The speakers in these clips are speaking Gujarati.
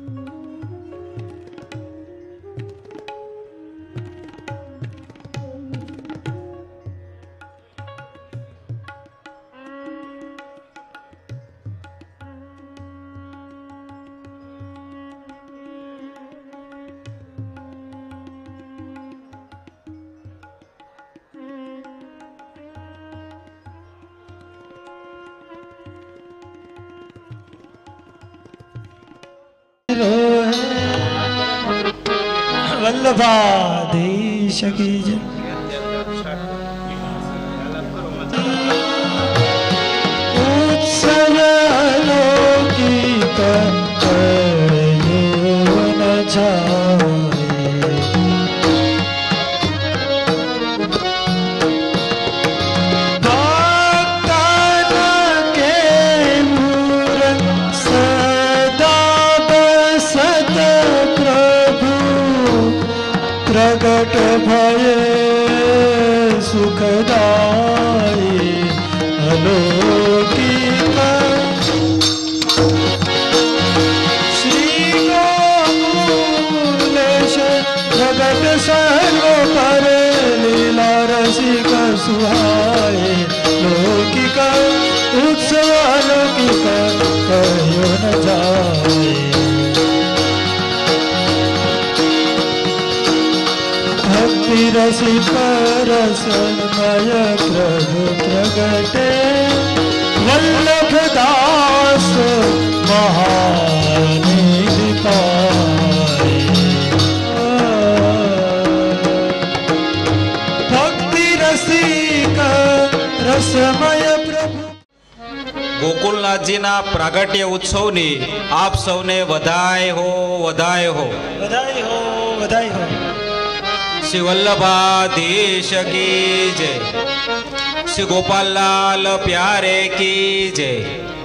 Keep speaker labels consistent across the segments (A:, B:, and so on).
A: वल्लभाधीश की जय। उत्सव अलौकिक यौवन छाए, भक्तन के मूरत सदा बसत प्रभु प्रगट भये सुखदाई अलौकिक श्री गोकुलेश प्रगट सर्व पर लीला रसिक सुहाए लौकिक उत्सव अलौकिक कहो न जाए। भक्ति रसी परसमय प्रभु प्रगटे वल्लभ दास महानिधि पाए। भक्ति रसिक रसमय प्रभु।
B: गोकुलनाथ जी ना प्रागट्य उत्सव नी आप सौने बधाई हो बधाई हो
A: बधाई हो बधाई हो।
B: श्री वल्लभाधीश की जय, श्री गोपाल लाल प्यारे की जय,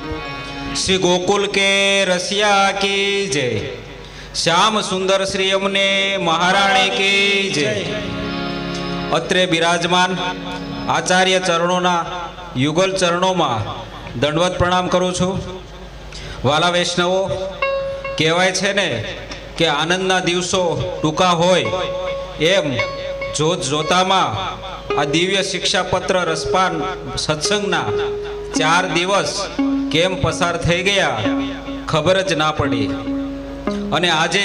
B: श्री गोकुल के रसिया की जय, श्याम सुंदर श्री यमुने महाराणी की जय। અત્રે બિરાજમાન આચાર્ય ચરણોના યુગલ ચરણોમાં દંડવત પ્રણામ કરું છું। વાલા વૈષ્ણવો, કહેવાય છે ને કે આનંદના દિવસો ટૂંકા હોય, એમ જોત જોતામાં આ દિવ્ય શિક્ષાપત્ર રસપાન સત્સંગના 4 દિવસ કેમ પસાર થઈ ગયા ખબર જ ના પડી। અને આજે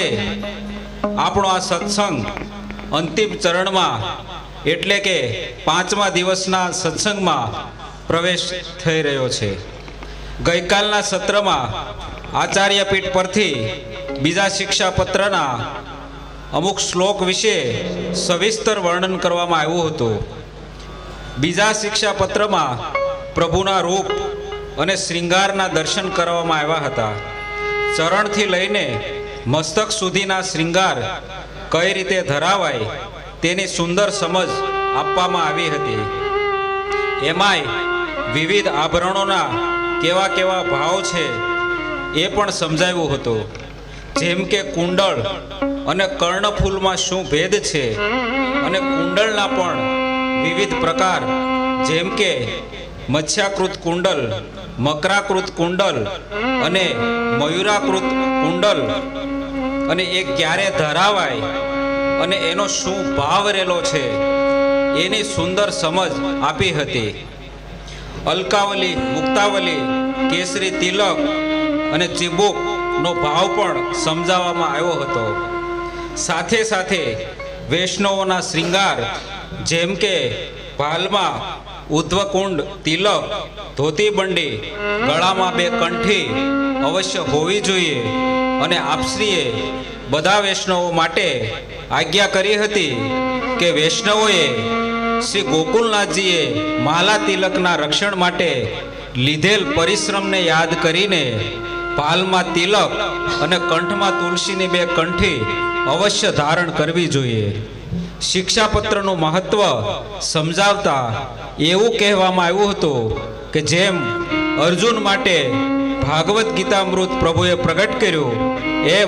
B: આપણો આ સત્સંગ અંતિમ ચરણમાં એટલે કે 5મા દિવસના સત્સંગમાં પ્રવેશ થઈ રહ્યો છે। ગઈકાલના સત્રમાં આચાર્યપીઠ પરથી બીજા શિક્ષાપત્રના અમુક શ્લોક વિશે સવિસ્તર વર્ણન કરવામાં આવ્યું હતું। બીજા શિક્ષાપત્રમાં પ્રભુના રૂપ અને શ્રૃંગારના દર્શન કરવામાં આવ્યા હતા। ચરણથી લઈને મસ્તક સુધીના શ્રૃંગાર કઈ રીતે ધરાવાય તેની સુંદર સમજ આપવામાં આવી હતી। એમાંય વિવિધ આભરણોના કેવા કેવા ભાવ છે એ પણ સમજાવ્યું હતું। જેમ કે કુંડળ અને કર્ણફૂલમાં શું ભેદ છે અને કુંડળના પણ વિવિધ પ્રકાર, જેમ કે મત્સ્યાકૃત કુંડલ, મકરાકૃત કુંડલ અને મયુરાકૃત કુંડલ, અને એ ક્યારે ધરાવાય અને એનો શું ભાવ રહેલો છે એની સુંદર સમજ આપી હતી। અલકાવલી, મુક્તાવલી, કેસરી તિલક અને ચીબુકનો ભાવ પણ સમજાવવામાં આવ્યો હતો। સાથે સાથે વૈષ્ણવોના શ્રૃંગાર, જેમ કે ભાલમાં ઉધ્વકુંડ, તિલક, ધોતી બંડી, ગળામાં 2 કંઠી અવશ્ય હોવી જોઈએ, અને આપશ્રીએ બધા વૈષ્ણવો માટે આજ્ઞા કરી હતી કે વૈષ્ણવોએ શ્રી ગોકુલનાથજીએ માલા તિલકના રક્ષણ માટે લીધેલ પરિશ્રમને યાદ કરીને ભાલમાં તિલક અને કંઠમાં તુલસીની 2 કંઠી અવશ્ય ધારણ કરવી જોઈએ। શિક્ષાપત્રનું મહત્વ સમજાવતા એવું કહેવામાં આવ્યું હતું કે જેમ અર્જુન માટે ભાગવત ગીતામૃત પ્રભુએ પ્રગટ કર્યું, એમ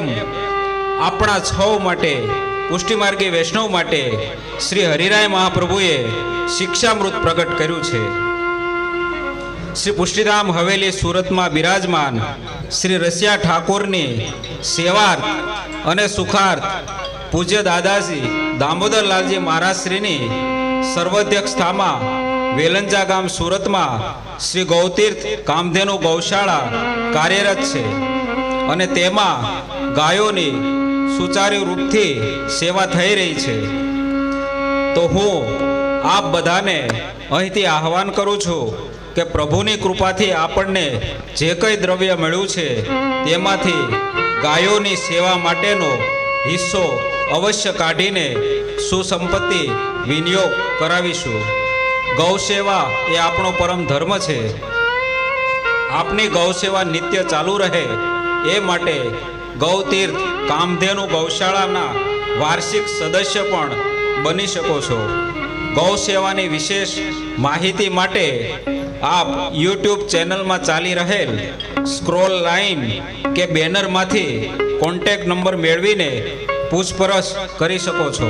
B: આપણા સૌ માટે, પુષ્ટિમાર્ગી વૈષ્ણવ માટે શ્રી હરિરાય મહાપ્રભુએ શિક્ષામૃત પ્રગટ કર્યું છે। શ્રી પુષ્ટિધામ હવેલી સુરતમાં બિરાજમાન શ્રી રસિયા ઠાકોરની સેવાર્થ અને સુખાર્થ પૂજ્ય દાદાજી દામોદરલાલજી મહારાજશ્રીની સર્વાધ્યક્ષતામાં વેલંજા ગામ સુરતમાં શ્રી ગૌતીર્થ કામધેનુ ગૌશાળા કાર્યરત છે અને તેમાં ગાયોની સુચારુ રૂપથી સેવા થઈ રહી છે. તો હું આપ બધાને અહીંથી આહવાન કરું છું કે પ્રભુની કૃપાથી આપણને જે કંઈ દ્રવ્ય મળ્યું છે તેમાંથી ગાયોની સેવા માટેનો હિસ્સો અવશ્ય કાઢીને સુસંપત્તિ વિનિયોગ કરાવીશું. ગૌ સેવા એ આપણો પરમ ધર્મ છે. આપની ગૌ સેવા નિત્ય ચાલુ રહે એ માટે ગૌતીર્થ કામધેનુ ગૌશાળાના વાર્ષિક સદસ્ય પણ બની શકો છો. ગૌ સેવાની વિશેષ માહિતી માટે આપ યુટ્યુબ ચેનલમાં ચાલી રહેલ સ્ક્રોલ લાઇન કે બેનરમાંથી કોન્ટેક્ટ નંબર મેળવીને પૂછપરછ કરી શકો છો.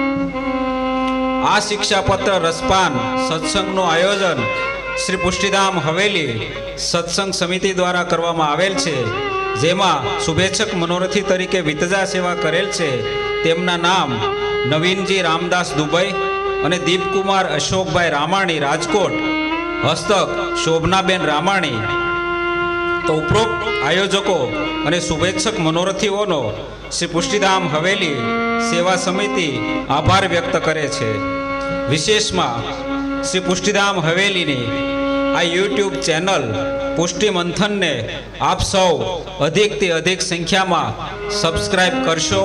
B: આ શિક્ષાપત્ર રસપાન સત્સંગનું આયોજન શ્રી પુષ્ટિધામ હવેલી સત્સંગ સમિતિ દ્વારા કરવામાં આવેલ છે, જેમાં શુભેચ્છક મનોરથી તરીકે વિતજા સેવા કરેલ છે તેમના નામ નવીનજી રામદાસ દુબઈ અને દીપકુમાર અશોકભાઈ રામાણી રાજકોટ, હસ્તક શોભનાબેન રામાણી. તો ઉપરોક્ત આયોજકો અને શુભેચ્છક મનોરથીઓનો શ્રી પુષ્ટિધામ હવેલી સેવા સમિતિ આભાર વ્યક્ત કરે છે. વિશેષમાં શ્રી પુષ્ટિધામ હવેલીની આ યુટ્યુબ ચેનલ પુષ્ટિ મંથનને આપ સૌ અધિકથી અધિક સંખ્યામાં સબસ્ક્રાઇબ કરશો.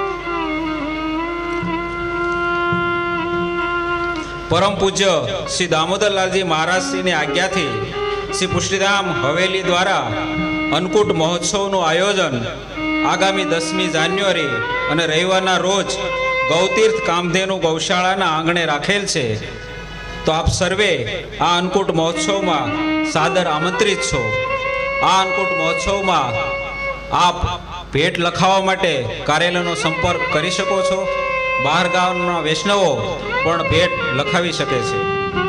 B: પરમ પૂજ્ય શ્રી દામોદરલાલજી મહારાજશ્રીની આજ્ઞાથી શ્રી પુષ્ટિધામ હવેલી દ્વારા અન્નકૂટ મહોત્સવનું આયોજન આગામી 10મી જાન્યુઆરી અને રવિવારના રોજ ગૌતીર્થ કામધેનુ ગૌશાળાના આંગણે રાખેલ છે. તો આપ સર્વે આ અન્નકૂટ મહોત્સવમાં સાદર આમંત્રિત છો. આ અન્નકૂટ મહોત્સવમાં આપ ભેટ લખાવવા માટે કાર્યાલયનો સંપર્ક કરી શકો છો. બહાર ગામના વૈષ્ણવો પણ ભેટ લખાવી શકે છે.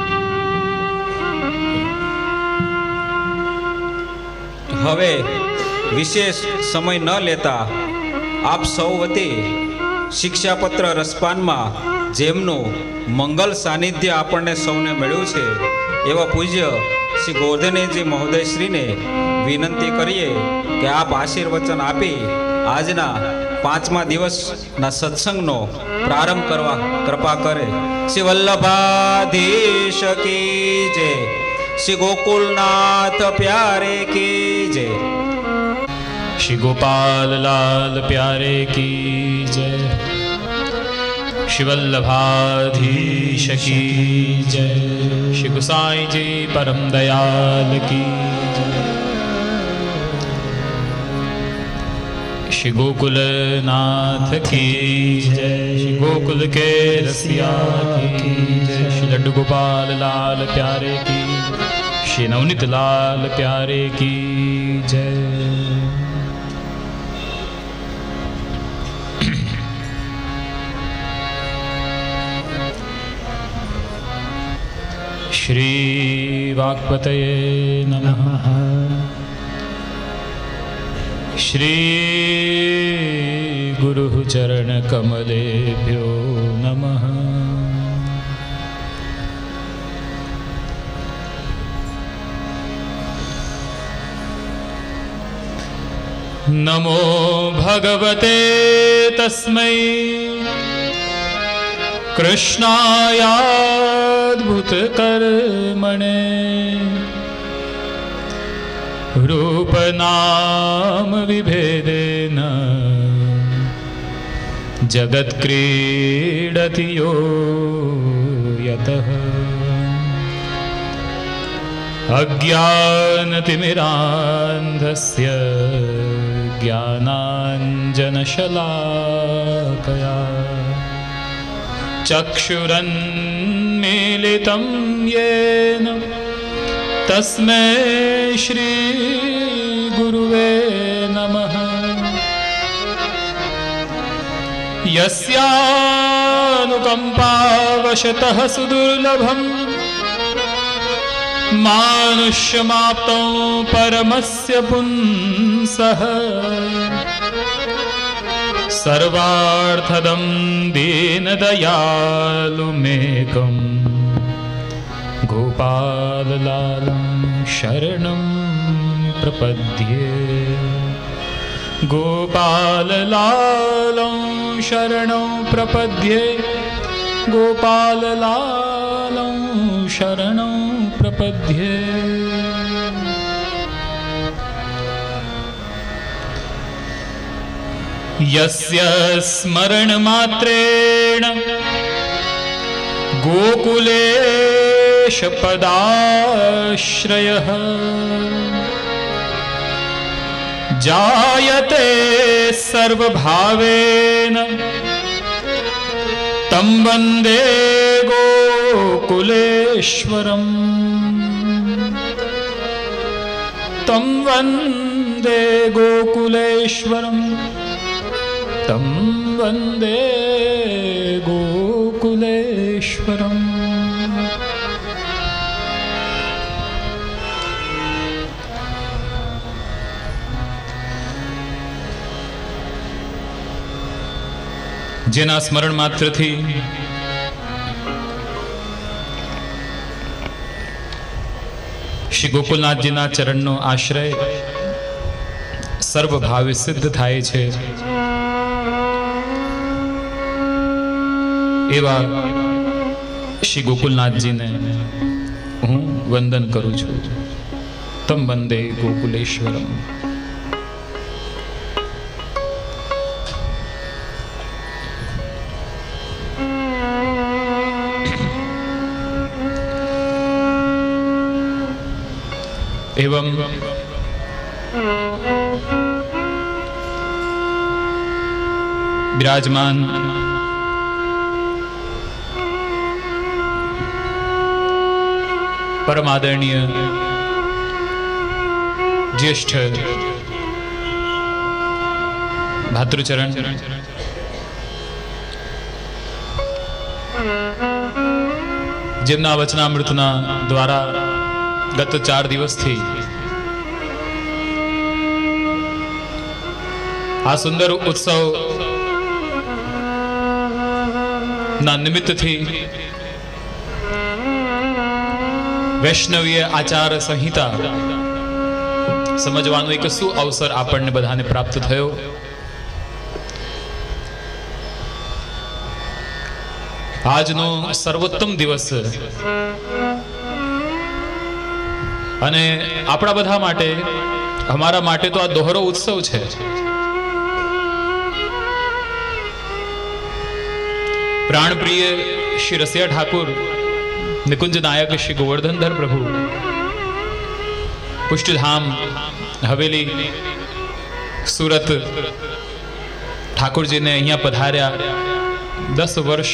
B: હવે વિશેષ સમય ન લેતા આપ સૌ વતી શિક્ષાપત્ર રસપાનમાં જેમનું મંગલ સાનિધ્ય આપણને સૌને મળ્યું છે એવા પૂજ્ય શ્રી ગોર્ધનેજી મહોદયશ્રીને વિનંતી કરીએ કે આપ આશીર્વચન આપી આજના 5મા દિવસના સત્સંગનો પ્રારંભ કરવા કૃપા કરે. શ્રી વલ્લભાધીશ કી જય, શ્રી ગોકુલનાથ પ્યારે કી જય,
C: श्री गोपाल लाल प्यारे की जय, श्री वल्लभाधीश की जय, श्री गुसाई जी परम दयाल की जय, श्री गोकुलनाथ की जय, श्री गोकुल के रसिया की जय, श्री लड्डू गोपाल लाल प्यारे की, श्री नवनीत लाल प्यारे की जय. श्री वाक्पतये नमः. श्री गुरुः चरण कमलेभ्यो नमः. नमो भगवते तस्मै कृष्णायाद्भुत कर्मणे रूप नाम विभेदेन जगत क्रीडति यो यतः अज्ञानतिमिरान्धस्य ज्ञानाञ्जनशलाकया चक्षुरन्मीलितं येन तस्मै श्री गुरुवे नमः. यस्यानुकम्पावशतः सुदुर्लभं मानुष्यमाप्तौ परमस्य पुंसः सर्वार्थदं दीनदयालुमेकं गोपाललालं शरणं प्रपद्ये गोपाललालं शरणं प्रपद्ये गोपाललालं शरणं प्रपद्ये यस्य स्मरणमात्रेण गोकुलेश पदाश्रयः जायते सर्वभावेन तं वन्दे गोकुलेश्वरम् तं वन्दे गोकुलेश्वरम् तं वन्दे गोकुलेश्वरम्। જેના સ્મરણ માત્રથી શ્રી ગોકુલનાથજીના ચરણનો આશ્રય સર્વભાવે સિદ્ધ થાય છે એવા શ્રી ગોકુલનાથજીને હું વંદન કરું છું. તમ વંદે ગોકુલેશ્વરમ. एवं विराजमान परम आदरणीय ज्येष्ठ भातृचरण જેમના વચનામૃતના દ્વારા ગત 4 દિવસથી આ સુંદર ઉત્સવ ના નિમિત્તથી વૈષ્ણવીય આચાર સંહિતા સમજવાનો એક સુ અવસર આપણને બધાને પ્રાપ્ત થયો. આજનો સર્વોત્તમ દિવસ અને આપણા બધા માટે અમારા માટે તો આ દોહરો ઉત્સવ છે. प्राणप्रिय श्री रसिया ठाकुर निकुंज नायक श्री गोवर्धनधर प्रभु पुष्टिधाम हवेली सूरत ठाकुर जी ने अहिया पधार्या 10 वर्ष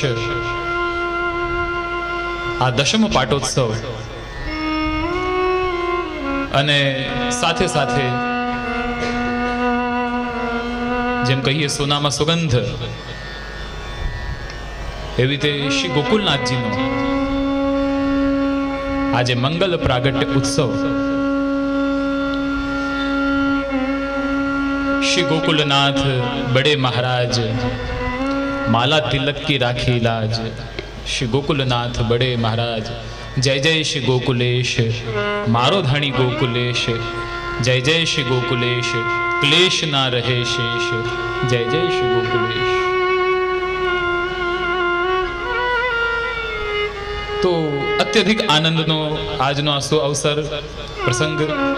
C: आ दशम पाटोत्सव अने साथे साथे जेम कहिए सोनामा सुगंध एवी ते श्री गोकुलनाथजी नो आज मंगल प्रागट्य उत्सव श्री गोकुलनाथ बड़े महाराज माला तिलक की राखी लाज. श्री गोकुलनाथ बड़े महाराज जय जय श्री गोकुलेश मारो धणी गोकुलेश जय जय श्री गोकुलेश क्लेश ना रहे शेष जय जय श्री गोकुलेश. तो अत्यधिक आनंदनो आजनो आसो अवसर प्रसंग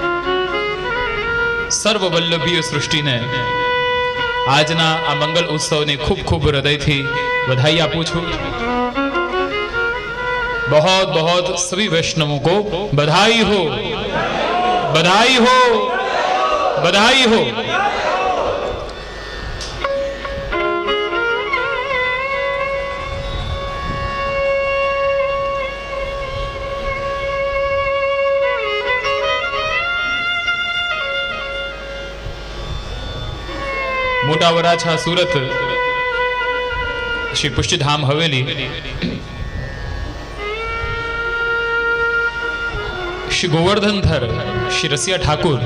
C: सर्ववल्लभीय सृष्टि ने आजना आ मंगल उत्सव ने खूब खूब हृदय थी बधाई आपू छू. बहुत बहुत सभी वैष्णवों को बधाई हो, बधाई हो, बधाई हो. मोटा वराछा सूरत श्री पुष्टिधाम हवेली શ્રી ગોવર્ધનધર શ્રી રસિયા ઠાકુર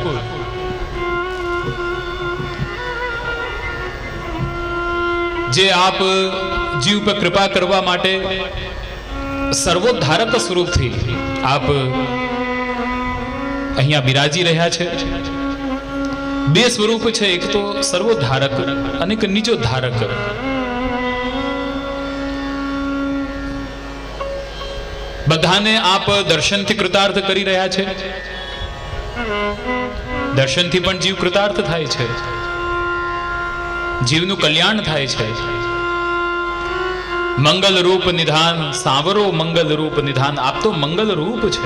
C: જે આપ જીવ પર કૃપા કરવા માટે સર્વોદ્ધારક સ્વરૂપથી આપ અહીંયા બિરાજી રહ્યા છે. બે સ્વરૂપ છે, એક તો સર્વોદ્ધારક અને એક નિજોદ્ધારક. બધાને આપ દર્શનથી કૃતાર્થ કરી રહ્યા છે. દર્શનથી પણ જીવ કૃતાર્થ થાય છે, જીવનું કલ્યાણ થાય છે. મંગલ રૂપ નિધાન સાવરો મંગલ રૂપ નિધાન. આપ તો મંગલ રૂપ છે.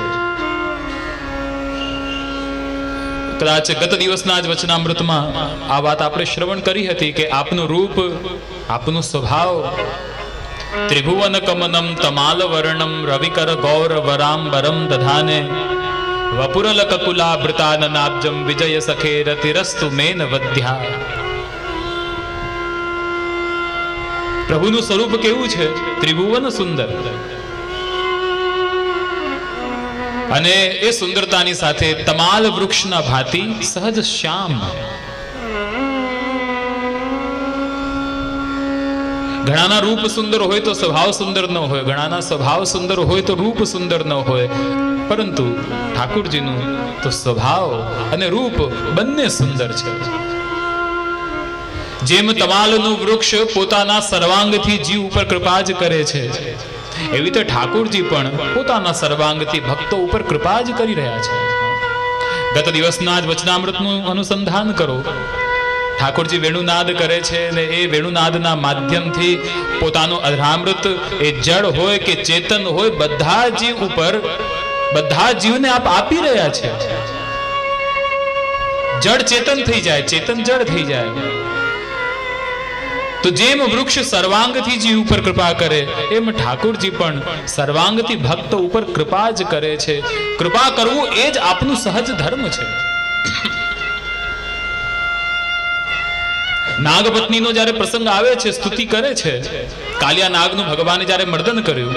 C: કદાચ ગત દિવસના જ વચનામૃતમાં આ વાત આપણે શ્રવણ કરી હતી કે આપનું રૂપ, આપનો સ્વભાવ ત્રિભુવન કમનમ તમાલ વર્ણમ રવિકર ગૌર વરાંબરમ દધાને વપુરલ કકુલાભૃતાનનાબ્જમ વિજય સખે રતિરસ્તુ મેન વધ્યા. પ્રભુનું સ્વરૂપ કેવું છે? ત્રિભુવન સુંદર. અને એ સુંદરતાની સાથે તમાલ વૃક્ષના ભાતિ સહજ શ્યામ. ઘણાના રૂપ સુંદર હોય તો સ્વભાવ સુંદર ન હોય, ઘણાના સ્વભાવ સુંદર હોય તો રૂપ સુંદર ન હોય, પરંતુ ઠાકુરજીનું તો સ્વભાવ અને રૂપ બંને સુંદર છે. જેમ તમાલનું વૃક્ષ પોતાના સર્વાંગથી જીવ ઉપર કૃપા જ કરે છે, એવી રીતે ઠાકુરજી પણ પોતાના સર્વાંગથી ભક્તો ઉપર કૃપા જ કરી રહ્યા છે. ગત દિવસના જ વચનામૃતનું અનુસંધાન કરો. ઠાકોરજી વેણુનાદ કરે છે અને એ વેણુનાદના માધ્યમથી પોતાનું અધરામૃત, એ જળ હોય કે ચેતન હોય, બધા જીવ ઉપર, બધા જીવને આપ આપી રહ્યા છે. જળ ચેતન થઈ જાય, ચેતન જળ થઈ જાય. તો જેમ વૃક્ષ સર્વાંગથી જીવ ઉપર કૃપા કરે, એમ ઠાકોરજી પણ સર્વાંગથી ભક્ત ઉપર કૃપા જ કરે છે. કૃપા કરવું એ જ આપનું સહજ ધર્મ છે. નાગપત્નીનો જ્યારે પ્રસંગ આવે છે, સ્તુતિ કરે છે. કાલિયા નાગનું ભગવાને જ્યારે મર્દન કર્યું,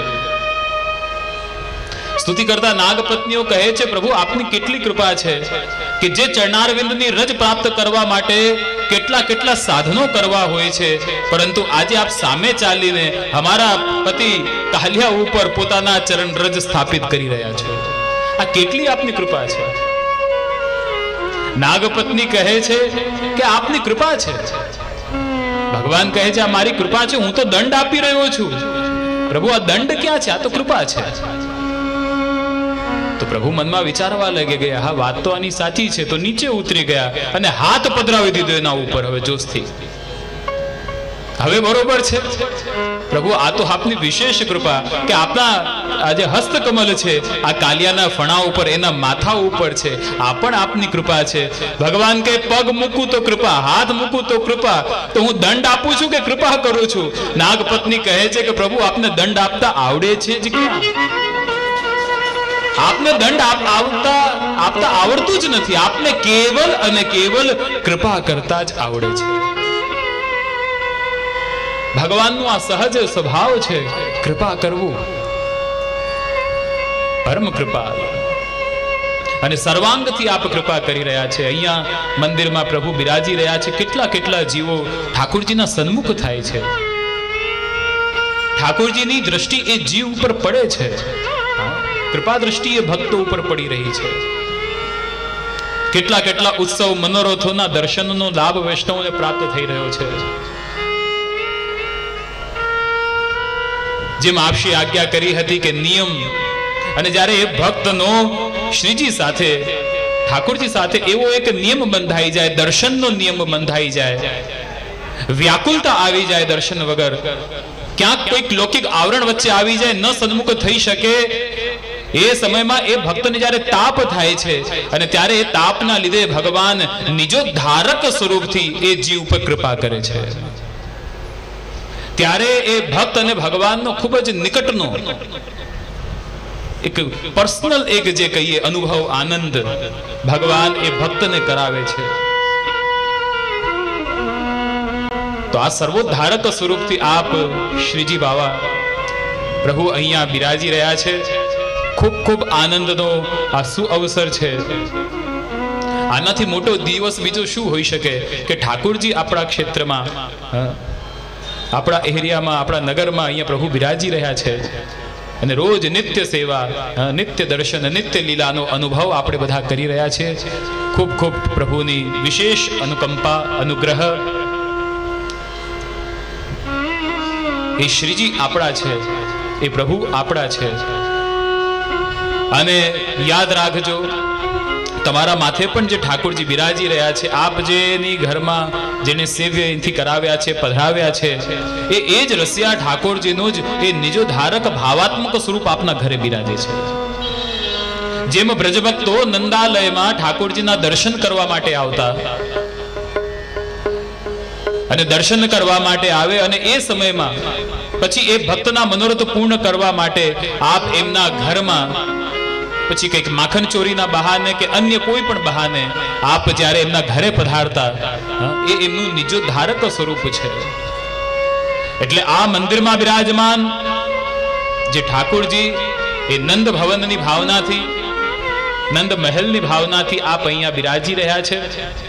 C: સ્તુતિ કરતા નાગપત્નીઓ કહે છે, પ્રભુ આપની કેટલી કૃપા છે કે જે ચરણારવિંદની રજ પ્રાપ્ત કરવા માટે કેટલા કેટલા સાધનો કરવા હોય છે, પરંતુ આજે આપ સામે ચાલીને અમારા પતિ કાલિયા ઉપર પોતાના ચરણ રજ સ્થાપિત કરી રહ્યા છે. આ કેટલી આપની કૃપા છે. નાગપત્ની કહે છે કે આપની કૃપા છે. ભગવાન કહે છે, આ મારી કૃપા છે, હું તો દંડ આપી રહ્યો છું. પ્રભુ આ દંડ ક્યાં છે? આ તો કૃપા છે. તો પ્રભુ મનમાં વિચારવા લાગી ગયા, હા વાત તો આની સાચી છે. તો નીચે ઉતરી ગયા અને હાથ પધરાવી દીધો એના ઉપર. હવે જોશથી હવે બરોબર છે. પ્રભુ આ તો આપની વિશેષ કૃપા કે આપના આ જે હસ્તકમલ છે, આ કાલિયાના ફણા ઉપર, એના માથા ઉપર છે, આ પણ આપની કૃપા છે. ભગવાન કે પગ મૂકું તો કૃપા, હાથ મૂકું તો કૃપા. તો હું દંડ આપું છું કે કૃપા કરું છું? નાગપત્ની કહે છે કે પ્રભુ આપને દંડ આપતા આવડે છે જ ક્યાં? આપને દંડ આપતા આવડતું જ નથી. આપને કેવલ અને કેવલ કૃપા કરતા જ આવડે છે. ભગવાનનો આ સહજ સ્વભાવ છે, કૃપા કરવું, પરમ કૃપા. અને સર્વાંગથી આપ કૃપા કરી રહ્યા છે. અહીંયા મંદિરમાં પ્રભુ બિરાજી રહ્યા છે. કેટલા કેટલા જીવો ઠાકુરજીના સન્મુખ થાય છે. ઠાકુરજીની દ્રષ્ટિ એ જીવ ઉપર પડે છે. કૃપા દ્રષ્ટિ એ ભક્તો ઉપર પડી રહી છે. કેટલા કેટલા ઉત્સવ મનોરથોના દર્શનનો લાભ વૈષ્ણવોને પ્રાપ્ત થઈ રહ્યો છે. જેમ આપશી આજ્ઞા કરી હતી કે નિયમ, અને જ્યારે એ ભક્તનો શ્રીજી સાથે, ઠાકોરજી સાથે એવો એક નિયમ બંધાઈ જાય, દર્શનનો નિયમ બંધાઈ જાય, વ્યાકુલતા આવી જાય દર્શન વગર, ક્યાંક કોઈક લૌકિક આવરણ વચ્ચે આવી જાય, ન સન્મુખ થઈ શકે, એ સમયમાં એ ભક્તને જ્યારે તાપ થાય છે, અને ત્યારે એ તાપના લીધે ભગવાન નિજોદ્ધારક સ્વરૂપથી એ જીવ ઉપર કૃપા કરે છે. ત્યારે એ ભક્ત અને ભગવાનનો ખૂબ જ નિકટનો એક પર્સનલ એક જે કહીએ અનુભવ, આનંદ ભગવાન એ ભક્તને કરાવે છે. તો આ સર્વોદ્ધારક સ્વરૂપથી આપ શ્રીજી બાવા પ્રભુ અહીંયા બિરાજી રહ્યા છે. ખૂબ ખૂબ આનંદનો આ સુઅવસર છે. આનાથી મોટો દિવસ બીજો શું હોઈ શકે કે ઠાકોરજી આપણા ક્ષેત્રમાં, આપણા એરિયામાં, આપણા નગરમાં અહીંયા પ્રભુ બિરાજી રહ્યા છે અને રોજ નિત્ય સેવા, નિત્ય દર્શન, નિત્ય લીલાનો અનુભવ આપણે બધા કરી રહ્યા છે. ખૂબ ખૂબ પ્રભુની વિશેષ અનુકંપા, અનુગ્રહ. એ શ્રીજી આપણા છે, એ પ્રભુ આપણા છે. અને યાદ રાખજો, તમારા માથે પણ જે ઠાકોરજી બિરાજી રહ્યા છે, આપ જેની ઘરમાં જેને સેવ્ય અહીંથી કરાવ્યા છે, પધરાવ્યા છે, એ જ રસિયા ઠાકોરજીનું જ એ નિજો ધારક ભાવાત્મક સ્વરૂપ આપના ઘરે બિરાજે છે. જેમ બ્રજભક્તો નંદાલયમાં ઠાકોરજીના દર્શન કરવા માટે આવતા અને દર્શન કરવા માટે આવે અને એ સમયમાં પછી એ ભક્તના મનોરથ પૂર્ણ કરવા માટે આપ એમના ઘરમાં પછી કંઈક માખણ ચોરીના બહાને કે અન્ય કોઈ પણ બહાને આપ જ્યારે એમના ઘરે પધારતા, એ એમનું નિજો ધારક સ્વરૂપ છે. એટલે આ મંદિરમાં બિરાજમાન જે ઠાકોરજી એ નંદ ભવનની ભાવનાથી, નંદ મહેલની ભાવનાથી આપ અહીંયા બિરાજી રહ્યા છે.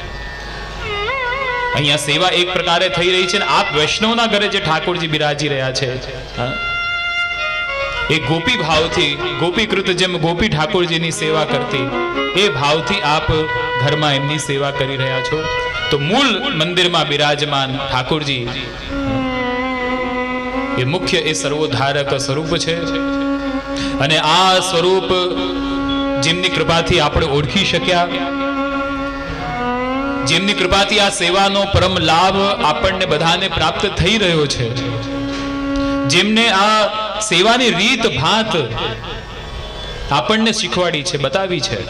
C: અહીંયા સેવા એક પ્રકારે થઈ રહી છે ને આપ વૈષ્ણવના ઘરે જે ઠાકોરજી બિરાજી રહ્યા છે, એ ગોપી ભાવથી, ગોપીકૃત જેમ ગોપી ઠાકોરજીની સેવા કરતી એ ભાવથી આપ ઘરમાં એમની સેવા કરી રહ્યા છો. તો મૂળ મંદિરમાં બિરાજમાન ઠાકોરજી એ મુખ્ય, એ સર્વોદ્ધારક સ્વરૂપ છે. અને આ સ્વરૂપ જેમની કૃપાથી આપણે ઓળખી શક્યા, જેમની કૃપાથી આ સેવાનો પરમ લાભ આપણને બધાને પ્રાપ્ત થઈ રહ્યો છે, જેમને આ સેવાની રીત ભાત આપણને શીખવાડી છે, બતાવી છે.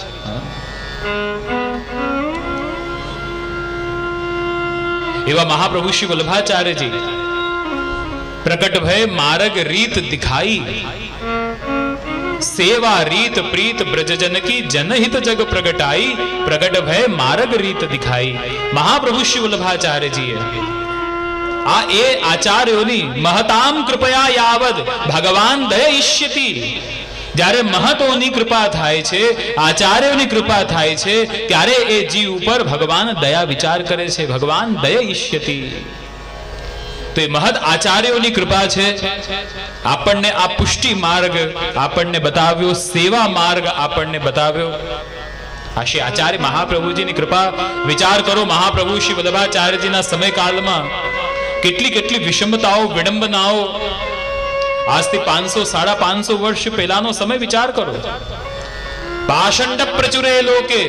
C: એવા મહાપ્રભુ શ્રી વલ્લભાચાર્યજી પ્રકટ ભય માર્ગ રીત દિખાઈ, સેવા રીત પ્રીત બ્રજજન કી જનહિત જગ પ્રગટાઈ, પ્રગટ ભય માર્ગ રીત દિખાઈ. મહાપ્રભુ શ્રી વલ્લભાચાર્યજીએ આ એ આચાર્યોની મહતામ કૃપયા યાવદ ભગવાન દયઈષ્યતિ, જ્યારે મહતોની કૃપા થાય છે, આચાર્યોની કૃપા થાય છે, ત્યારે એ જીવ ઉપર ભગવાન દયા વિચાર કરે છે. ભગવાન દયઈષ્યતિ. તો એ મહદ આચાર્યોની કૃપા છે. આપણને આ પુષ્ટિ માર્ગ આપણને બતાવ્યો, સેવા માર્ગ આપણને બતાવ્યો. આ શ્રી આચાર્ય મહાપ્રભુજીની કૃપા. વિચાર કરો, મહાપ્રભુ શ્રી વલ્લભાચાર્યજીના સમયકાળમાં કેટલી કેટલી વિષમતાઓ, વિડંબનાઓ. આજથી 500-550 વર્ષ પહેલાનો સમય વિચાર કરો. પાષંડ પ્રચુરે લોકે.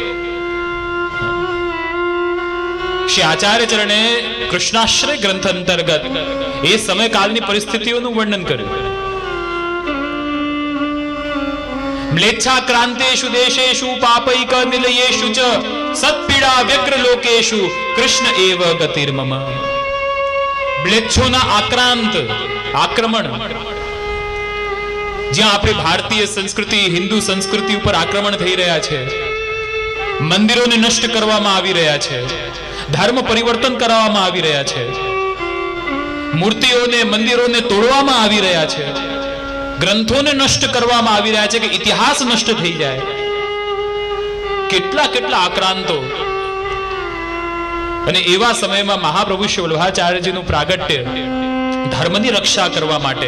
C: શ્રી આચાર્ય ચરણે કૃષ્ણાશ્રય ગ્રંથ અંતર્ગત એ સમયકાળની પરિસ્થિતિઓનું વર્ણન કર્યું. મ્લેચ્છાક્રાંતેષુ દેશેષુ પાપૈક નિલયેષુ ચ સત્પીડા વ્યગ્ર લોકેષુ કૃષ્ણ એવ ગતિર્મમ. મ્લેચ્છોના આક્રાંત, આક્રમણ, જ્યાં આપણી ભારતીય સંસ્કૃતિ, હિન્દુ સંસ્કૃતિ ઉપર આક્રમણ થઈ રહ્યા છે, મંદિરોને નષ્ટ કરવામાં આવી રહ્યા છે, ધર્મ પરિવર્તન કરવામાં આવી રહ્યા છે, મૂર્તિઓને, મંદિરોને તોડવામાં આવી રહ્યા છે, ગ્રંથોને નષ્ટ કરવામાં આવી રહ્યા છે કે ઇતિહાસ નષ્ટ થઈ જાય. કેટલા કેટલા આક્રાંતો. અને એવા સમયમાં મહાપ્રભુ શ્રી વલ્લભાચાર્યજીનું પ્રાગટ્ય ધર્મની રક્ષા કરવા માટે,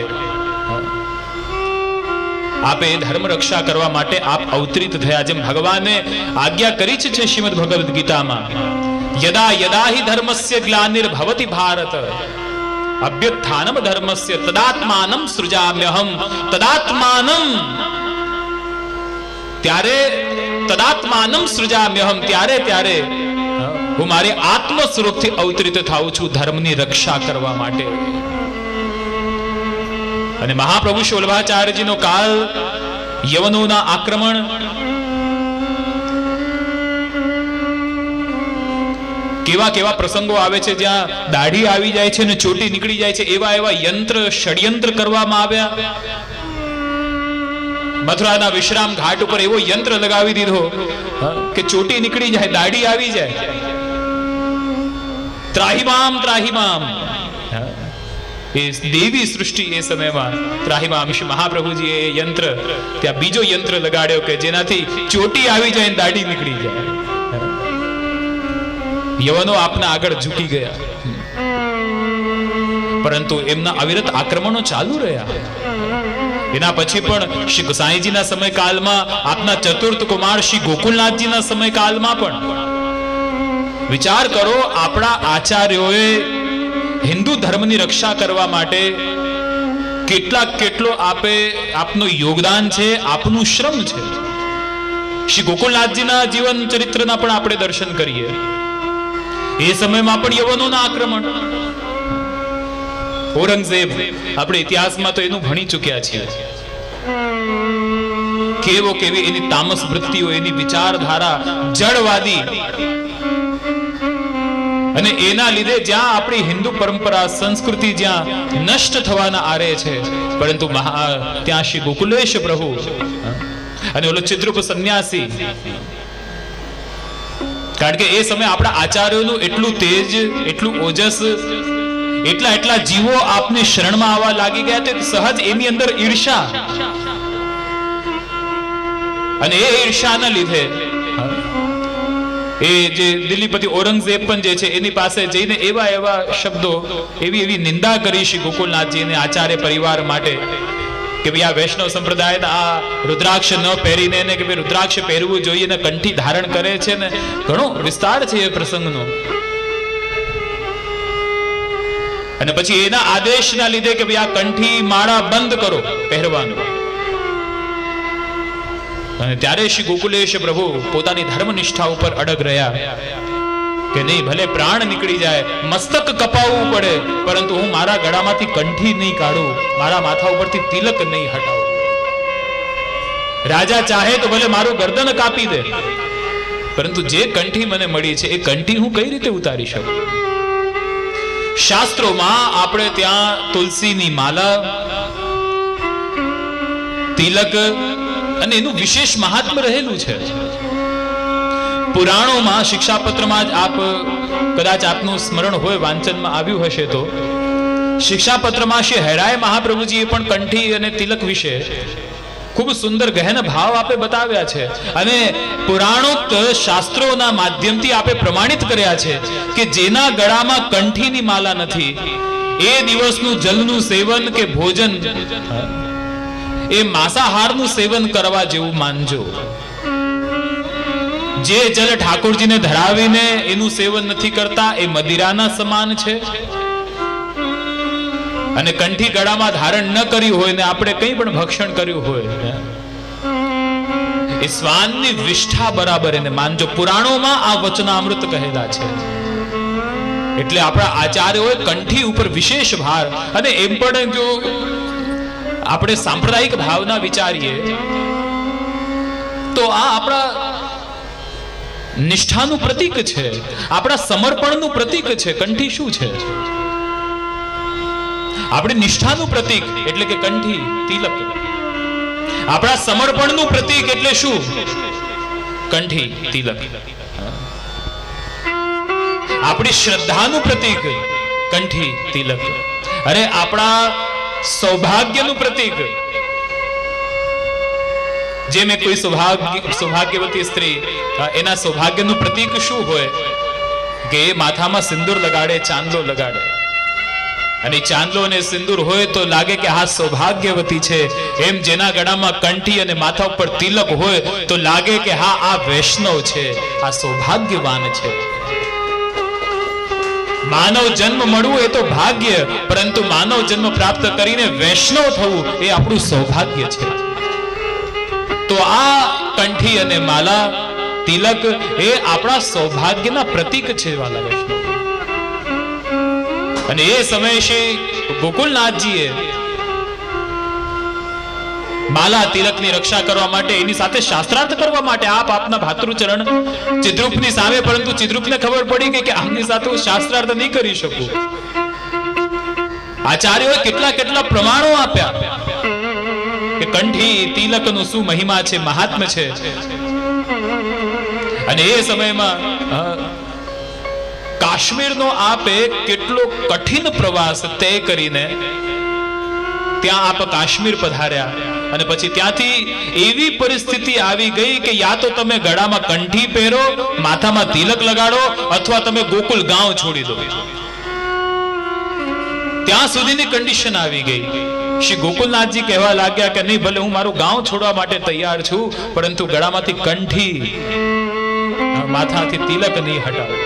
C: આપે ધર્મ રક્ષા કરવા માટે આપ અવતરિત થયા. જેમ ભગવાને આજ્ઞા કરી છે શ્રીમદ ભગવદ ગીતામાં, યદા યદા હિ ધર્મસ્ય ગ્લાનિર્ભવતિ ભારત અભ્યુત્થાનમ ધર્મસ્ય તદાત્માનમ સૃજામ્યહમ. તદાત્માનમ, ત્યારે તદાત્માનમ સૃજામ્યહમ, ત્યારે ત્યારે હું મારી આત્મ સ્વરૂપથી અવતરિત થાઉં છું ધર્મની રક્ષા કરવા માટે. અને મહાપ્રભુ શ્રી વલ્લભાચાર્યજીનો કાળ, યવનોના આક્રમણ, કેવા કેવા પ્રસંગો આવે છે જ્યાં દાઢી આવી જાય છે અને ચોટી નીકળી જાય છે. એવા એવા યંત્ર, ષડયંત્ર કરવામાં આવ્યા. મથુરાના વિશ્રામ ઘાટ ઉપર એવો યંત્ર લગાવી દીધો કે ચોટી નીકળી જાય, દાઢી આવી જાય. ત્રાહિમામ ત્રાહિમામ. એ દેવી સૃષ્ટિ એ સમયમાં ત્રાહિમામ શ્રી મહાપ્રભુજીએ એ યંત્ર ત્યાં બીજો યંત્ર લગાડ્યો કે જેનાથી ચોટી આવી જાય અને દાઢી નીકળી જાય. યવનો આપના આગળ ઝૂકી ગયા, પરંતુ એમના અવિરત આક્રમણો ચાલુ રહ્યા. એના પછી પણ શ્રી સાંઈજીના સમયકાળમાં, આપના ચતુર્થ કુમાર શ્રી ગોકુલનાથજીના સમયકાળમાં પણ વિચાર કરો, આપણા આચાર્યોએ હિન્દુ ધર્મની રક્ષા કરવા માટે કેટલો આપનું યોગદાન છે, આપનું શ્રમ છે. શ્રી ગોકુલનાથજીના જીવન ચરિત્રના પણ આપણે દર્શન કરીએ. એ સમયમાં પણ યવનોના આક્રમણ. ઔરંગઝેબ, આપણે ઇતિહાસમાં તો એનું ભણી ચૂક્યા છીએ. કેવી એની તામસ વૃત્તિઓ, એની વિચારધારા જળવાદી, અને એના લીધે જ્યાં આપણી હિન્દુ પરંપરા સંસ્કૃતિ જ્યાં નષ્ટ થવાના આરે છે, પરંતુ ત્યાં શ્રી ગોકુલેશ પ્રભુ અને ઓલો ચિદ્રુપ સંન્યાસી, કારણ કે એ સમય આપણા આચાર્યોનું એટલું તેજ, એટલું ઓજસ, એટલા જીવો આપની શરણમાં આવવા લાગી ગયા તે સહજ એની અંદર ઈર્ષા, અને એ ઈર્ષાના લીધે એ જે દિલ્હીપતિ ઔરંગઝેબ પણ જે છે એની પાસે જઈને એવા શબ્દો, એવી નિંદા કરી શ્રી ગોકુલનાથજી અને આચાર્ય પરિવાર માટે કે ભાઈ આ વૈષ્ણવ સંપ્રદાય આ રુદ્રાક્ષ ન પહેરીને ને કે ભાઈ રુદ્રાક્ષ પહેરવું જોઈએ ને કંઠી ધારણ કરે છે ને, ઘણો વિસ્તાર છે એ પ્રસંગનો. અને પછી એના આદેશના લીધે કે ભાઈ આ કંઠી માળા બંધ કરો પહેરવાનું. અને ત્યારે શ્રી ગોકુલેશ પ્રભુ પોતાની ધર્મનિષ્ઠા ઉપર અડગ રહ્યા કે નહીં, ભલે પ્રાણ નીકળી જાય, મસ્તક કપાવવું પડે, પરંતુ હું મારા ગળામાંથી કંઠી નહીં કાઢું, મારા માથા ઉપરથી તિલક નહીં હટાવું. રાજા ચાહે તો ભલે મારું ગરદન કાપી દે, પરંતુ જે કંઠી મને મળી છે એ કંઠી હું કઈ રીતે ઉતારી શકું? શાસ્ત્રોમાં આપણે ત્યાં તુલસીની માલા, તિલક અને એનું વિશેષ મહાત્મ્ય રહેલું છે. પુરાણોમાં, શિક્ષાપત્રમાં જ આપ કદાચ આપનું સ્મરણ હોય, વાંચનમાં આવ્યું હશે તો, શિક્ષાપત્રમાં શ્રી હૈરાય મહાપ્રભુજીએ પણ કંઠી અને તિલક વિશે ખૂબ સુંદર ગહેન ભાવ આપે બતાવ્યા છે. અને પુરાણોક્ત શાસ્ત્રોના માધ્યમથી આપે પ્રમાણિત કર્યા છે કે જેના ગળામાં કંઠીની માલા નથી, એ દિવસનું જલનું સેવન કે ભોજન એ માંસાહારનું સેવન કરવા જેવું માનજો. જે જલ ઠાકોરજીને ધરાવીને એનું સેવન નથી કરતા એ મદિરાના સમાન છે. અને કંઠી ગળામાં ધારણ ન કર્યું હોય ને આપણે કંઈ પણ ભક્ષણ કર્યું હોય એ શ્વાનની વિષ્ઠા બરાબર એને માનજો. પુરાણોમાં આ વચનામૃત કહેલા છે. એટલે આપણા આચાર્યોએ કંઠી ઉપર વિશેષ ભાર, અને એમ પણ જો આપણે સાંપ્રદાયિક ભાવના વિચારીએ તો આ આપણા નિષ્ઠાનું પ્રતીક છે, આપણા સમર્પણનું પ્રતીક છે. કંઠી શું છે? આપણી નિષ્ઠાનું પ્રતીક એટલે કે કંઠી, તિલક. આપણા સમર્પણનું પ્રતીક એટલે શું? કંઠી, તિલક. આપણી શ્રદ્ધાનું પ્રતીક કંઠી, તિલક. અરે આપણા સૌભાગ્યનું પ્રતીક, જે મેં કોઈ સૌભાગ્યવતી સ્ત્રી, એના સૌભાગ્યનું પ્રતીક શું હોય કે એ માથામાં સિંદૂર લગાડે, ચાંદલો લગાડે, અને ચાંદલો અને સિંદૂર હોય તો લાગે કે આ સૌભાગ્યવતી છે. એમ જેના ગળામાં કંઠી અને માથા ઉપર તિલક હોય તો લાગે કે હા આ વૈષ્ણવ છે, આ સૌભાગ્યવાન છે. માનવ જન્મ મળવું એ તો ભાગ્ય, પરંતુ માનવ જન્મ પ્રાપ્ત કરીને વૈષ્ણવ થવું એ આપણું સૌભાગ્ય છે. તો આ કંઠી અને માલા, તિલક એ આપણા સૌભાગ્યના પ્રતીક છે વાલા વૈષ્ણવ. અને એ સમયે શ્રી ગોકુલનાથજીએ માલા તિલકની રક્ષા કરવા માટે, એની સાથે શાસ્ત્રાર્થ કરવા માટે આપના ભાતૃચરણ ચિદ્રુપની સામે, પરંતુ ચિદ્રુપને ખબર પડી કે આમની સાથે હું શાસ્ત્રાર્થ નહીં કરી શકું. આચાર્યોએ કેટલા પ્રમાણો આપ્યા કે કંઠી તિલકનો શું મહિમા છે, મહાત્મ્ય છે. અને એ સમયમાં કાશ્મીરનો આપે કેટલો કઠિન પ્રવાસ તય કરીને ત્યાં આપ કાશ્મીર પધાર્યા અને પછી ત્યાંથી એવી પરિસ્થિતિ આવી ગઈ કે યા તો તમે ગળામાં કંઠી પહેરો, માથામાં તિલક લગાડો, અથવા તમે ગોકુલ ગાંવ છોડી દો. ત્યાં સુધીની કન્ડિશન આવી ગઈ. શ્રી ગોકુલનાથજી કહેવા લાગ્યા કે નહીં, ભલે હું મારું ગાંવ છોડવા માટે તૈયાર છું, પરંતુ ગળામાંથી કંઠી, માથાથી તિલક નહીં હટાવો.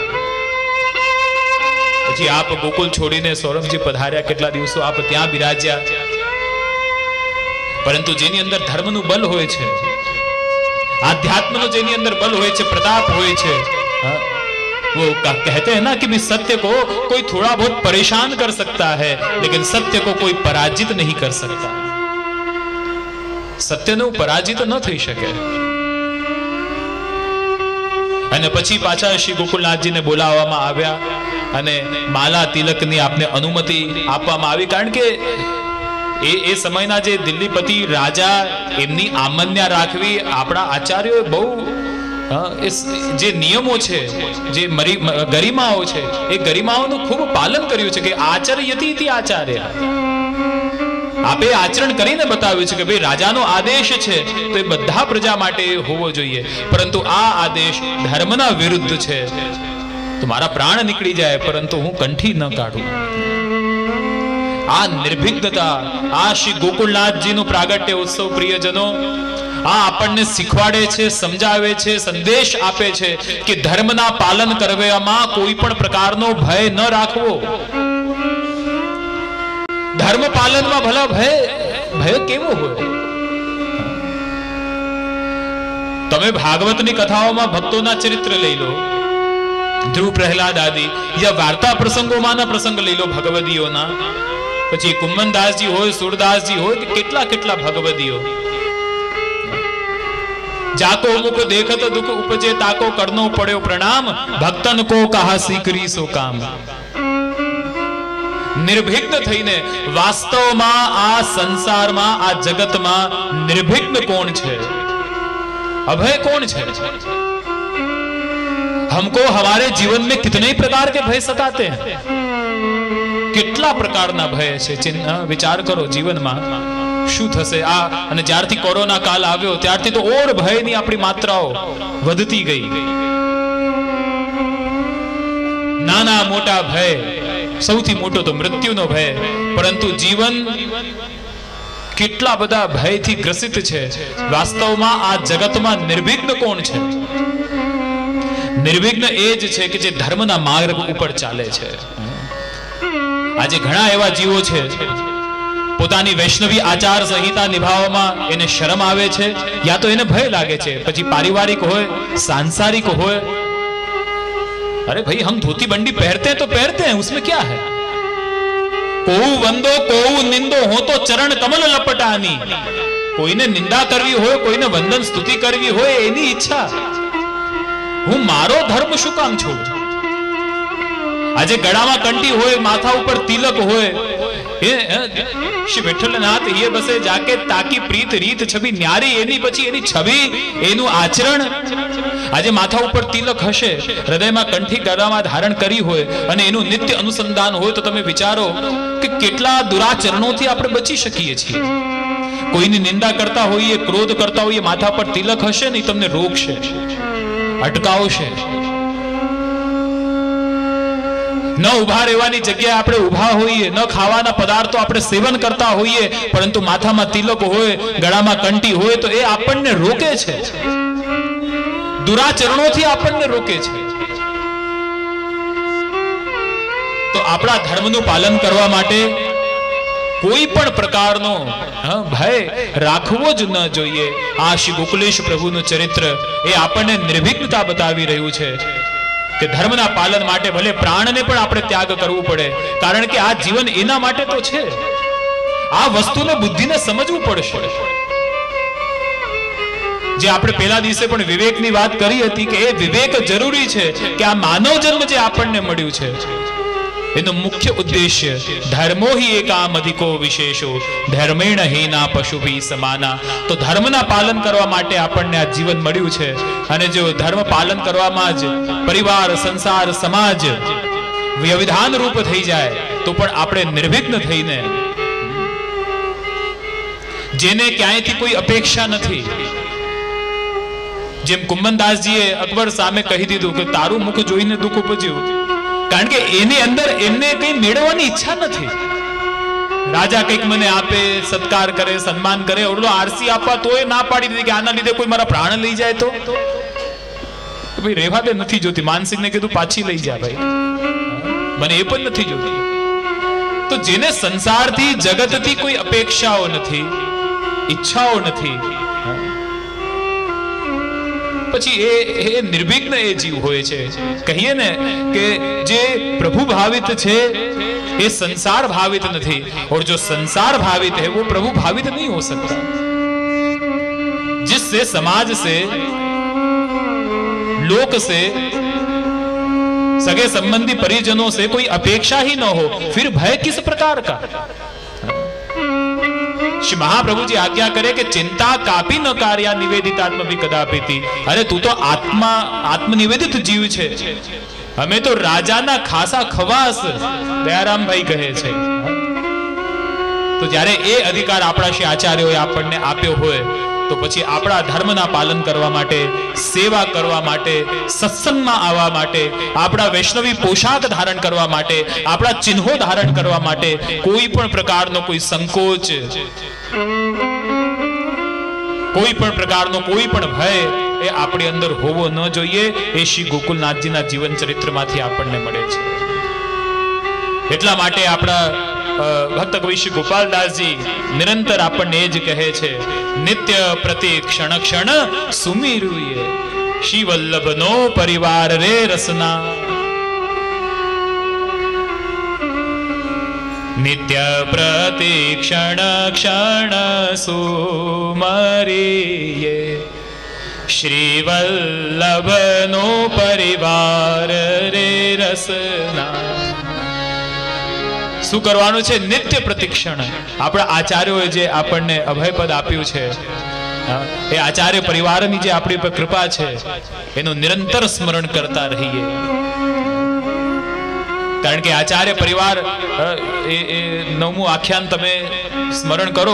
C: પછી આપ ગોકુલ છોડીને સૌરભજી પધાર્યા. કેટલા દિવસો આપ ત્યાં બિરાજ્યા. પરંતુ જેની અંદર ધર્મનું બલ હોય છે, आध्यात्म જેની અંદર બલ હોય છે, પ્રતાપ હોય છે, वो कहते हैं ना कि भी सत्य को कोई थोड़ा बहुत परेशान कर सकता है, लेकिन सत्य को कोई पराजित नहीं कर सकता. સત્યનું પરાજિત ન થઈ શકે. અને પછી પાછા શ્રી ગોકુલનાથજીને બોલાવવામાં આવ્યા અને માલા તિલકની આપને અનુમતિ આપવામાં આવી. કારણ કે એ સમયના જે દિલ્હીપતિ રાજા, એમની આમન્યા રાખવી આપણા આચાર્યોએ બહુ જે નિયમો છે, જે ગરિમાઓ છે, એ ગરિમાઓનું ખૂબ પાલન કર્યું છે. કે આચર્યતિ ઇતિ આચાર્ય, આપે આચરણ કરીને બતાવ્યું છે કે ભાઈ રાજાનો આદેશ છે તો એ બધા પ્રજા માટે હોવો જોઈએ, પરંતુ આ આદેશ ધર્મના વિરુદ્ધ છે તો મારા પ્રાણ નીકળી જાય પરંતુ હું કંઠી ન કાઢું. આ નિર્ભિગ્નતા, આ શ્રી ગોકુલનાથજીનું પ્રાગટ્ય ઉત્સવ પ્રિયજનો આ આપણને શીખવાડે છે, સમજાવે છે, સંદેશ આપે છે કે ધર્મના પાલન કરવામાં કોઈ પણ પ્રકારનો ભય ન રાખવો. ધર્મ પાલનમાં ભલા ભય કેવો હોય? તમે ભાગવતની કથાઓમાં ભક્તોના ચરિત્ર લઈ લો, ધ્રુવ પ્રહલાદ આદિ, યા વાર્તા પ્રસંગોમાંના પ્રસંગ લઈ લો ભગવદીઓના, પછી કુંભનદાસજી હોય, સુરદાસજી હોય, કે કેટલા કેટલા ભગવદીઓ. જાકો મુખ દેખત દુઃખ ઉપજે, તાકો કરનો પડ્યો પ્રણામ, ભક્તન કો કહા સીકરી સો કામ. નિર્ભિગ્ન થઈને વાસ્તવમાં આ સંસારમાં, આ જગતમાં નિર્ભિગ્ન કોણ છે? अभय कौन है? हमको हमारे जीवन में कितने प्रकार के भय सताते हैं, કેટલા પ્રકારના ભય છે. વિચાર કરો જીવનમાં શું થશે. આ અને જ્યારથી કોરોના કાળ આવ્યો ત્યારથી તો ઓર ભયની આપણી માત્રાઓ વધતી ગઈ. નાના મોટા ભય, સૌથી મોટો તો મૃત્યુનો ભય, પરંતુ જીવન કેટલા બધા ભયથી ગ્રસિત છે. વાસ્તવમાં આ જગતમાં નિર્વિઘ્ન કોણ છે? નિર્વિઘ્ન એ જ છે કે જે ધર્મના માર્ગ ઉપર ચાલે છે. આજે ઘણા એવા જીવો છે પોતાની વૈષ્ણવી આચાર સંહિતા નિભાવવામાં એને શરમ આવે છે, યા તો એને ભય લાગે છે. પછી પારિવારિક હોય, सांसारिक હોય, अरे भाई हम धोती बंडी पहनते हैं तो पहनते हैं, उसमें क्या है? कोऊ वंदो कोऊ निंदो हो तो चरण कमल लपटानी. કોઈને નિંદા કરવી હોય, કોઈને વંદન સ્તુતિ કરવી હોય, એની ઈચ્છા. હું મારો ધર્મ શું કામ છોડું? આજે ગળામાં કંઠી હોય, માથા ઉપર તિલક હોય, શ્રી વિઠ્ઠલનાથ ये बसे जाके ताकी प्रीत रीत छवि न्यारी, એની પછી એની છબી, એનું આચરણ. આજે માથા ઉપર તિલક હશે, હૃદયમાં કંઠી ગળામાં ધારણ કરી હોય અને એનું નિત્ય અનુસંધાન હોય તો તમે વિચારો કે કેટલા દુરાચરણોથી આપણે બચી શકીએ છીએ. કોઈની નિંદા કરતા હોઈએ, ક્રોધ કરતા હોઈએ, માથા પર તિલક હશે નહીં, તમને રોકશે, અટકાવશે. ન ઉભા રહેવાની જગ્યાએ આપણે ઉભા હોઈએ, ન ખાવાના પદાર્થો આપણે સેવન કરતા હોઈએ, પરંતુ માથામાં તિલક હોય, ગળામાં કંઠી હોય તો એ આપણને રોકે છે, દુરાચરણોથી આપણને રોકે છે. તો આપણા ધર્મનું પાલન કરવા માટે કોઈ પણ પ્રકારનો ભય રાખવો જ ન જોઈએ. આ શ્રી ગોકુલેશ પ્રભુનું ચરિત્ર એ આપણને નિર્ભિગ્નતા બતાવી રહ્યું છે કે ધર્મના પાલન માટે ભલે પ્રાણને પણ આપણે ત્યાગ કરવું પડે, કારણ કે આ જીવન એના માટે તો છે. આ વસ્તુને બુદ્ધિને સમજવું પડશે. જે આપણે પહેલા દિવસે પણ વિવેકની વાત કરી હતી કે એ વિવેક જરૂરી છે કે આ માનવ જન્મ જે આપણને મળ્યું છે એનો મુખ્ય ઉદ્દેશ્ય ધર્મો હિ એકામ અધિકો વિશેષો ધર્મેણ હીના પશુભી સમાના. તો ધર્મના પાલન કરવા માટે આપણને આ જીવન મળ્યું છે, અને જો ધર્મ પાલન કરવામાં જ પરિવાર, સંસાર, સમાજ વ્યવધાન રૂપ થઈ જાય તો પણ આપણે નિર્વિઘ્ન થઈને, જેને ક્યાંયથી કોઈ અપેક્ષા નથી, જેમ કુંભનદાસજીએ અકબર સામે કહી દીધું કે તારું મુખ જોઈને દુઃખ ઉપજ્યું, કારણ કે એની અંદર એમને કઈ મેળવવાની ઈચ્છા નથી. રાજા કંઈક મને આપે, સત્કાર કરે, સન્માન કરે, ઓરલો આરસી આપવા તોય ના પાડી દીધી કે આના લીધે કોઈ મારા પ્રાણ લઈ જાય તો ભાઈ રેવા દે, નથી જોતી. માનસિંહને કીધું પાછી લઈ જા ભાઈ, મને એ પણ નથી જોતી. તો જેને સંસારથી, જગતથી કોઈ અપેક્ષાઓ નથી, ઈચ્છાઓ નથી, પછી એ નિર્વિઘ્ન એ જીવ હોય છે. કહીએ ને કે જે પ્રભુ ભાવિત છે એ संसार भावित नहीं, और जो संसार भावित है वो प्रभु भावित नहीं हो सकता. जिससे समाज से, लोक से, सगे संबंधी परिजनों से कोई अपेक्षा ही न हो, फिर भय किस प्रकार का. श्री महाप्रभु जी आज्ञा करे कि चिंता कापी न कार्या निवेदितात्म भी कदापि. अरे तू तो आत्मा आत्मनिवेदित जीव छे, हमें तो राजा ना खासा खवास दयाराम भाई कहे छे. तो જ્યારે એ અધિકાર આપણા શ્રી આચાર્યોએ આપણને આપ્યો હોય તો પછી આપણા ધર્મના પાલન કરવા માટે, સેવા કરવા માટે, સત્સંગમાં આવવા માટે, આપણા વૈષ્ણવી પોશાક ધારણ કરવા માટે, આપણા ચિહ્નો ધારણ કરવા માટે કોઈ પણ પ્રકારનો કોઈ સંકોચ, કોઈ પણ પ્રકારનો કોઈ પણ ભય એ આપણી અંદર હોવો ન જોઈએ. એ શ્રી ગોકુલનાથજીના જીવન ચરિત્રમાંથી આપણને મળે છે. એટલા માટે આપણા ભક્ત કવિ શ્રી ગોપાલદાસજી નિરંતર આપણને એ જ કહે છે, નિત્ય પ્રતિ ક્ષણ ક્ષણ સુમીરુએ શ્રી વલ્લભનો પરિવાર રે રસના. નિત્ય પ્રતિ ક્ષણ ક્ષણ સુમરીએ શ્રી વલ્લભનો પરિવાર રે રસના. શું કરવાનું છે? નિત્ય પ્રતિક્ષણ. આપણા આચાર્યોએ જે આપણને અભયપદ આપ્યું છે, એ આચાર્ય પરિવારની જે આપણી પર કૃપા છે, એનું નિરંતર સ્મરણ કરતા રહીએ. કારણ કે આચાર્ય પરિવાર એ 9મું આખ્યાન તમે સ્મરણ કરો.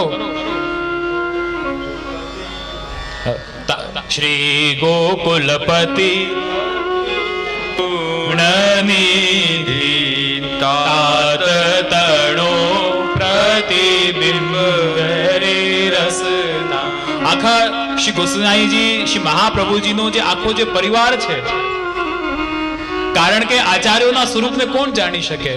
C: શ્રી ગોકુલપતિ ગુણનિધિ તાત તણો પ્રતિબિંબ રે રસના. આખા શ્રી ગોસ્વામીજી, શ્રી મહાપ્રભુજીનો જે આખો જે પરિવાર છે, કારણ કે આચાર્યોના સ્વરૂપને કોણ જાણી શકે?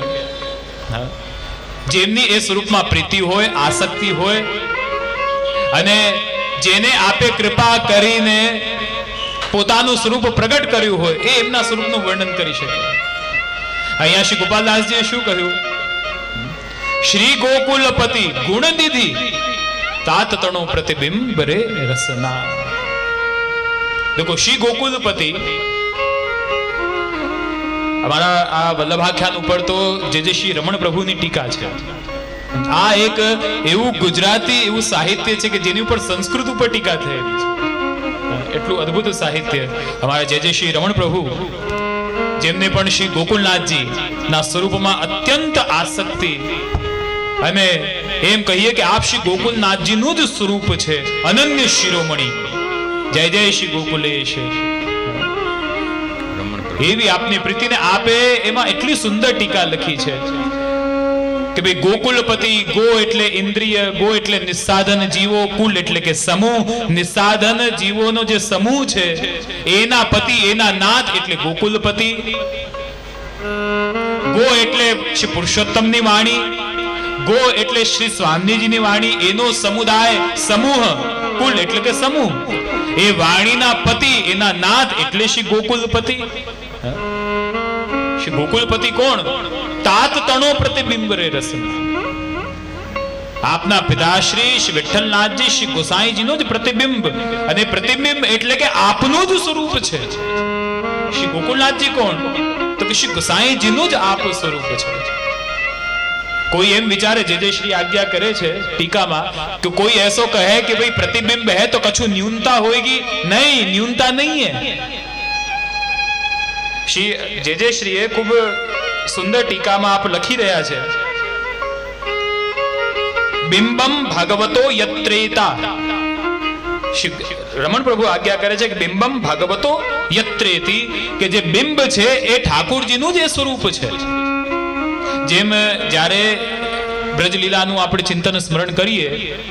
C: જેમની એ સ્વરૂપમાં પ્રીતિ હોય, આસક્તિ હોય, અને જેને આપે કૃપા કરીને પોતાનું સ્વરૂપ પ્રગટ કર્યું હોય, એ એમના સ્વરૂપનું વર્ણન કરી શકે. અહીંયા શ્રી ગોપાલદાસજીએ શું કહ્યું? શ્રી ગોકુલપતિ ગુણનિધિ તાત તણો પ્રતિબિંબ રે રસના. देखो श्री गोकुलपति हमारा आ वल्लभाख्यान ऊपर तो जे श्री रमण प्रभु ની ટીકા છે. આ એક એવું ગુજરાતી એવું સાહિત્ય છે કે જેની ઉપર સંસ્કૃત ઉપર ટીકા થયેલી છે. એટલું અદ્ભુત સાહિત્ય અમારા જે શ્રી રમણ પ્રભુ, જેમને પણ શ્રી ગોકુલનાથજી ના સ્વરૂપમાં અત્યંત આસક્તિ, અને એમ કહીએ કે આપ શ્રી ગોકુલનાથજી નું જ સ્વરૂપ છે, અનન્ય શિરોમણી. જય જય શ્રી ગોકુલેશ. એવી આપની પ્રીતિને આપે એમાં એટલી સુંદર ટીકા લખી છે કે ભાઈ ગોકુલપતિ, ગો એટલે ઇન્દ્રિય, ગો એટલે નિસ્સાધન જીવો, કુલ એટલે કે સમૂહ. નિસ્સાધન જીવોનો જે સમૂહ છે એના પતિ, એના નાથ એટલે ગોકુલપતિ. ગો એટલે શ્રી પુરુષોત્તમની વાણી, ગો એટલે શ્રી સ્વામીજીની વાણી, એનો સમુદાય, સમૂહ. કુલ એટલે કે સમૂહ. એ વાણીના પતિ, એના નાથ એટલે શ્રી ગોકુલપતિ. શ્રી ગોકુલપતિ કોણ? તાત તણો પ્રતિબિંબ રે રસના. આપના પિતાશ્રી શ્રી વિઠ્ઠલનાથજી, શ્રી ગોસાઈજીનો જ પ્રતિબિંબ, અને પ્રતિબિંબ એટલે કે આપનું જ સ્વરૂપ છે. શ્રી ગોકુલનાથજી કોણ? તો કે શ્રી ગુસાઈજીનું જ આપ સ્વરૂપ છે. કોઈ એમ વિચારે, જે શ્રી આજ્ઞા કરે છે ટીકામાં, કે કોઈ એસો કહે કે ભાઈ પ્રતિબિંબ है तो कछु न्यूनता होगी. नहीं, न्यूनता नहीं है. શ્રી જે શ્રીએ ખૂબ સુંદર ટીકામાં આપ લખી રહ્યા છે, બિંબમ ભગવતો યત્રેતા. રમણ પ્રભુ આજ્ઞા કરે છે કે બિંબમ ભગવતો યત્રેતી, કે જે બિંબ છે એ ઠાકોરજીનું જ સ્વરૂપ છે. જેમ જ્યારે બ્રજલીલાનું આપણે ચિંતન સ્મરણ કરીએ,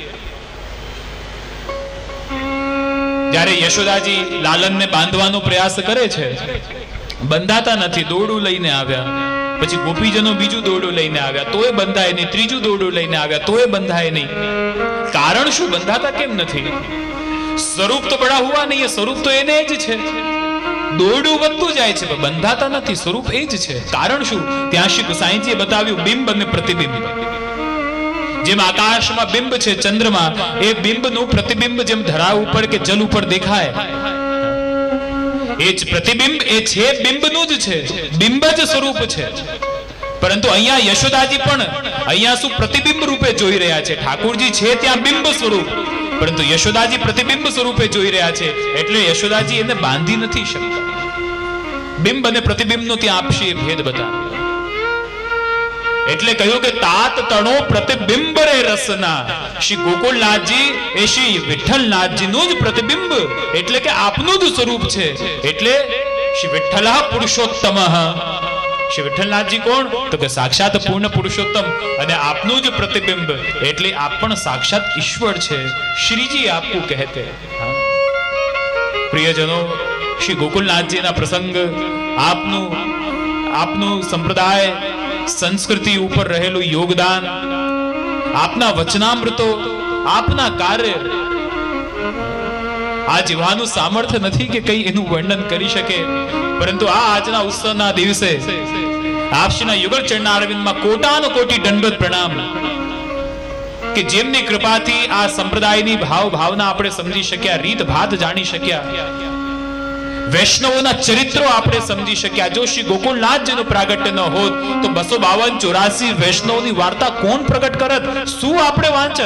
C: જ્યારે યશોદાજી લાલનને બાંધવાનો પ્રયાસ કરે છે, બંધાતા નથી, દોરડું લઈને આવ્યા, પછી ગોપીજનો બીજું દોરડું લઈને આવ્યા તોય બંધાય નહીં, ત્રીજું દોરડું લઈને આવ્યા તોય બંધાય નહીં. કારણ શું? બંધાતા કેમ નથી? સ્વરૂપ તો બડા હુઆ નહીં, સ્વરૂપ તો એને જ છે. દોરડું વધતું જાય છે પણ બંધાતા નથી, સ્વરૂપ એ જ છે. કારણ શું? ત્યાં શ્રી ગુસાઈજીએ બતાવ્યું બિંબ અને પ્રતિબિંબ. જેમ આકાશમાં બિંબ છે ચંદ્રમાં, એ બિંબનું પ્રતિબિંબ જેમ ધરા ઉપર કે જલ ઉપર દેખાય, એ જ પ્રતિબિંબ એ છે બિંબનું જ છે, બિંબ જ સ્વરૂપ છે. પરંતુ અહીંયા યશોદાજી પણ અહીંયા શું પ્રતિબિંબ રૂપે જોઈ રહ્યા છે. ઠાકોરજી છે ત્યાં બિંબ સ્વરૂપ, પરંતુ યશોદાજી પ્રતિબિંબ સ્વરૂપે જોઈ રહ્યા છે, એટલે યશોદાજી એને બાંધી નથી શકતા. બિંબ અને પ્રતિબિંબનો ત્યાં આપશી ભેદ બતાવ્યો. એટલે કહ્યું કે તાત તણો પ્રતિબિંબ રે રસના. શ્રી ગોકુળનાથજી એ શ્રી વિઠ્ઠલનાથજીનું જ પ્રતિબિંબ, એટલે કે આપનું જ સ્વરૂપ છે. એટલે શ્રી વિઠ્ઠલ પુરુષોત્તમ. શ્રી વિઠ્ઠલનાથજી કોણ? તો કે સાક્ષાત પૂર્ણ પુરુષોત્તમ, અને આપનું જ પ્રતિબિંબ, એટલે આપ પણ સાક્ષાત ઈશ્વર છે. શ્રીજી આપકો કહેતે. પ્રિયજનો, શ્રી ગોકુળનાથજીના પ્રસંગ, આપનું સંપ્રદાય સંસ્કૃતિ ઉપર રહેલું યોગદાન, આપના વચનામૃતો, આપના કાર્ય, આ જીવાનું સામર્થ્ય નથી કે કઈ એનું વર્ણન કરી શકે. પરંતુ આ આજના ઉત્સવના દિવસે આપશ્રીના યુગલ ચરણારવિંદમાં કોટાનો કોટી દંડવત પ્રણામ, કે જેમની કૃપાથી આ સંપ્રદાયની ભાવના આપણે સમજી શક્યા, રીત ભાત જાણી શક્યા, વૈષ્ણવોના ચરિત્રો આપણે સમજી શક્યા. જો શ્રી ગોકુળનાથજીનું પ્રાગટ્ય ન હોત તો 252-84 વૈષ્ણવની વાર્તા કોણ પ્રગટ કરત? શું આપણે વાંચત?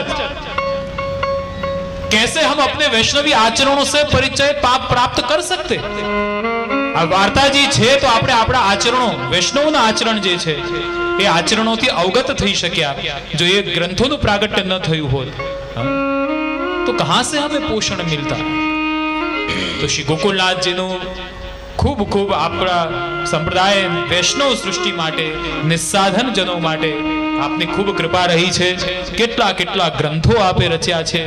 C: कैसे हम अपने वैष्णवी आचरणों से परिचय प्राप्त कर सकते? આ વાર્તાજી છે તો આપણે આપણા આચરણો, વૈષ્ણવના આચરણ જે છે એ આચરણોથી અવગત થઈ શક્યા. જો એ ગ્રંથોનું પ્રાગટ્ય ન થયું હોત તો કહાં સે હમે પોષણ મિલતા? તો શ્રી ગોકુળનાથજીનું ખૂબ ખૂબ આપણા સંપ્રદાય વૈષ્ણવ સૃષ્ટિ માટે, નિસ્સાધન જનો માટે આપની ખૂબ કૃપા રહી છે. કેટલા કેટલા ગ્રંથો આપે રચ્યા છે,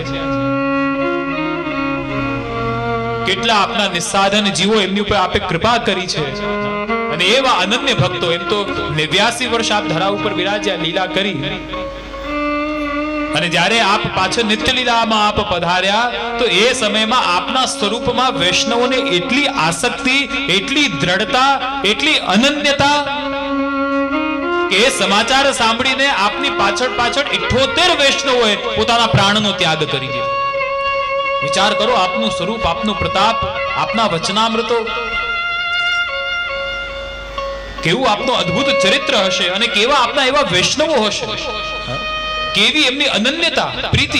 C: કેટલા આપના નિસ્સાધન જીવો એમની ઉપર આપે કૃપા કરી છે. અને એવા અનન્ય ભક્તો, એમ તો 89 વર્ષ આપ ધરા ઉપર બિરાજ્યા, લીલા કરી, અને જ્યારે આપ પાછળ નિત્ય લીલામાં આપ પધાર્યા તો એ સમયમાં આપના સ્વરૂપમાં વૈષ્ણવોને એટલી આસક્તિ, એટલી દ્રઢતા, એટલી અનન્યતા કે એ સમાચાર સાંભળીને આપની પાછળ 78 વૈષ્ણવોએ પોતાના પ્રાણનો ત્યાગ કરી દીધો. વિચાર કરો, આપનું સ્વરૂપ, આપનું પ્રતાપ, આપના વચનામૃતો, કેવું આપનું અદ્ભુત ચરિત્ર હશે, અને કેવા આપના એવા વૈષ્ણવો હશે, કેવી એમની અનન્યતા, પ્રીતિ,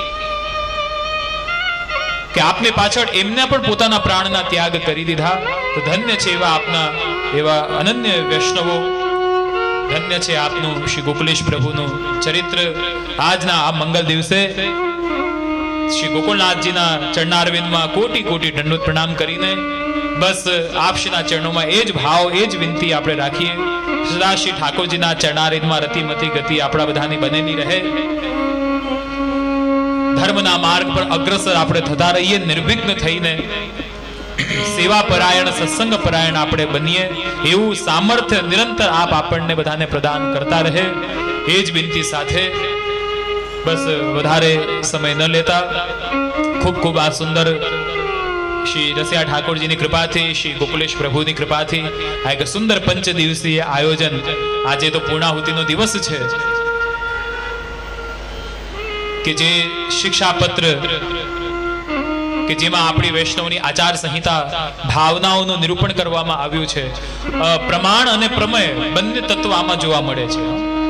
C: કે આપને પાછળ એમને પણ પોતાના પ્રાણના ત્યાગ કરી દીધા. તો ધન્ય છે એવા આપના એવા અનન્ય વૈષ્ણવો, ધન્ય છે આપનું શ્રી ગોકુલેશ પ્રભુનું ચરિત્ર. આજના આ મંગલ દિવસે શ્રી ગોકુળનાથજીના ચરણારવિંદમાં કોટી કોટી દંડવત પ્રણામ કરીને બસ આપશ્રીના ચરણોમાં એ જ ભાવ, એ જ વિનંતી આપણે રાખીએ. સદા શ્રી ઠાકોરજીના ચરણારવિંદમાં રતિમતી ગતિ આપણા બધાની બનેલી રહે. ધર્મના માર્ગ પર અગ્રસર આપણે થતા રહીએ, નિર્વિઘ્ન થઈને સેવા પરાયણ, સત્સંગ પરાયણ આપણે બનીએ, એવું સામર્થ્ય નિરંતર આપ આપણને બધાને પ્રદાન કરતા રહે. એ જ વિનંતી સાથે બસ વધારે સમય ન લેતા ખૂબ ખૂબ આ સુંદર શ્રી રસિયા ઠાકોરજીની કૃપાથી, શ્રી ગોકુલેશ પ્રભુની કૃપાથી આ એક સુંદર 5 દિવસીય આયોજન. આજે તો પૂર્ણાહુતિનો દિવસ છે કે જે શિક્ષાપત્ર કે જેમાં આપણી વૈષ્ણવની આચાર સંહિતા ભાવનાઓનું નિરૂપણ કરવામાં આવ્યું છે. પ્રમાણ અને પ્રમેય બંને તત્વ આમાં જોવા મળે છે.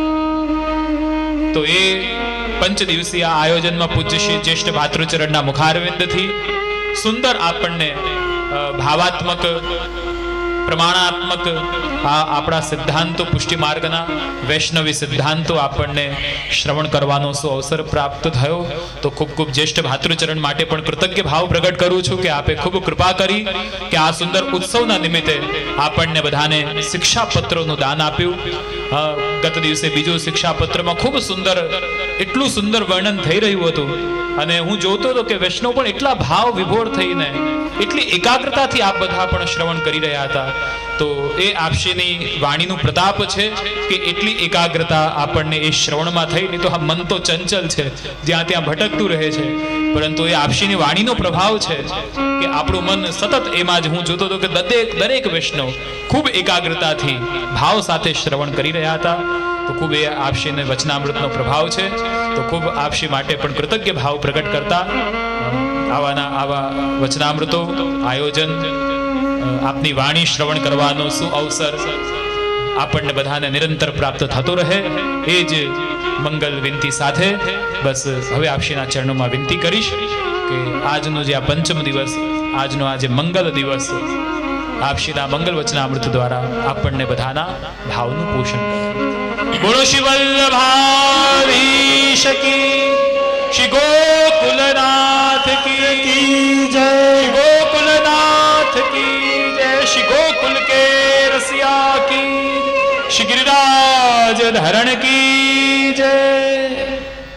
C: તો એ પંચ દિવસીય આયોજનમાં પૂજ્ય શ્રી જ્યેષ્ઠ ભાતૃચરણના મુખારવિંદથી સુંદર આપણને ભાવાત્મક પ્રમાણાત્મક આપણા સિદ્ધાંતો પુષ્ટિ માર્ગના વૈષ્ણવી સિદ્ધાંતો આપણને શ્રવણ કરવાનો અવસર પ્રાપ્ત થયો. તો ખૂબ ખૂબ જ્યેષ્ઠ ભાતૃચરણ માટે પણ કૃતજ્ઞ ભાવ પ્રગટ કરું છું કે આપે ખૂબ કૃપા કરી કે આ સુંદર ઉત્સવના નિમિત્તે આપણને બધાને શિક્ષાપત્રોનું દાન આપ્યું. ગત દિવસે બીજો શિક્ષાપત્રમાં ખૂબ સુંદર, એટલું સુંદર વર્ણન થઈ રહ્યું હતું અને હું જોતો હતો કે વૈષ્ણવ પણ એટલા ભાવ વિભોર થઈને એટલી એકાગ્રતાથી આપ બધા પણ શ્રવણ કરી રહ્યા હતા. તો એ આપશીની વાણીનું પ્રતાપ છે કે એટલી એકાગ્રતા આપણને એ શ્રવણમાં થઈ. નહીં તો આ મન તો ચંચલ છે, જ્યાં ત્યાં ભટકતું રહે છે, પરંતુ એ આપશીની વાણીનો પ્રભાવ છે કે આપણું મન સતત એમાં જ. હું જોતો હતો કે દરેક વૈષ્ણવ ખૂબ એકાગ્રતાથી ભાવ સાથે શ્રવણ કરી રહ્યા હતા. તો ખૂબ એ આપશીને વચનામૃતનો પ્રભાવ છે. તો ખૂબ આપશી માટે પણ કૃતજ્ઞ ભાવ પ્રગટ કરતા આવા વચનામૃતો આયોજન, આપની વાણી શ્રવણ કરવાનો સુઅવસર આપણને બધાને નિરંતર પ્રાપ્ત થતો રહે, એ જ મંગલ વિનંતી સાથે બસ હવે આપશીના ચરણોમાં વિનંતી કરીશ કે આજનો જે આ પંચમ દિવસ, આજનો આ જે મંગલ દિવસ આપશીના મંગલ વચનામૃત દ્વારા આપણને બધાના ભાવનું પોષણ કરે. બોલો શ્રી વલ્લભાધીશ કી, શ્રી ગોકુલનાથ કી જય, ગોકુલનાથ કી જય, શ્રી ગોકુલ કે રસિયા કી, શ્રી गिरिराज धरण की जय।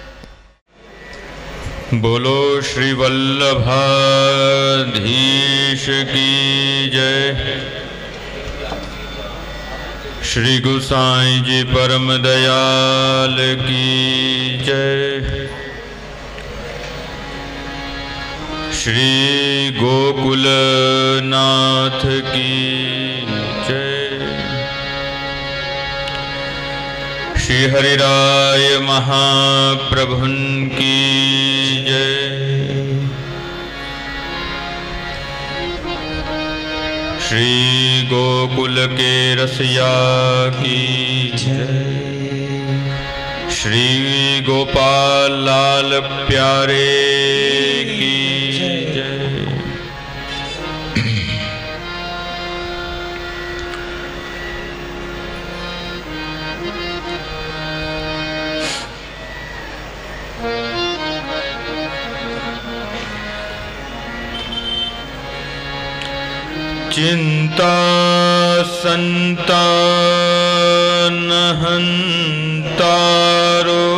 D: बोलो श्री वल्लभाधीश की जय। श्री गोसाई जी परम दयाल की जय। श्री गोकुलनाथ की जय। श्री हरिराय महाप्रभुन की जय। श्री गोकुल के रसिया की जय। श्री गोपाल लाल प्यारे की जय। चिंता संतान हंतारो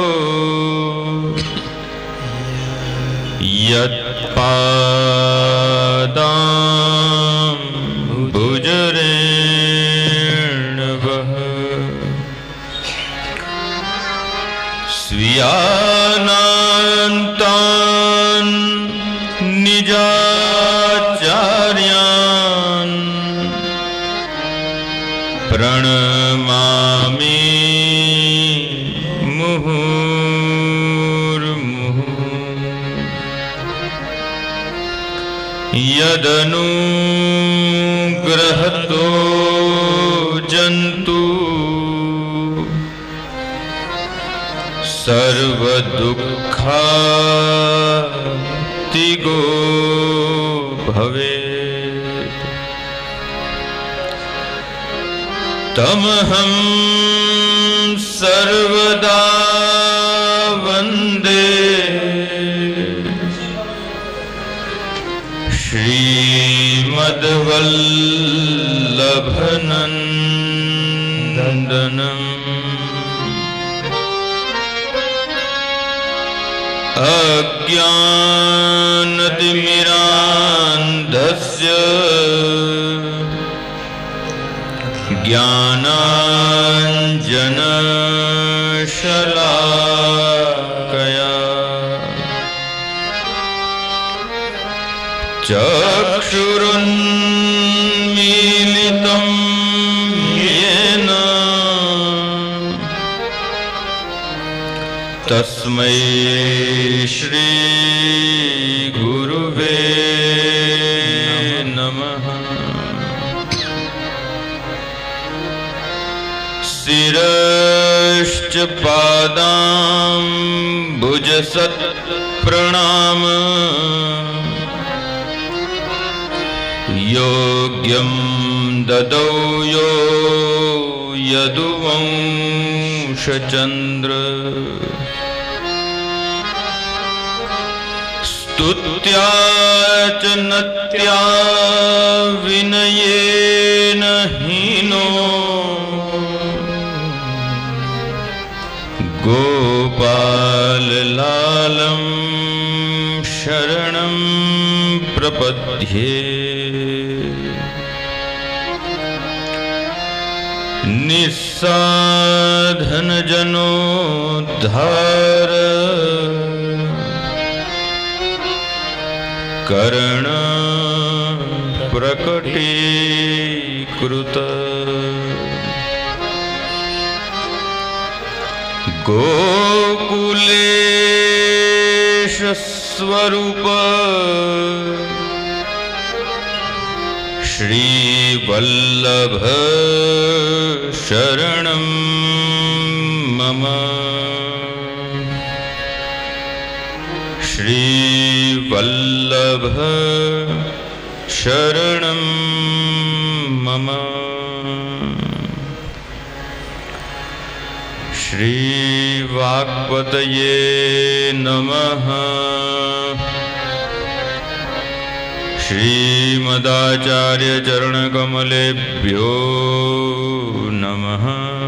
D: यत्पादां भुजरेणवः स्वीयानान्तान् निजाचार्यान् प्रणमामि मुहुर्मुहुः। यदनुग्रहतो जन्तु सर्वदुःखातिगो भवेत्। तमहं सर्वदा वन्दे श्रीमद्वल्लभनन्दनम्। अज्ञानतिमिरान्धस्य ज्ञानाञ्जनशलाकया चक्षुरुन्मीलितं येन तस्मै श्री गुरुवे नमः। शिरश्च पादाम्बुजसत् प्रणाम योग्यं ददौ यो यदुवंशचन्द्र स्तुत्या च नत्या विनयेन हीनो गोपाललालं शरणं प्रपद्ये। निस्साधनजनोद्धार कर्ण प्रकटीकृत गोकुलेश स्वरूप श्रीवल्लभ शरणं मम। श्रीवल्लभ शरणं मम। श्रीवाक्पतये नमः। श्रीमदाचार्य चरणकमलेभ्यो नमः।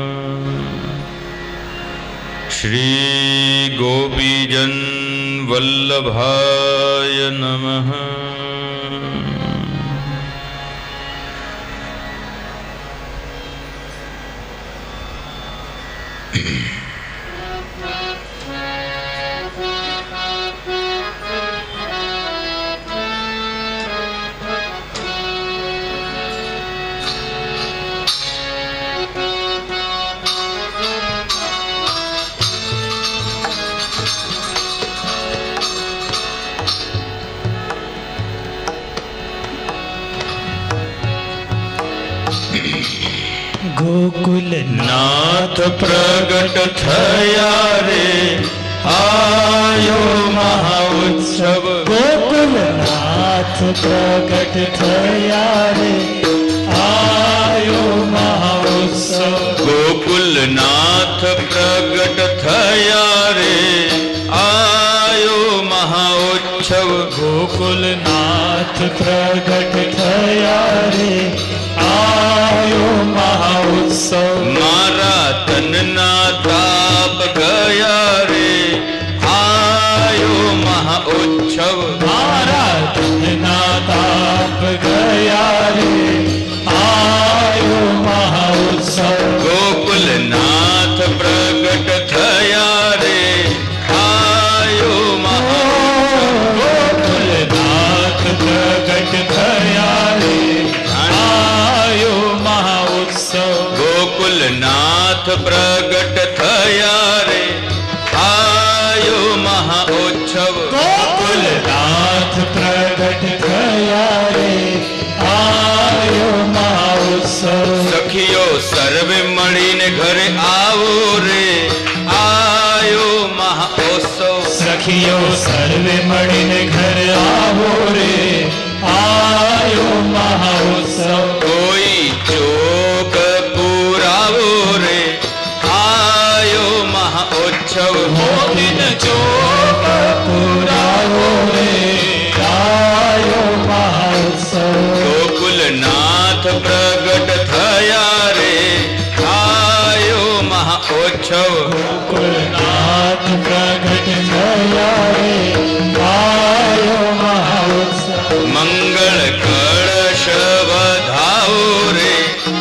D: श्री गोपीजन वल्लभाय नमः।
A: गोकुलनाथ
D: प्रगट थया रे आयो महाउत्सव।
A: गोकुलनाथ प्रगट थया रे आयो महाउत्सव।
D: गोकुलनाथ प्रगट थया रे आयो महाउत्सव।
A: गोकुलनाथ प्रगट थया रे आयो महाउत्सव।
D: मारा तनना ताप गया रे आयो महाउत्सव।
A: मारा तनना ताप गया रे आयो महाउत्सव।
D: गोकुलनाथ प्रगट थया रे आयो महाउत्सव।
A: गोकुलनाथ प्रगट थया रे आयो महाउत्सव।
D: गोकुलनाथ प्रगट थया रे आयो महाउत्सव।
A: गोकुलनाथ प्रगट थया रे आयो महाउत्सव।
D: सखियो सर्वे मळीने घरे आवो रे आयो महाउत्सव।
A: सखियो सर्वे मळीने घर आवो रे आयो महाउत्सव।
D: कोई चोक पुरावो रे आयो महाउत्सव।
A: मोदिन चोक पुरावो रे आयो महाउत्सव।
D: गोकुलनाथ प्रगट थया रे आयो महाउत्सव।
A: गोकुलनाथ प्रगट थया रे आयो महाउत्सव।
D: मंगल कलश बधाओ रे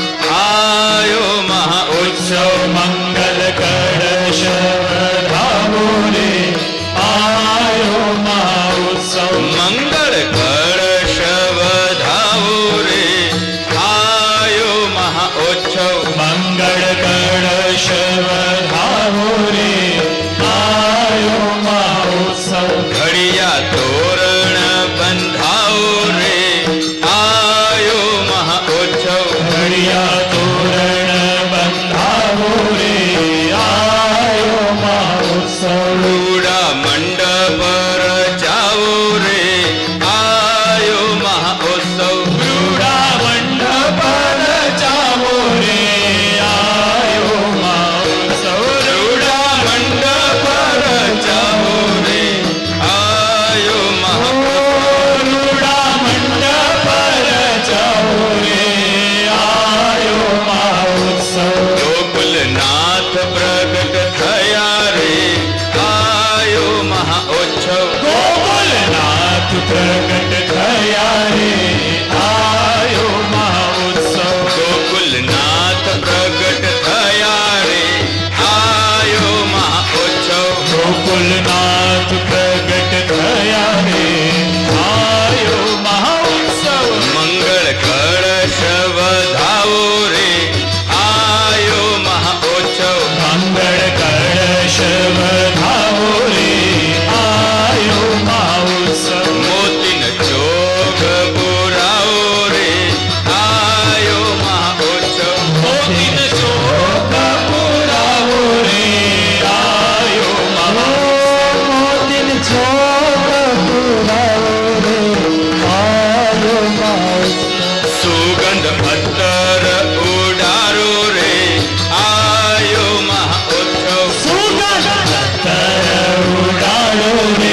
D: आयो महाउत्सव।
A: मंगल कलश बधाओ रे महोत्सव
D: रूड़ा मंडप रचाओ रे आयो महोत्सव
A: रूड़ा मंडप रचाओ रे आयो महोत्सव
D: रूड़ा मंडप रचाओ रे आयो महोत्सव
A: रूड़ा मंडप रचाओ रे आयो महोत्सव
D: गोकुलनाथ प्रगट थया रे आयो महोत्सव
A: गोकुलनाथ प्रगट थया रे आयो महोत्सव
D: गोकुलनाथ प्रगट थया रे आयो महोत्सव
A: गोकुलनाथ प्रगट थया रे आयो महोत्सव
D: मंगल कलश वधाओ रे आयो महोत्सव
A: मंगल कलश वधाओ रे आयो महोत्सव
D: मोतिन चोग पुराओ रे आयो महोत्सव
A: मोतिन चोक पुराओ रे आयो महोत्सव मोतिन चोक पुराओ रे आयो महोत्सव
D: सुगंध अत्तर उडारो रे आयो महोत्सव
A: सुगंध अत्तर उडारो रे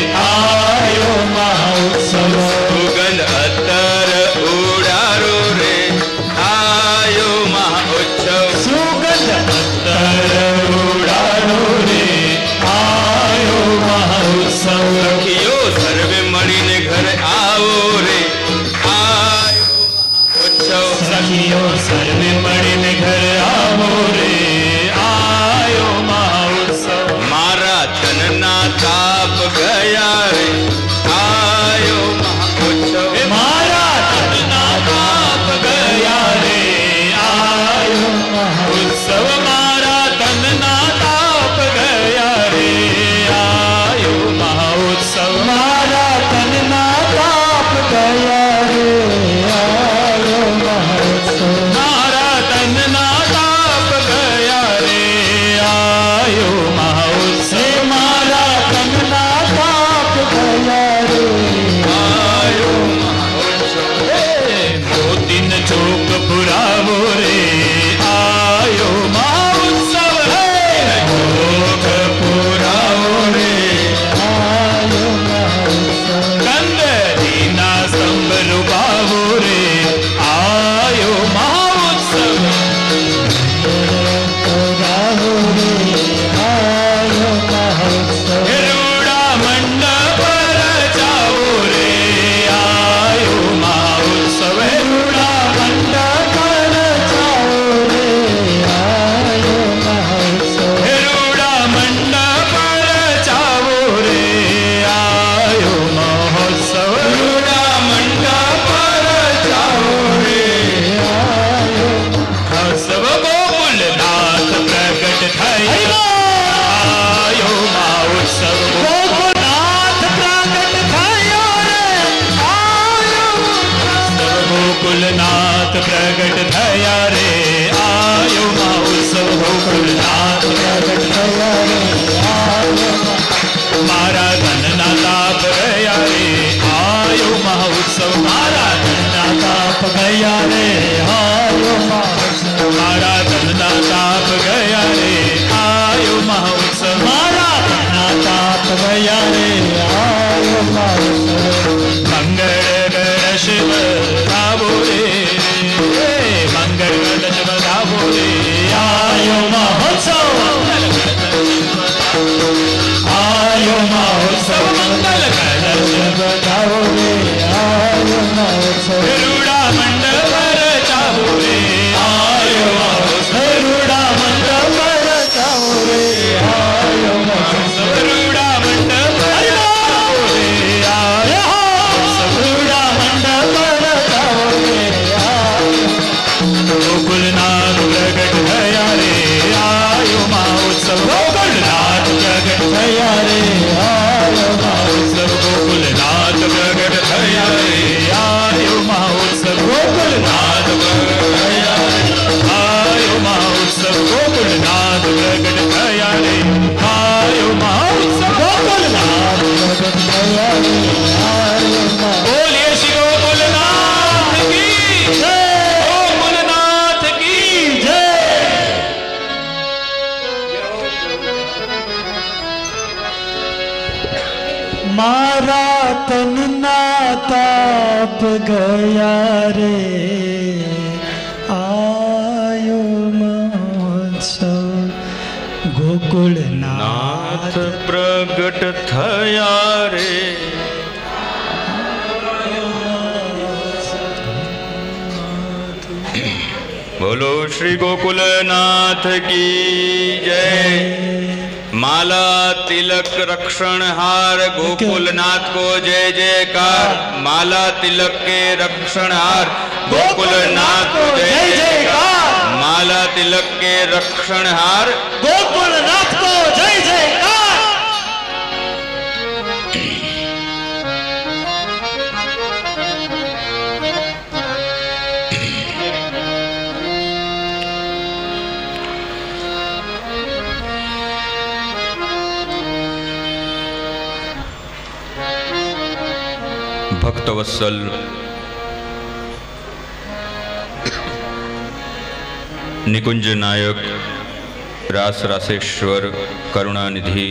A: आयो महोत्सव
D: सुगंध अत्तर उडारो रे आयो महोत्सव
A: सुगंध अत्तर उडारो रे आयो महोत्सव
D: सखियो सर्वे मणिने घर आओ रे आयो महोत्सव
A: सखियो सर्वे मणिने घर आओ रे आयो महोत्सव
D: मारा तनना ताप गया रे आयो महोत्सव
A: मारा तनना ताप गया रे आयो महोत्सव मारा तनना ताप गया रे आयो महोत्सव मारा तनना ताप गया रे आयो महोत्सव मारा तनना ताप गया रे आयो महोत्सव मारा तनना ताप गया
E: गया रे आयो
A: बोलिए श्री गोकुलनाथ की जय, गोकुलनाथ की जय।
E: मारा तन ना ताप गया रे आयो महोत्सव गोकुलनाथ
D: प्रगट थया रे। बोलो श्री गोकुलनाथ की जय। माला तिलक रक्षण हार गोकुलनाथ को जय जयकार। माला तिलक के रक्षण हार गोकुलनाथ को जय जयकार। माला तिलक के रक्षण हार
E: गोकुलनाथ को जय जयकार।
D: भक्तवत्सल निकुंज नायक रास रासेश्वर करुणानिधि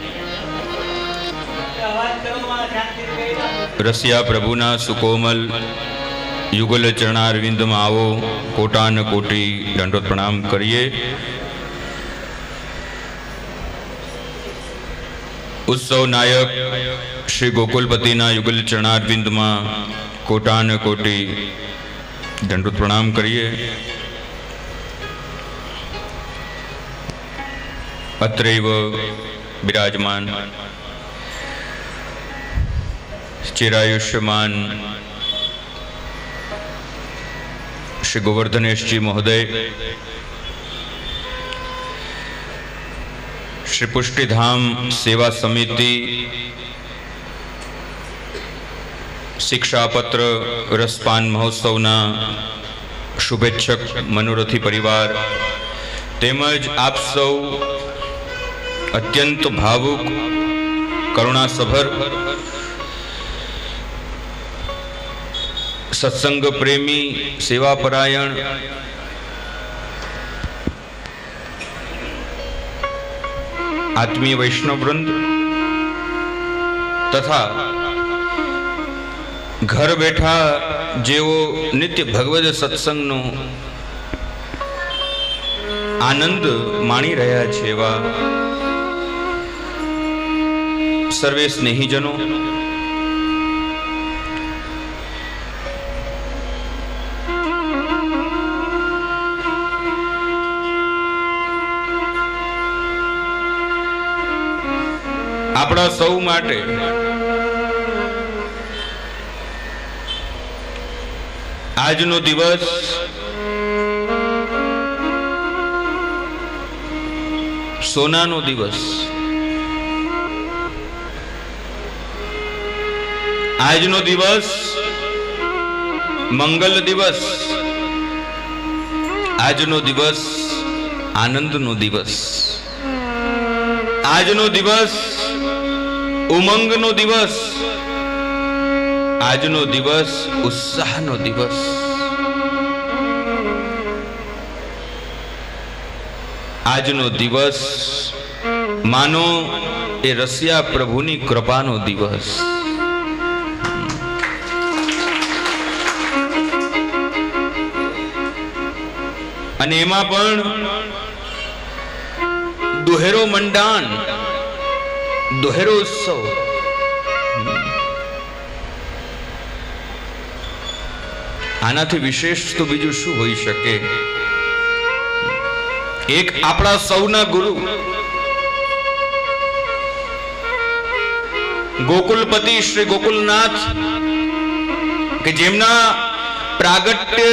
D: रसिया प्रभुना सुकोमल युगल चरणारविंद में आवो कोटान कोटि दंडोत प्रणाम करिए। उत्सव नायक श्री गोकुलपतिना युगल चरणारविंद में कोटान कोटि दंडोत प्रणाम करिए। अत्रैव विराजमान चिरायुष्यमान श्री गोवर्धनेश जी महोदय, श्री पुष्टिधाम सेवा समिति, शिक्षापत्र रसपान महोत्सवना शुभेच्छक मनोरथी परिवार तेमज आप सौ अत्यंत भावुक करुणासभर सत्संग प्रेमी सेवापरायण आत्मीय वैष्णव वृंद तथा घर बैठा जेओ नित्य भगवद सत्संग नो आनंद माणी रह्या छे एवा सर्वे स्नेहीजनों, આપણા સૌ માટે આજનો દિવસ સોનાનો દિવસ, આજનો દિવસ મંગલ દિવસ, આજનો દિવસ આનંદનો દિવસ, આજનો દિવસ ઉમંગનો દિવસ, આજનો દિવસ ઉત્સાહનો દિવસ. આજનો દિવસ માનો એ રસિયા પ્રભુની કૃપાનો દિવસ. અને એમાં પણ દુહેરો મંડાણ, દુહેરો ઉત્સવ. આનાથી વિશેષ તો બીજું શું હોઈ શકે? એક આપણા સૌના ગુરુ ગોકુલપતિ શ્રી ગોકુલનાથ કે જેમના પ્રાગટ્ય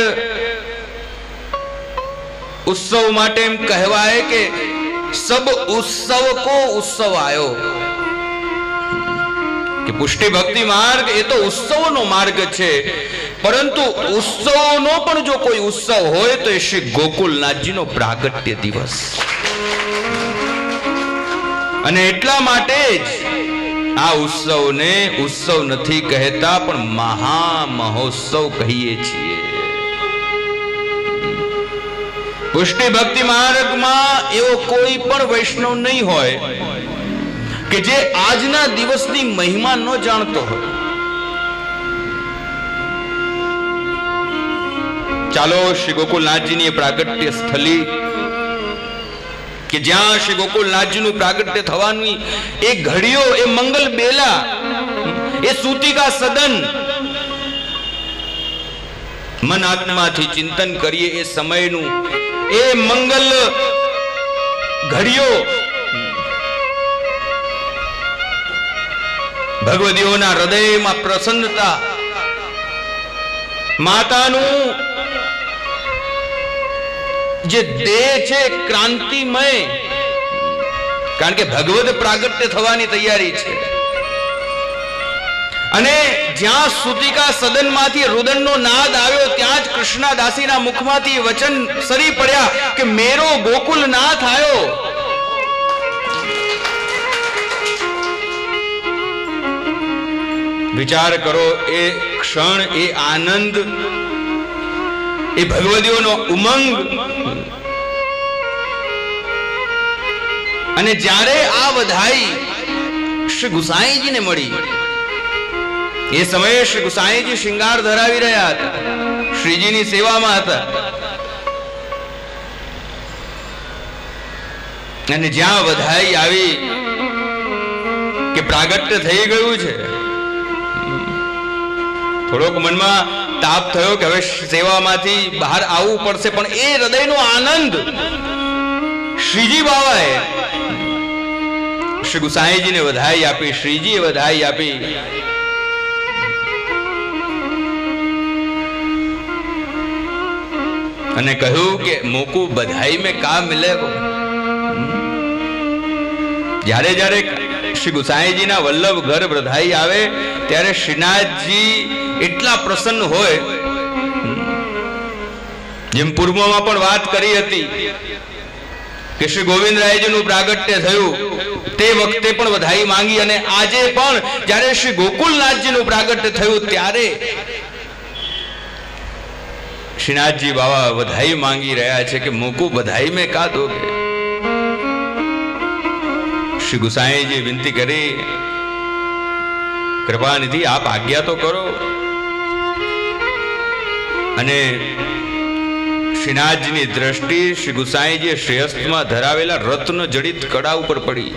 D: उत्सव माटे एम कहवाय के सब उत्सव को उत्सव आयो कि पुष्टि भक्ति मार्ग ये तो उत्सव नो मार्ग छे, परंतु उत्सव नो पण जो कोई उत्सव होय तो श्री गोकुलनाथ जी नो प्रागट्य दिवस. अने एटला माटे ज આ ઉત્સવને ઉત્સવ નથી કહેતા પણ મહા મહોત્સવ કહીએ છીએ. પુષ્ટિ ભક્તિ માર્ગમાં એવો કોઈ પણ વૈષ્ણવ નહીં હોય કે જે આજના દિવસની મહિમા ન જાણતો હોય. ચાલો શ્રી ગોકુલનાથજીની પ્રાગટ્ય સ્થલી કે જ્યાં શ્રી ગોકુલનાથજીનું પ્રાગટ્ય થવાની એ ઘડીઓ, એ મંગલ બેલા, એ સૂતિકા સદન મન આત્માથી ચિંતન કરીએ. એ સમયનું એ મંગલ ઘડીઓ ભગવદીઓના હૃદયમાં પ્રસન્નતા, માતાનું જે દેહ છે ક્રાંતિમય, કારણ કે ભગવદ પ્રાગટ્ય થવાની તૈયારી છે. અને જ્યાં સૂતિકા સદનમાંથી રુદનનો નાદ આવ્યો ત્યાં જ કૃષ્ણદાસીના મુખમાંથી વચન સરી પડ્યા કે મેરો ગોકુલનાથ આવ્યો. વિચાર કરો, એ ક્ષણ, એ આનંદ, એ ભગવદીઓનો ઉમંગ. અને જ્યારે આ વધાઈ શ્રી ગુસાઈજીને મળી, એ સમયે શ્રી ગુસાઈજી શિંગાર ધરાવી રહ્યા હતા, શ્રીજીની સેવામાં હતા. અને જ્યાં વધાઈ આવી કે પ્રાગટ્ય થઈ ગયું છે, થોડોક મનમાં તાપ થયો કે હવે સેવામાંથી બહાર આવવું પડશે, પણ એ હૃદયનો આનંદ શ્રીજી બાવાએ શ્રી ગુસાઈજીને વધાઈ આપી, શ્રીજીએ વધાઈ આપી. અને કહ્યું કે મોકુ બધાઈ મેં કા મિલે. જ્યારે જ્યારે શ્રી ગુસાઈજીના વલ્લભ ઘર બધાઈ આવે ત્યારે શ્રીનાથજી એટલા પ્રસન્ન હોય. જેમ પૂર્વમાં પણ વાત કરી હતી કે શ્રી ગોવિંદરાયજીનું પ્રાગટ્ય થયું તે વખતે પણ વધાઈ માંગી, અને આજે પણ જ્યારે શ્રી ગોકુલનાથજીનું પ્રાગટ્ય થયું ત્યારે શ્રીનાથજી બાબા વધાઈ માંગી રહ્યા છે કે મોકુ બધાઈ મેં કા દોગે. શ્રી ગુસાઈજી વિનંતી કરી, કૃપાનિધિ આપ આજ્ઞા તો કરો. અને શ્રીનાથજીની દ્રષ્ટિ શ્રી ગુસાઈજી શ્રેયસ્તમાં ધરાવેલા રત્ન જડિત કડા ઉપર પડી.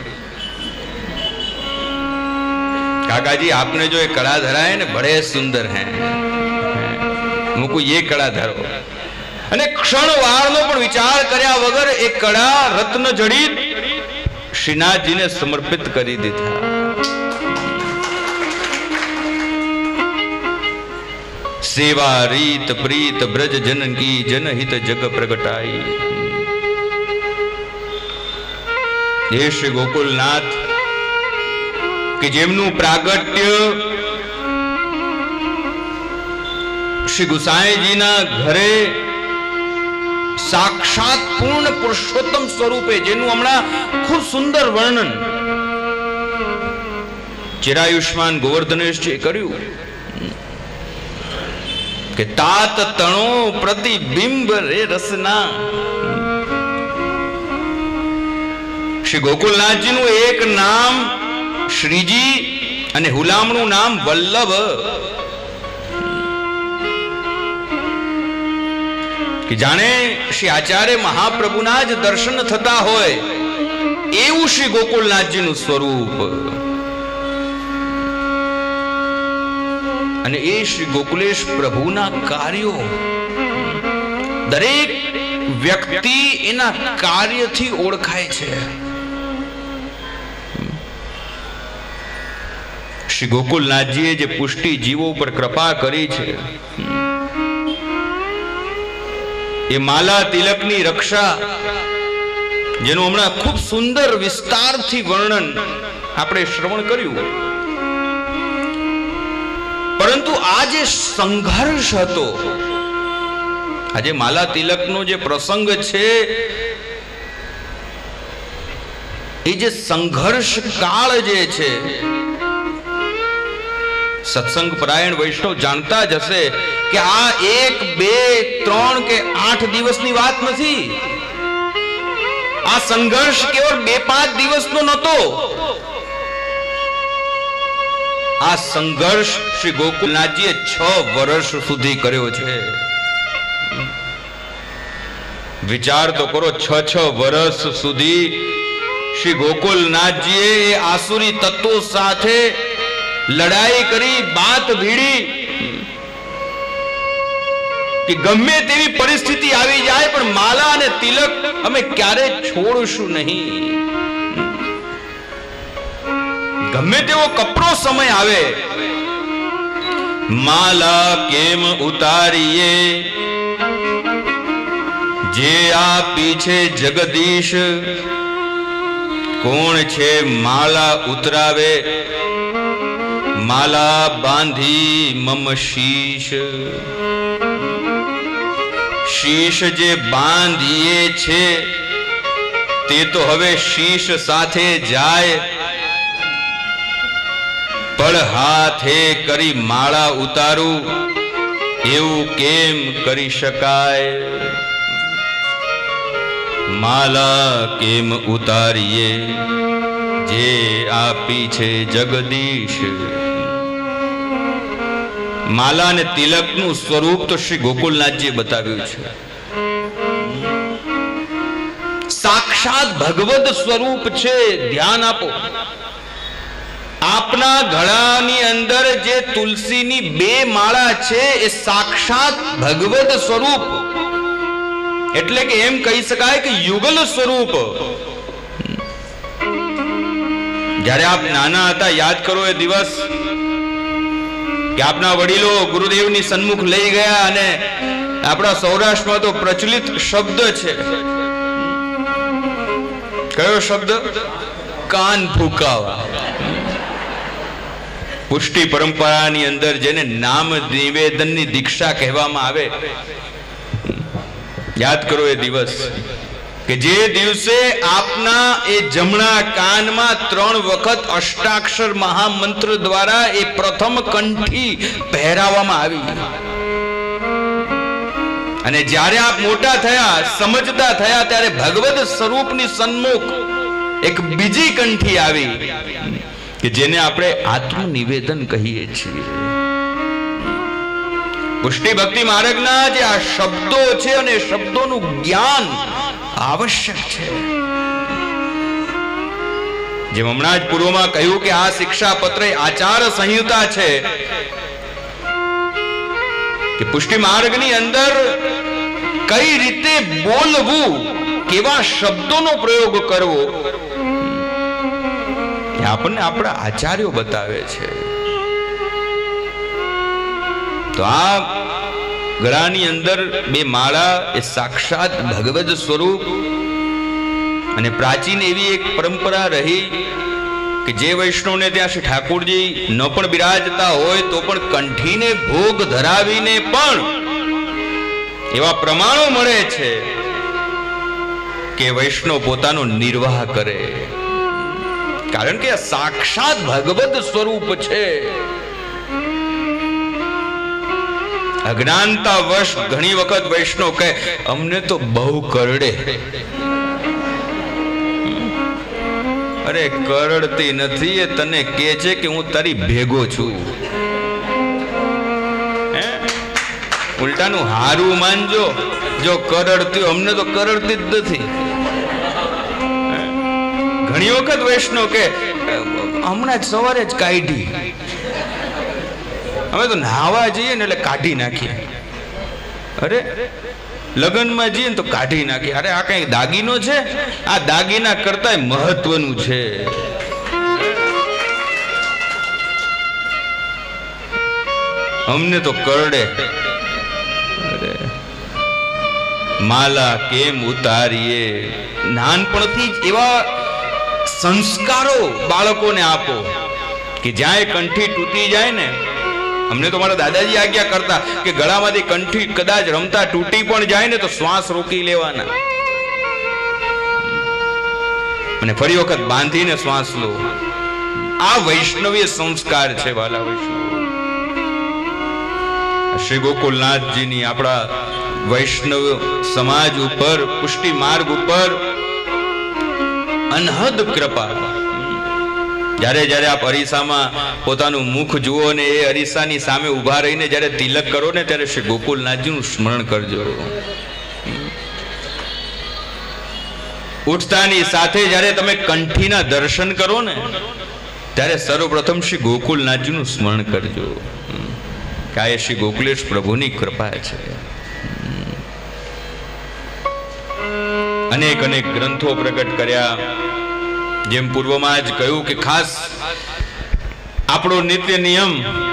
D: કાકાજી આપને જો એ કડા ધરાય ને બड़े સુંદર હૈ, મુકુ ये કડા ધરો. અને ક્ષણવારનો પણ વિચાર કર્યા વગર એ કડા રત્ન જડિત શ્રીનાથજીને સમર્પિત કરી દીધા. સેવા રીત પ્રીત બ્રજ જન કી જનહિત જગ પ્રગટાઈ. હે શ્રી ગોકુલનાથ કે જેમનું પ્રાગટ્ય શ્રી ગુસાઈજીના ઘરે સાક્ષાત પૂર્ણ પુરુષોત્તમ સ્વરૂપે, જેનું હમણાં ખૂબ સુંદર વર્ણન ચિરાયુષ્માન ગોવર્ધનેશજીએ કર્યું કે તાત તણો પ્રતિબિંબ રે રસના. શ્રી ગોકુલનાથજીનું એક નામ શ્રીજી અને હુલામણું નામ વલ્લભ, કે જાણે શ્રી આચાર્ય મહાપ્રભુના જ દર્શન થતા હોય એવું શ્રી ગોકુલનાથજીનું સ્વરૂપ. અને એ શ્રી ગોકુલેશ પ્રભુના કાર્યો, દરેક વ્યક્તિ એના કાર્યથી ઓળખાય છે. શ્રી ગોકુલનાથજીએ જે પુષ્ટિ જીવો પર કૃપા કરી છે, એ માલા તિલકની રક્ષા, જેનું હમણાં ખૂબ સુંદર વિસ્તારથી વર્ણન આપણે શ્રવણ કર્યું. પરંતુ આ જે સંઘર્ષ હતો, આજે માલા તિલકનો જે પ્રસંગ છે, એ જે સંઘર્ષ કાળ જે છે, સત્સંગ પરાયણ વૈષ્ણવ જાણતા જ હશે કે આ 1, 2, 3 કે 8 દિવસની વાત નથી. આ સંઘર્ષ કેવળ 2-5 દિવસનો નહોતો. આ સંઘર્ષ શ્રી ગોકુલનાથજીએ 6 વર્ષ સુધી કર્યો છે. વિચાર તો કરો, 6 વર્ષ સુધી શ્રી ગોકુલનાથજીએ એ આસુરી તત્વો સાથે લડાઈ કરી, બાત ભીડી કે ગમે તેવી પરિસ્થિતિ આવી જાય પણ માલા અને તિલક અમે ક્યારે છોડશું નહીં. ગમે તેવો કપરો સમય આવે, માલા કેમ ઉતારીએ જે આપી છે જગદીશ, કોણ છે માલા ઉતરાવે, માલા બાંધી મમ શીશ. શીશ જે બાંધીએ છે તે તો હવે શીશ સાથે જાય, પળ હાથે કરી માળા ઉતારું એવું કેમ કરી શકાય. માલા કેમ ઉતારીએ જે આપી છે જગદીશ. માલા અને તિલકનું સ્વરૂપ તો શ્રી ગોકુલનાથજીએ બતાવ્યું છે. સાક્ષાત ભગવદ સ્વરૂપ છે. ધ્યાન આપો, આપના ગળાની અંદર જે તુલસીની 2 માળા છે એ સાક્ષાત ભગવદ સ્વરૂપ, એટલે કે એમ કહી શકાય કે યુગલ સ્વરૂપ. જ્યારે આપ નાના હતા, યાદ કરો એ દિવસ કે આપના વડીલો ગુરુદેવની સન્મુખ લઈ ગયા અને આપણા સૌરાષ્ટ્રમાં તો પ્રચલિત શબ્દ છે. કયો શબ્દ? કાન ફૂંકાવા. પુષ્ટિ પરંપરાની અંદર જેને નામ નિવેદનની દીક્ષા કહેવામાં આવે, યાદ કરો એ દિવસ કે જે દિવસે આપના એ જમણા કાનમાં 3 વખત અષ્ટાક્ષર મહામંત્ર દ્વારા એ પ્રથમ કંઠી પહેરાવવામાં આવી. અને જ્યારે આપ મોટા થયા, સમજતા થયા, ત્યારે ભગવદ સ્વરૂપની સન્મુખ એક બીજી કંઠી આવી કે જેને આપણે આત્મનિવેદન કહીએ છીએ. પુષ્ટિ ભક્તિ માર્ગના જે આ શબ્દો છે અને શબ્દોનું જ્ઞાન આવશ્યક છે. જેમ હમણાં જ પૂર્વમાં કહ્યું કે આ શિક્ષાપત્ર આચાર સંહિતા છે કે પુષ્ટિ માર્ગની અંદર કઈ રીતે બોલવું, કેવા શબ્દોનો પ્રયોગ કરવો, આપણને આપણા આચાર્યો બતાવે છે. તો આ ગળાની અંદર 2 માળા એ સાક્ષાત ભગવદ સ્વરૂપ. અને પ્રાચીન એવી એક પરંપરા રહી કે જે વૈષ્ણવને ત્યાં શ્રી ઠાકોરજી ન પણ બિરાજતા હોય તો પણ કંઠીને ભોગ ધરાવીને પણ એવા પ્રમાણો મળે છે કે વૈષ્ણવ પોતાનો નિર્વાહ કરે, કારણ કે આ સાક્ષાત ભગવદ સ્વરૂપ છે. અજ્ઞાનતા વશ ઘણી વખત વૈષ્ણવ કહે અમને તો બહુ કરડે. અરે કરડતી નથી, એ તને કહે છે કે હું તારી ભેગો છું. ઉલટાનું હારું માનજો, જો કરડતી, અમને તો કરડતી જ નથી. ઘણી વખત વૈષ્ણવ કે હમણાં જ સવારે જ કાઢી, અમે તો નાહવા જઈએ ને એટલે કાઢી નાખીએ. અરે લગ્નમાં જઈએ ને તો કાઢી નાખીએ. અરે આ કઈ દાગીનો છે? આ દાગીના કરતા મહત્વનું છે. અમને તો કરડે. અરે માલા કેમ ઉતારીએ. નાનપણથી જ એવા સંસ્કારો બાળકોને આપો કે જ્યાં કંઠી તૂટી જાય ને, અમને તો મારા દાદાજી આજ્ઞા કરતા કે ગળામાંથી કંઠી કદાચ રમતા તૂટી પણ જાય ને તો શ્વાસ રોકી લેવાના અને ફરી વખત બાંધીને શ્વાસ લો. આ વૈષ્ણવીય સંસ્કાર છે વાલા વૈષ્ણવ. શ્રી ગોકુલનાથજીની આપણા વૈષ્ણવ સમાજ ઉપર, પુષ્ટિ માર્ગ ઉપર અનહદ કૃપા. જ્યારે જ્યારે આપ અરીસામાં પોતાનું મુખ જુઓ ને એ અરીસાની સામે ઉભા રહીને જ્યારે તિલક કરો ને ત્યારે શ્રી ગોકુલનાથજીનું સ્મરણ કરજો. ઉઠતાની સાથે જ્યારે તમે કંઠીના દર્શન કરો ને ત્યારે સર્વપ્રથમ શ્રી ગોકુલનાથજીનું સ્મરણ કરજો. કે આ શ્રી ગોકુલેશ પ્રભુની કૃપા છે. અનેક અનેક ગ્રંથો પ્રગટ કર્યા. જેમ પૂર્વમાં જ કહ્યું કે ખાસ આપણો નિત્ય નિયમ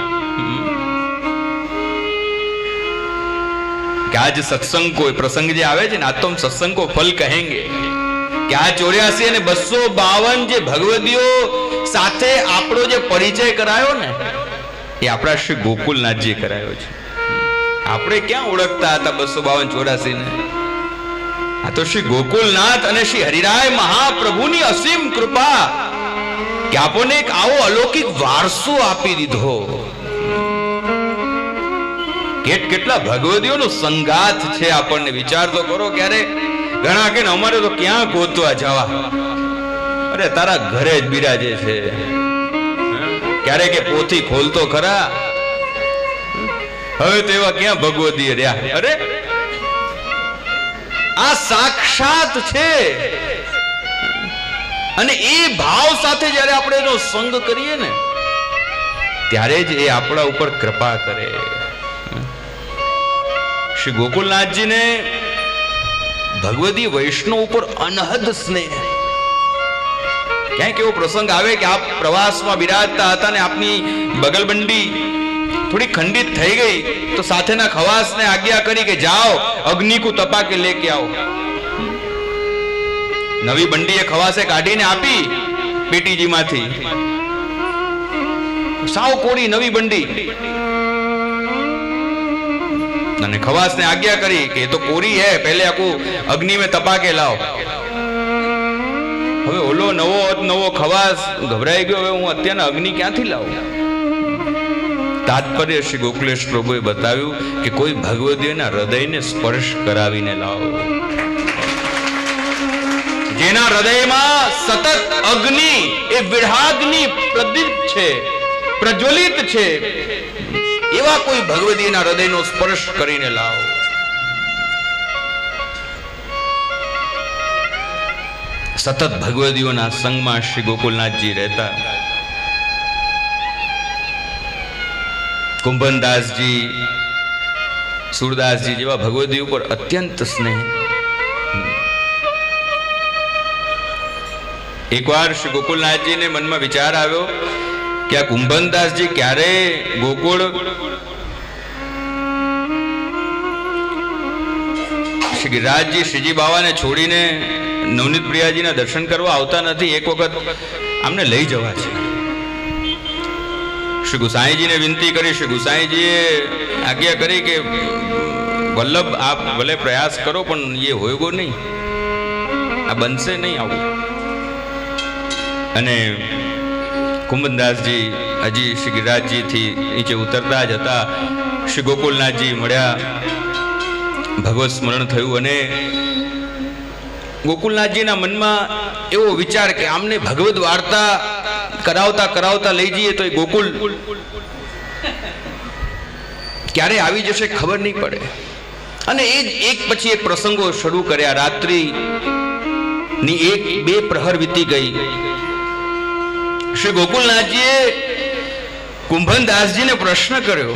D: કે આજ સત્સંગ કોઈ પ્રસંગ જે આવે છે ને આ તો સત્સંગ કો ફલ કહેંગે કે આ 84 અને 252 જે ભગવદીઓ સાથે આપણો જે પરિચય કરાયો ને એ આપણા શ્રી ગોકુલનાથજી કરાયો છે. આપણે ક્યાં ઓળખતા હતા 252 ને? આ તો શ્રી ગોકુલનાથ અને શ્રી હરિરાય મહાપ્રભુની અસીમ કૃપા કે આપણને એક આવો અલૌકિક વારસો આપી દીધો. કેટલા ભગવદીઓનો સંગાથ છે. આપણને વિચાર તો કરો. ક્યારે ઘણા કે અમારે તો ક્યાં ગોતવા જવા, અરે તારા ઘરે જ બિરાજે છે. ક્યારે કે પોથી ખોલતો ખરા, હવે તો એવા ક્યાં ભગવદી રહ્યા. અરે આ સાક્ષાત છે. અને એ ભાવ સાથે જ્યારે આપણે એનો સંગ કરીએ ને ત્યારે જ એ આપણા ઉપર કૃપા કરે. શ્રી ગોકુલનાથજીને ભગવદી વૈષ્ણવ ઉપર અનહદ સ્નેહ. ક્યાંક એવો પ્રસંગ આવે કે આપ પ્રવાસમાં બિરાજતા હતા ને આપની બગલબંડી થોડી ખંડિત થઈ ગઈ તો સાથેના ખવાસને આજ્ઞા કરી કે જાઓ અગ્નિ કો તપા કે લેકે આવો. નવી બંડી એ ખવાસે કાઢીને આપી પેટીજીમાંથી. સાવ કોરી નવી બંડી. અને ખવાસને આજ્ઞા કરી કે તો કોરી હે, પહેલે આખું અગ્નિ में तपा के लाओ. હવે ઓલો નવો ખવાસ ગભરાઈ ગયો. હવે હું અત્યારના અગ્નિ ક્યાંથી લાવું? તાત્પર્ય શ્રી ગોકુલેશ પ્રભુએ બતાવ્યું કે કોઈ ભગવદીના હૃદયને સ્પર્શ કરાવીને લાવો. જેના હૃદયમાં સતત અગ્નિ એ વિરહાગ્નિ પ્રદીપ્ત છે, પ્રજ્વલિત છે, એવા કોઈ ભગવદીના હૃદયનો સ્પર્શ કરીને લાવો. સતત ભગવદીઓના સંગમાં શ્રી ગોકુલનાથજી રહેતા. કુંભનદાસજી, સુરદાસજી જેવા ભગવદી ઉપર અત્યંત સ્નેહ. એકવાર શ્રી ગોકુલનાથજીને મનમાં વિચાર આવ્યો કે આ કુંભનદાસજી ક્યારે ગોકુળ શ્રી ગિરિરાજજી શ્રીજી બાવાને છોડીને નવનીત પ્રિયાજીના દર્શન કરવા આવતા નથી. એક વખત આમને લઈ જવા છે. શ્રી ગુસાઈજીને વિનંતી કરી. શ્રી ગુસાઈજીએ આજ્ઞા કરી કે વલ્લભ આપ ભલે પ્રયાસ કરો પણ એ હોયગો નહીં, આ બનશે નહીં આવું. અને કુંભનદાસજી હજી શ્રી ગિરિરાજજીથી નીચે ઉતરતા જ હતા. શ્રી ગોકુલનાથજી મળ્યા, ભગવત સ્મરણ થયું અને ગોકુલનાથજીના મનમાં એવો વિચાર કે આમને ભગવદ વાર્તા કરાવતા કરાવતા લઈ જઈએ તો એ ગોકુલ ક્યારે આવી જશે ખબર નહીં પડે. અને એ જ એક પછી એક પ્રસંગો શરૂ કર્યા. રાત્રિની 1-2 પ્રહર વીતી ગઈ. શ્રી ગોકુલનાથજીએ કુંભનદાસજીને પ્રશ્ન કર્યો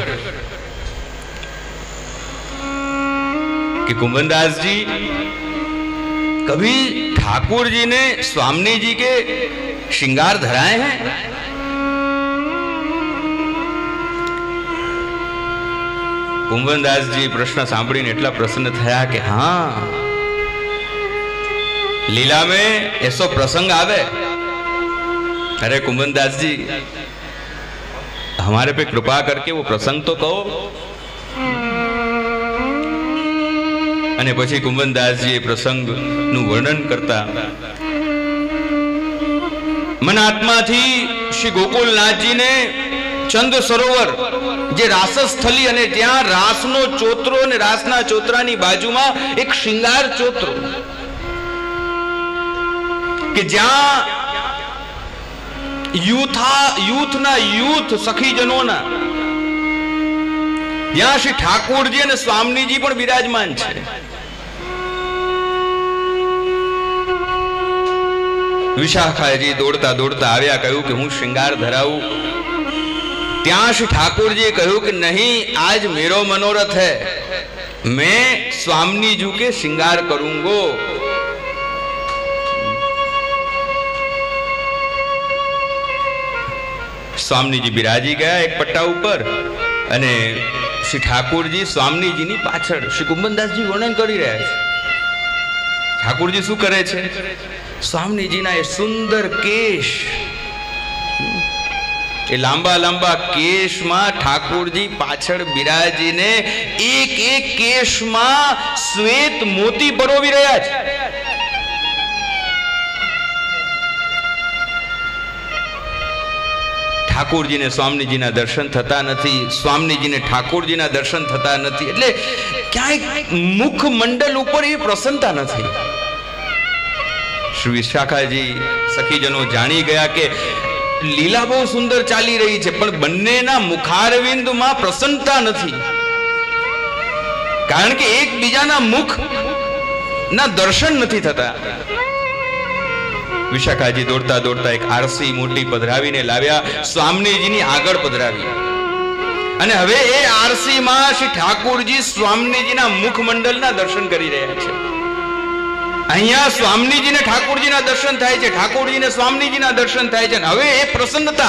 D: कि कुंभनदास जी कभी ठाकुर जी ने स्वामी जी के श्रृंगार धराए हैं? कुंभनदास जी प्रश्न सांभळीने एटला प्रसन्न थया कि हाँ, लीला में ऐसो प्रसंग आवे. अरे कुंभनदास जी, हमारे पे कृपा करके वो प्रसंग तो कहो. અને પછી કુંભનદાસજી પ્રસંગનું વર્ણન કરતા મન આત્માથી શ્રી ગોકુલનાથજીને ચંદ સરોવર જે રાસસ્થલી અને ત્યાં રાસનો ચોતરો અને રાસના ચોતરાની બાજુમાં એક શિંગાર ચોતરો કે જ્યાં યુથ સખીજનોના ત્યાં શ્રી ઠાકોરજી અને સ્વામીજી પણ બિરાજમાન છે. વિશાખાજી દોડતા દોડતા આવ્યા, કહ્યું કે હું શ્રૃંગાર ધરાવું. ત્યાં શ્રી ઠાકોરજીએ કહ્યું કે નહીં, આજ મેરો મનોરથ है, मैं स्वामी जी के श्रृंगार करूंगो. સ્વામીજી બિરાજી ગયા એક પટ્ટા ઉપર અને શ્રી ઠાકોરજી સ્વામીજીની પાછળ. શ્રી કુંભનદાસજી વર્ણન કરી રહ્યા છે. ઠાકોરજી શું કરે છે? સ્વામીજીના એ સુંદર કેશ, એ લાંબા લાંબા કેશમાં ઠાકોરજી પાછળ બિરાજીને એક એક કેશમાં શ્વેત મોતી પરોવી રહ્યા છે. ઠાકોરજીને સ્વામીજીના દર્શન થતા નથી, સ્વામીજીને ઠાકોરજીના દર્શન થતા નથી. એટલે ક્યાંય મુખ મંડળ ઉપર એ પ્રસન્નતા નથી. શ્રી વિશાખાજી સખીજનો જાણી ગયા કે લીલા બહુ સુંદર ચાલી રહી છે, પણ બંનેના મુખારવિંદમાં પ્રસન્નતા નથી. કારણ કે એકબીજાના મુખ ના દર્શન નથી થતા. વિશાખાજી દોડતા દોડતા એક આરસી મોટી પધરાવીને લાવ્યા, સ્વામીજીની આગળ પધરાવી. અને હવે એ આરસીમાં શ્રી ઠાકોરજી સ્વામીજીના મુખમંડળના દર્શન કરી રહ્યા છે. અહીંયા સ્વામીજીને ઠાકોરજીના દર્શન થાય છે, ઠાકોરજીને સ્વામીજીના દર્શન થાય છે. હવે એ પ્રસન્નતા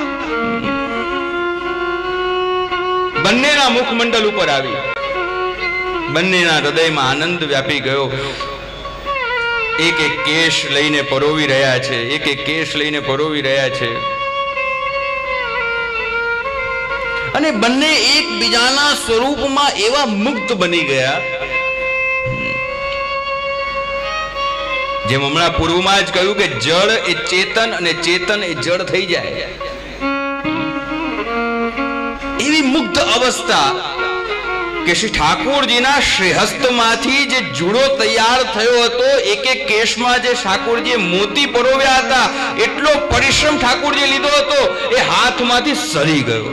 D: બંનેના મુખમંડળ ઉપર આવી. બંનેના હૃદયમાં આનંદ વ્યાપી ગયો. એક એક કેશ લઈને પરોવી રહ્યા છે, એક એક કેશ લઈને પરોવી રહ્યા છે. અને બંને એકબીજાના સ્વરૂપમાં એવા મુક્ત બની ગયા, જેમ હમણાં પૂર્વમાં જ કહ્યું કે જળ એ ચેતન અને ચેતન એ જળ થઈ જાય. એવી મુગ્ધ અવસ્થા કે શ્રી ઠાકોરજીના શ્રીહસ્તમાંથી જે જુડો તૈયાર થયો હતો, એક એક કેશમાં જે ઠાકોરજીએ મોતી પરોવ્યા હતા, એટલો પરિશ્રમ ઠાકોરજીએ લીધો હતો, એ હાથમાંથી સરી ગયો.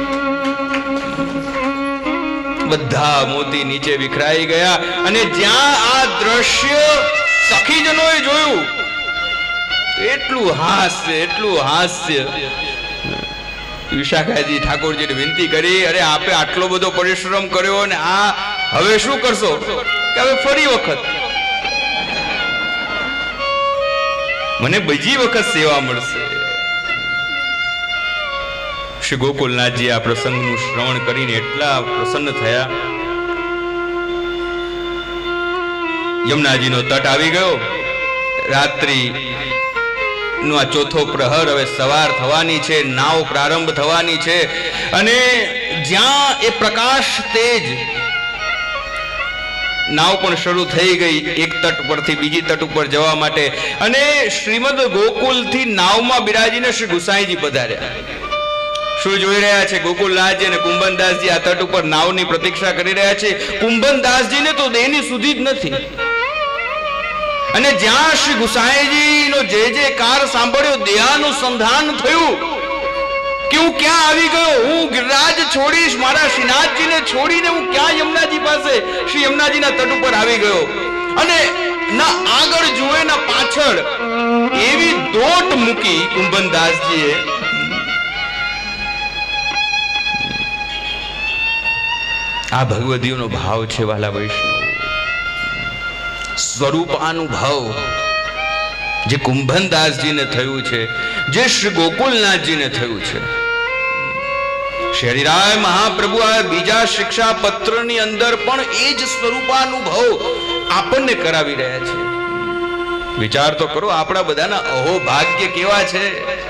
D: બધા મોતી નીચે વિખરાઈ ગયા. અને જ્યાં આ દ્રશ્ય સખીજનોએ જોયું, એટલું હાસ્ય, એટલું હાસ્ય. વિશાખાજી ઠાકોરજીને વિનંતી કરી, અરે આપે આટલો બધો પરિશ્રમ કર્યો અને આ હવે શું કરશો? કે હવે ફરી વખત મને બીજી વખત સેવા મળશે. શ્રી ગોકુલનાથજી આ પ્રસંગનું શ્રવણ કરીને એટલા પ્રસન્ન થયા. યમુનાજીનો તટ આવી ગયો. રાત્રિ નો આ ચોથો પ્રહર, હવે સવાર થવાની છે, નાવ પ્રારંભ થવાની છે. અને જ્યાં એ પ્રકાશ તેજ નાવ પણ શરૂ થઈ ગઈ, એક તટ પરથી બીજી તટ ઉપર જવા માટે. અને શ્રીમદ ગોકુલથી નાવમાં બિરાજીને શ્રી ગુસાઈજી પધાર્યા. શું જોઈ રહ્યા છે? ગોકુલનાથજી અને કુંભનદાસજી આ તટ ઉપર નાવની પ્રતીક્ષા કરી રહ્યા છે. કુંભનદાસજીને તો દેહની સુધી જ નથી. અને જ્યાં શ્રી ગુસાઈજીનો જે કાર સાંભળ્યો, દેહાનુસંધાન થયું કે હું ક્યાં આવી ગયો, હું ગિરિરાજ છોડીશ, મારા શ્રીનાથજીને છોડીને હું ક્યાં યમુનાજી પાસે શ્રી યમુનાજીના તટ ઉપર આવી ગયો. અને ના આગળ જુએ ના પાછળ એવી દોટ મૂકી કુંભનદાસજીએ. આ ભગવદીઓનો ભાવ છે વાલા વૈષ્ણવ. સ્વરૂપ અનુભવ જે કુંભનદાસજીને થયું છે, જે શ્રી ગોકુલનાથજીને થયું છે. શ્રી હરિરાય મહાપ્રભુ આ બીજા શિક્ષા પત્રની અંદર પણ એ જ સ્વરૂપાનુભવ આપણને કરાવી રહ્યા છે. વિચાર તો કરો, આપણા બધાના અહોભાગ્ય કેવા છે.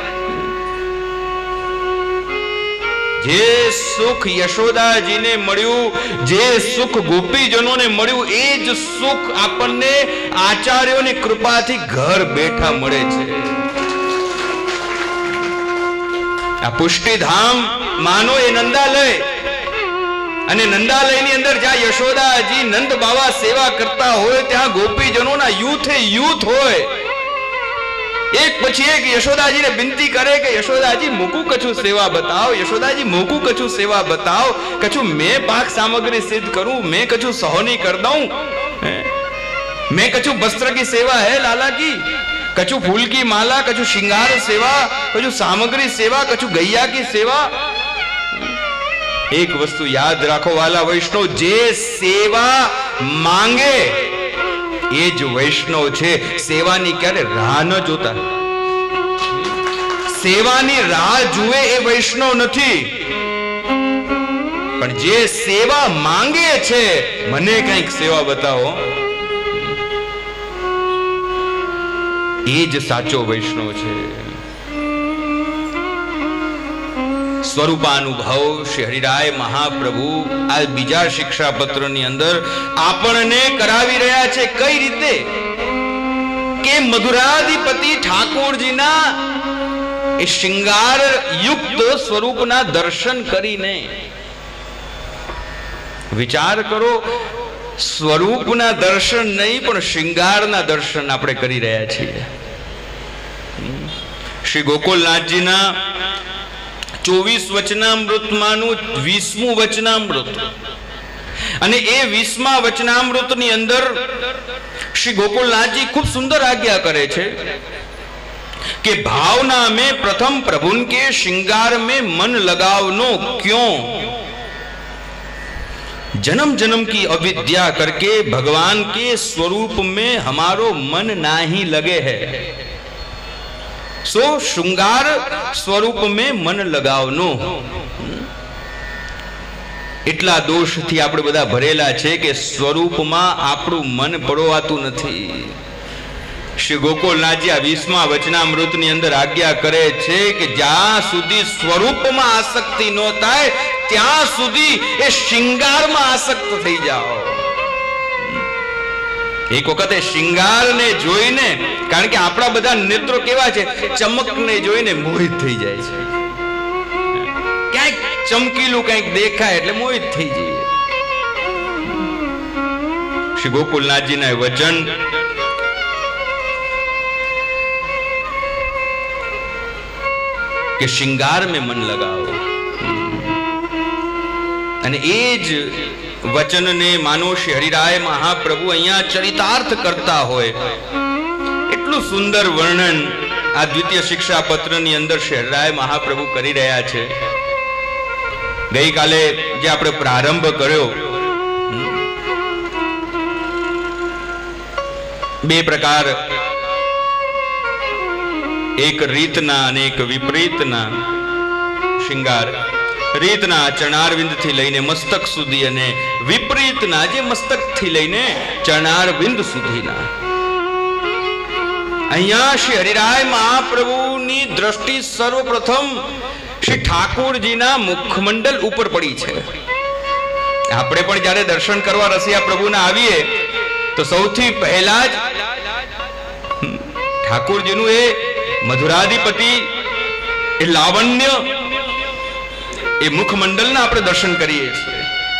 D: જે સુખ યશોદાજીને મળ્યું, જે સુખ ગોપીજનોને મળ્યું, એ જ સુખ આપણને આચાર્યોની કૃપાથી ઘર બેઠા મળે છે. આ પુષ્ટિધામ માનો એ નંદાલય, અને નંદાલયની અંદર જ્યાં યશોદાજી નંદ બાવા સેવા કરતા હોય ત્યાં ગોપીજનોના યુથ હોય. એક પછી એક યશોદાજીને વિનંતી કરે કે યશોદાજી મોકું કછું સેવા બતાવો, યશોદાજી મોકું કછું સેવા બતાવો, કછું મેં પાક સામગ્રી सिद्ध करूं, मैं कछु सहोनी कर दूं, मैं कछु वस्त्र की सेवा है लाला की, कछु फूल की माला, कछु श्रृंगार सेवा, कछु सामग्री सेवा, कछु गैया की सेवा. एक वस्तु याद राखो वाला वैष्णव, जे सेवा मांगे એ જ વૈષ્ણવ છે. સેવાની ક્યારે રાહ ન જોતા, સેવાની રાહ જુએ એ વૈષ્ણવ નથી. પણ જે સેવા માંગે છે, મને કંઈક સેવા બતાવો, એ જ સાચો વૈષ્ણવ છે. સ્વરૂપાનુભવ શ્રી હરિરાય મહાપ્રભુ આ બીજા શિક્ષાપત્રની અંદર આપણને કરાવી રહ્યા છે. કઈ રીતે કે મધુરાધિપતિ ઠાકોરજીના એ શૃંગાર યુક્ત સ્વરૂપના દર્શન કરીને વિચાર કરો, સ્વરૂપના દર્શન નહીં પણ શૃંગારના દર્શન આપણે કરી રહ્યા છીએ. શ્રી ગોકુલનાથજીના 24 વચનામૃતમાંનું 20મું વચનામૃત, અને એ 20મા વચનામૃતની અંદર શ્રી ગોકુલનાથજી ખૂબ સુંદર આજ્ઞા કરે છે कि भावना में प्रथम प्रभुन के श्रृंगार में मन लगावनो क्यों, जन्म जन्म की अविद्या करके भगवान के स्वरूप में हमारो मन ना ही लगे है, सो श्रृंगार स्वरूप में मन लगावनो. એટલા દોષથી આપણે બધા ભરેલા છે કે સ્વરૂપમાં આપણું મન પરોવાતું નથી. શ્રી ગોકુલનાથજી આ 20મા વચનામૃતની અંદર આજ્ઞા કરે છે કે જ્યાં સુધી સ્વરૂપમાં આસક્તિ ન થાય ત્યાં સુધી એ શૃંગારમાં આસક્ત થઈ જાઓ. એક વખતે શૃંગારને જોઈને, કારણ કે આપણા બધા નેત્રો કેવા છે, ચમકને જોઈને મોહિત થઈ જાય છે. ક્યાંક ચમકીલું કંઈક દેખાય એટલે મોહિત થઈ જઈએ. શ્રી ગોકુલનાથજીના વચન કે શ્રૃંગાર में मन लगाओ, અને એ જ વચનને માનો શ્રી હરિરાય મહાપ્રભુ અહીંયા ચરિતાર્થ કરતા હોય એટલું સુંદર વર્ણન આ દ્વિતીય શિક્ષાપત્રની અંદર શ્રી હરિરાય મહાપ્રભુ કરી રહ્યા છે. ગઈકાલે જે આપણે પ્રારંભ કર્યો, બે પ્રકાર, એક રીતના અને એક વિપરીતના શૃંગાર. રીતના ચરણારવિંદ થી લઈને મસ્તક સુધી, અને વિપરીતના જે મસ્તક થી લઈને ચરણારવિંદ સુધીના. અહીંયા શ્રી હરિરાય મહાપ્રભુની દ્રષ્ટિ સર્વપ્રથમ શ્રી ઠાકોરજીના મુખમંડલ ઉપર પડી છે. આપણે પણ જ્યારે દર્શન કરવા રસિયા પ્રભુના આવીએ તો સૌથી પહેલા જ ઠાકોરજીનું એ મધુરાધિપતિ, એ લાવણ્ય, એ મુખમંડલના આપણે દર્શન કરીએ છીએ.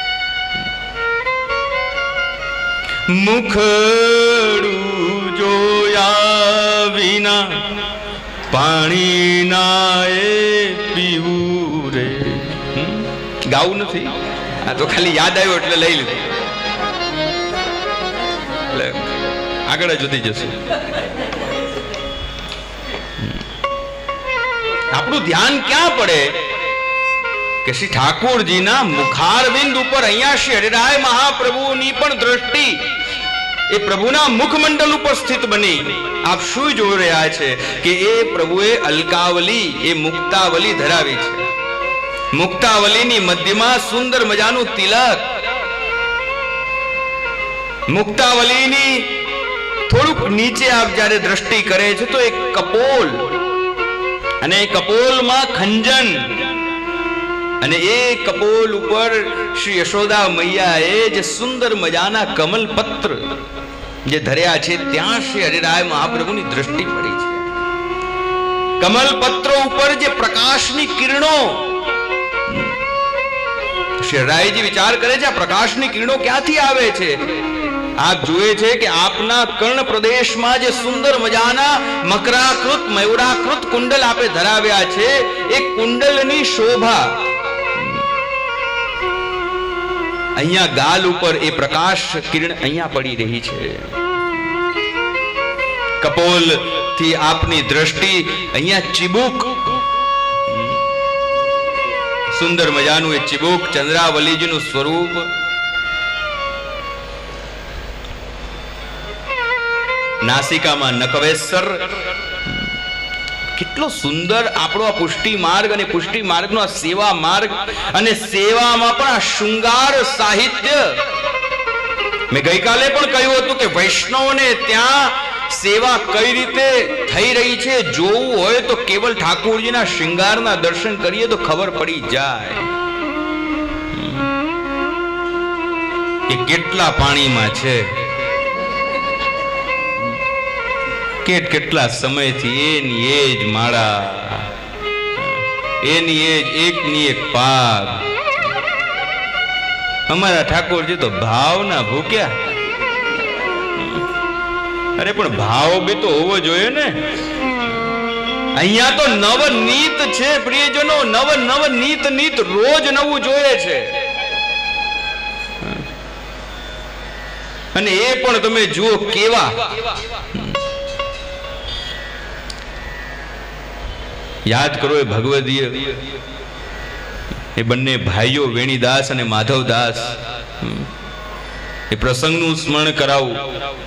D: મુખડું જોયા વિના પાણી ના એ પીવું રે. ગાવું નથી, આ તો ખાલી યાદ આવ્યો એટલે લઈ લીધું, એટલે આગળ જ વધી જશે. આપણું ધ્યાન ક્યાં પડે કે શ્રી ઠાકોરજીના મુખારવિંદ ઉપર અહીંયા શ્રી હરિરાય મહાપ્રભુની પણ દ્રષ્ટિ એ પ્રભુના મુખમંડલ ઉપર સ્થિત બની. આપ શું જોઈ રહ્યા છે કે એ પ્રભુએ અલકાવલી, એ મુક્તાવલી ધરાવી છે. મુક્તાવલીની મધ્યમાં સુંદર મજાનું તિલક, મુક્તાવલીની થોડુંક નીચે આપ જ્યારે દ્રષ્ટિ કરે છે તો એક કપોલ, અને કપોલમાં ખંજન, અને એ કપોલ ઉપર શ્રી યશોદા મૈયાએ જે સુંદર મજાના કમલપત્ર જે ધર્યા છે ત્યાં શ્રી હરિરાય મહાપ્રભુની દ્રષ્ટિ પડી છે. કમલ પત્રો ઉપર જે પ્રકાશની કિરણો, શેરરાયજી વિચાર કરે છે આ પ્રકાશની કિરણો ક્યાંથી આવે છે? આપ જુએ છે કે આપના કર્ણ પ્રદેશમાં જે સુંદર મજાના મકરાકૃત મયુરાકૃત કુંડલ આપે ધરાવ્યા છે, એ કુંડલની શોભા અહીંયા ગાલ ઉપર એ પ્રકાશ કિરણ અહીંયા પડી રહી છે. કપોલ થી આપની દ્રષ્ટિ અહીંયા ચિબુક, સુંદર મજાનું એ ચિબુક ચંદ્રાવલીજીનું સ્વરૂપ, નાસિકામાં નકવેસર. કેટલો સુંદર આપણો આ પુષ્ટિ માર્ગ અને પુષ્ટિ માર્ગનો આ સેવા માર્ગ, અને સેવામાં પણ આ શૃંગાર સાહિત્ય. મેં ગઈકાલે પણ કહ્યું હતું કે વૈષ્ણવને ત્યાં સેવા કઈ રીતે થઈ રહી છે જોવું હોય તો કેવલ ઠાકોરજીના શૃંગારના દર્શન કરીએ તો ખબર પડી જાય કે કેટલા પાણીમાં છે, કેટલા સમયથી એની એ જ માળા, એની એ જ એકની એક પાગ. અમારા ઠાકોરજી તો ભાવના ભૂખ્યા. અરે પણ ભાવ બી તો હોવો જોઈએ ને. અહીંયા તો નવનીત છે પ્રિયજનો, નવનીત રોજ નવું જોઈએ છે. અને એ પણ તમે જુઓ કેવા. યાદ કરો એ ભગવદીય, એ બંને ભાઈઓ વેણીદાસ અને માધવદાસ, એ પ્રસંગનું સ્મરણ કરાવું.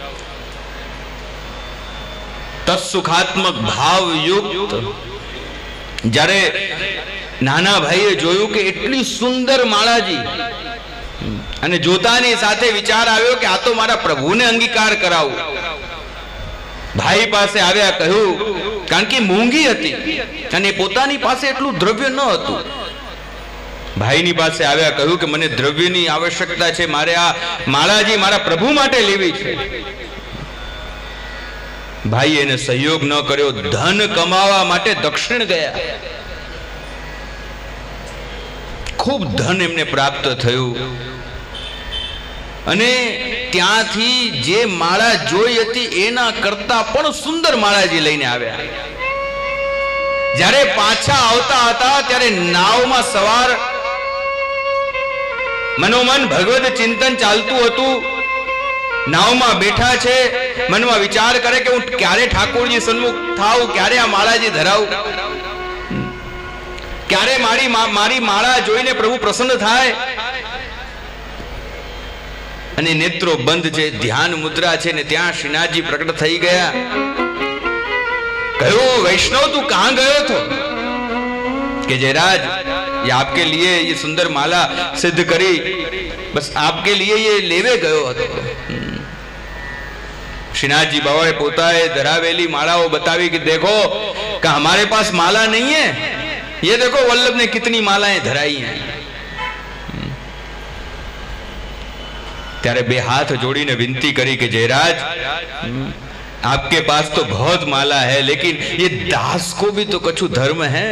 D: તત્સુખાત્મક ભાવયુક્ત જ્યારે નાના ભાઈએ જોયું કે એટલી સુંદર માળાજી, અને જોતાની સાથે વિચાર આવ્યો કે આ તો મારા પ્રભુને અંગીકાર કરાવું. ભાઈ પાસે આવ્યા, કહ્યું, કારણ કે મોંઘી હતી અને પોતાની પાસે એટલું દ્રવ્ય ન હતું. ભાઈની પાસે આવ્યા, કહ્યું કે મને દ્રવ્યની આવશ્યકતા છે, મારે આ માળાજી મારા પ્રભુ માટે લેવી છે. ભાઈએ એને સહયોગ ન કર્યો. ધન કમાવા માટે દક્ષિણ ગયા. ખૂબ ધન એમને પ્રાપ્ત થયું, અને ત્યાંથી જે માળા જોઈ હતી એના કરતા પણ સુંદર માળાજી લઈને આવ્યા. જ્યારે પાછા આવતા હતા ત્યારે નાવમાં સવાર, મનોમન ભગવદ ચિંતન ચાલતું હતું. નાવમાં બેઠા છે, મનમાં વિચાર કરે કે હું ક્યારે ઠાકોરજી સન્મુખ થાઉં, ક્યારે આ માળાજી ધરાવું, ક્યારે મારી માળા જોઈને પ્રભુ પ્રસન્ન થાય. અને નેત્રો બંધ છે, ધ્યાન મુદ્રા છે, ને ત્યાં શ્રીનાથજી પ્રકટ થઈ ગયા. કહ્યું, વૈષ્ણવ તું કહાં ગયો થો? કે જયરાજ, ये आपके लिए ये सुंदर माला सिद्ध करी, बस आपके लिए ये लेवे गयो હતો. श्रीनाथ जी बाबा पोताए धरावेली मालाओं बतावी कि देखो कि हमारे पास माला नहीं है, ये देखो वल्लभ ने कितनी मालाएं धराई हैं. त्यारे बे हाथ जोड़ीने विनती करी कि जयराज, आपके पास तो बहुत माला है, लेकिन ये दास को भी तो कछु धर्म है.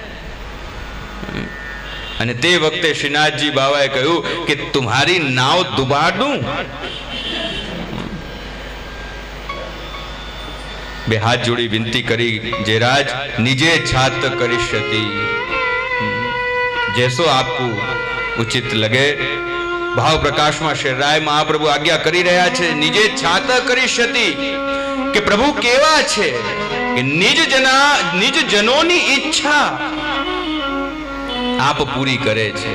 D: અને તે વખતે શ્રીનાથજી બાવાએ કહ્યું કે तुम्हारी नाव डुबा दूं. બે હાથ જોડી વિનંતી કરી, જયરાજ निजे छात करिष्यति, जैसो आपको उचित लगे. भाव प्रकाश में शेरराय महाप्रभु आज्ञा करी रहा है, निजे छात करिष्यति, कि प्रभु केवा छे कि निज जनोनी इच्छा आप पूरी करे छे.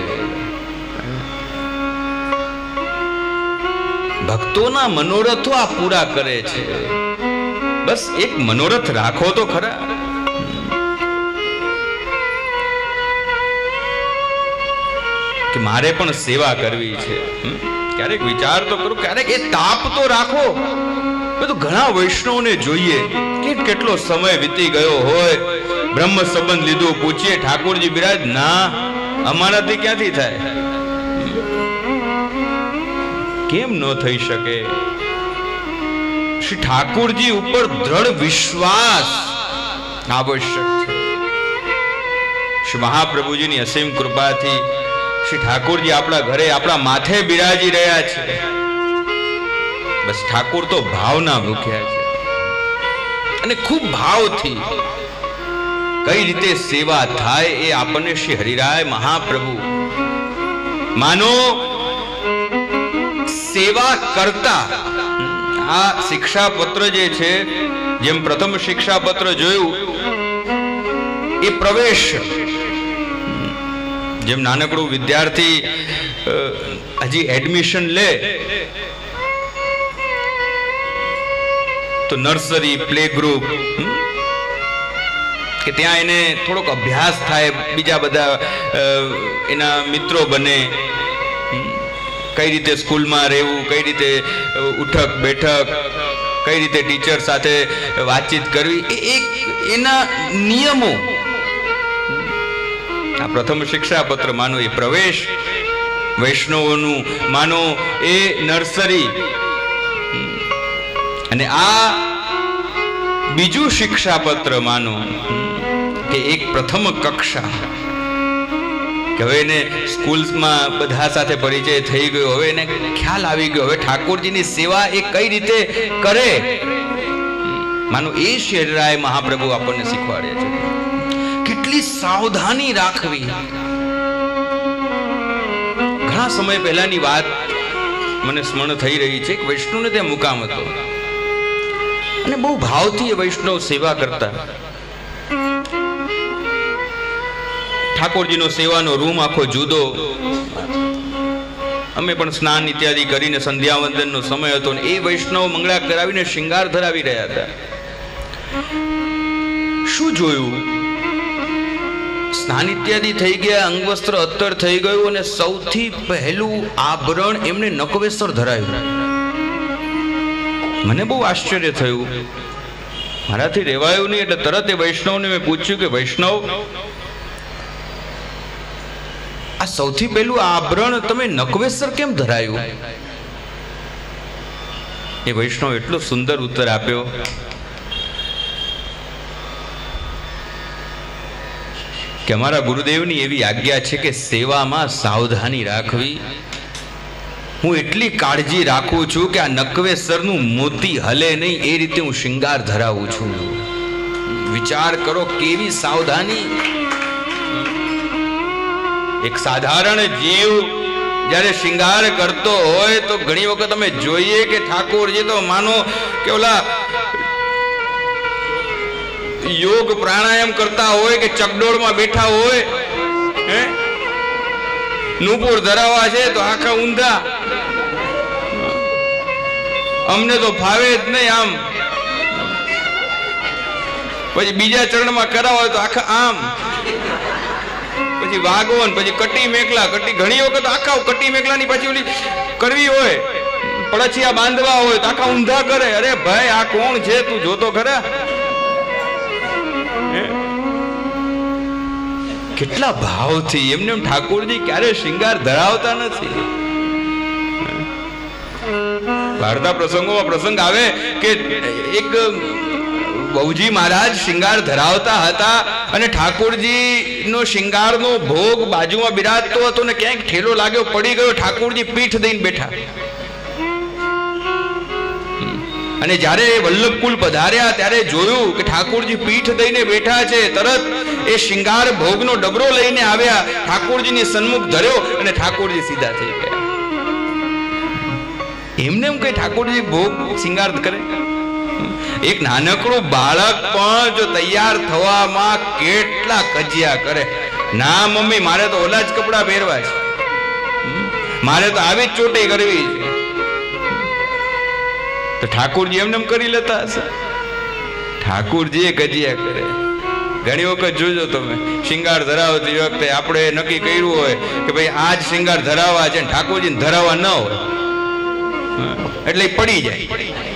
D: भक्तों मनोरथो आप पूरा करे छे. बस एक मनोरथ राखो तो खरा. कि मारे पण सेवा करवी छे. क्यारेक विचार तो करो, क्यारेक ए ताप तो राखो. तो घणा वैष्णव ने जोईए કેટલો સમય વીતી ગયો હોય, બ્રહ્મ સંબંધ લીધું, પૂછીએ ઠાકોરજી બિરાજ, ના અમારાથી ક્યાંથી થાય? કેમ ન થઈ શકે? શ્રી ઠાકોરજી ઉપર દ્રઢ વિશ્વાસ આવશ્યક છે. શ્રી મહાપ્રભુજીની અસીમ કૃપાથી શ્રી ઠાકોરજી આપણા ઘરે આપણા માથે બિરાજી રહ્યા છે. બસ ઠાકોર તો ભાવના ભૂખ્યા છે અને ખૂબ ભાવથી કઈ રીતે સેવા થાય એ આપણને શ્રી હરિરાય મહાપ્રભુ માનો સેવા કરતા આ શિક્ષાપત્ર જે છે, જેમ પ્રથમ શિક્ષાપત્ર જોયું એ પ્રવેશ, જેમ નાનકડું વિદ્યાર્થી હજી એડમિશન લે તો નર્સરી, પ્લે ગ્રુપ કે ત્યાં એને થોડોક અભ્યાસ થાય, બીજા બધા એના મિત્રો બને, કઈ રીતે સ્કૂલમાં રહેવું, કઈ રીતે ઉઠક બેઠક, કઈ રીતે ટીચર સાથે વાતચીત કરવી, એ એક એના નિયમો. આ પ્રથમ શિક્ષાપત્ર માનો એ પ્રવેશ, વૈષ્ણવોનું માનો એ નર્સરી, અને આ બીજું શિક્ષાપત્ર માનો કે એક પ્રથમ કક્ષા, કે હવે એને સ્કૂલ્સમાં બધા સાથે પરિચય થઈ ગયો, હવે એને ખ્યાલ આવી ગયો, હવે ઠાકોરજીની સેવા એ કઈ રીતે કરે, માનો એ શેરરાય મહાપ્રભુ આપણને શીખવાડે છે. કેટલી સાવધાની રાખવી. ઘણા સમય પહેલાની વાત મને સ્મરણ થઈ રહી છે. એક વૈષ્ણવને ત્યાં મુકામ હતો અને બહુ ભાવથી એ વૈષ્ણવ સેવા કરતા. ઠાકોરજીનો સેવાનો રૂમ આખો જુદો. અમે પણ સ્નાન ઇત્યાદિ કરીને સંધ્યાવંદનનો સમય હતો ને એ વૈષ્ણવ મંગળા કરાવીને શિંગાર ધરાવી રહ્યા હતા. શું જોયું? સ્નાન ઇત્યાદિ થઈ ગયા, અંગવસ્ત્ર અત્તર થઈ ગયું અને સૌથી પહેલું આભરણ એમને નકવેસર ધરાવ્યું. મને બહુ આશ્ચર્ય થયું, મારાથી રહેવાયું નહીં. એટલે તરત એ વૈષ્ણવને મેં પૂછ્યું કે વૈષ્ણવ, આ સૌથી પહેલું આભરણ તમે નકવેસર કેમ ધરાયું? એ વૈષ્ણવ એટલો સુંદર ઉત્તર આપ્યો કે અમારા ગુરુદેવની એવી આજ્ઞા છે કે સેવામાં સાવધાની રાખવી. હું એટલી કાળજી રાખું છું કે આ નકવેસરનું મોતી હલે નહીં એ રીતે હું શિંગાર ધરાવું છું. વિચાર કરો કેવી સાવધાની. એક સાધારણ જીવ જ્યારે શિંગાર કરતો હોય તો ઘણી વખત અમે જોઈએ કે ઠાકોરજી તો માનો કે ઓલા યોગ પ્રાણાયામ કરતા હોય કે ચકડોળમાં બેઠા હોય, નુપુર ધરાવા છે તો આખા ઊંધા. અમને તો ફાવે જ નહીં આમ. પછી બીજા ચરણમાં કરાવો તો આખા આમ. પછી વાગોન, પછી કટી મેકલા, કટી ઘણી વખત આખા કટી મેકલાની પછી ઓલી કરવી હોય, પડછિયા બાંધવા હોય તો આખા ઊંધા કરે. અરે ભાઈ આ કોણ છે, તું જોતો ખરા? કેટલા ભાવથી એમને ઠાકોરજી ક્યારે શિંગાર ધરાવતા નથી. વાર્તા પ્રસંગોમાં પ્રસંગ આવે કે એક બહુજી મહારાજ શિંગાર ધરાવતા હતા અને ઠાકોરજી નો શિંગારનો ભોગ બાજુમાં બિરાજતો હતો ને ક્યાંક ઠેલો લાગ્યો, પડી ગયો. ઠાકોરજી પીઠ દઈને બેઠા અને જ્યારે વલ્લભકુલ પધાર્યા ત્યારે જોયું કે ઠાકોરજી પીઠ દઈને બેઠા છે. તરત એ શિંગાર ભોગનો ડબરો લઈને આવ્યા, ઠાકોરજીની સન્મુખ ધર્યો અને ઠાકોરજી સીધા થઈ ગયા. એમને એમ કઈ ઠાકોરજી ભોગ શિંગાર કરે? એક નાનકડું બાળક પણ જો તૈયાર થવામાં કેટલા કજિયા કરે. ના મમ્મી, મારે તો ઓલા જ કપડા પહેરવા છે, મારે તો આવી જ ચોટી કરવી છે. તો ઠાકોરજી એમને એમ કરી લેતા હશે? ઠાકોરજી કજિયા કરે. ઘણી વખત જોજો તમે, શિંગાર ધરાવતી વખતે આપણે નક્કી કર્યું હોય કે ભાઈ આજ શિંગાર ધરાવવા છે, ઠાકોરજીને ધરાવવા ન હોય એટલે પડી જાય.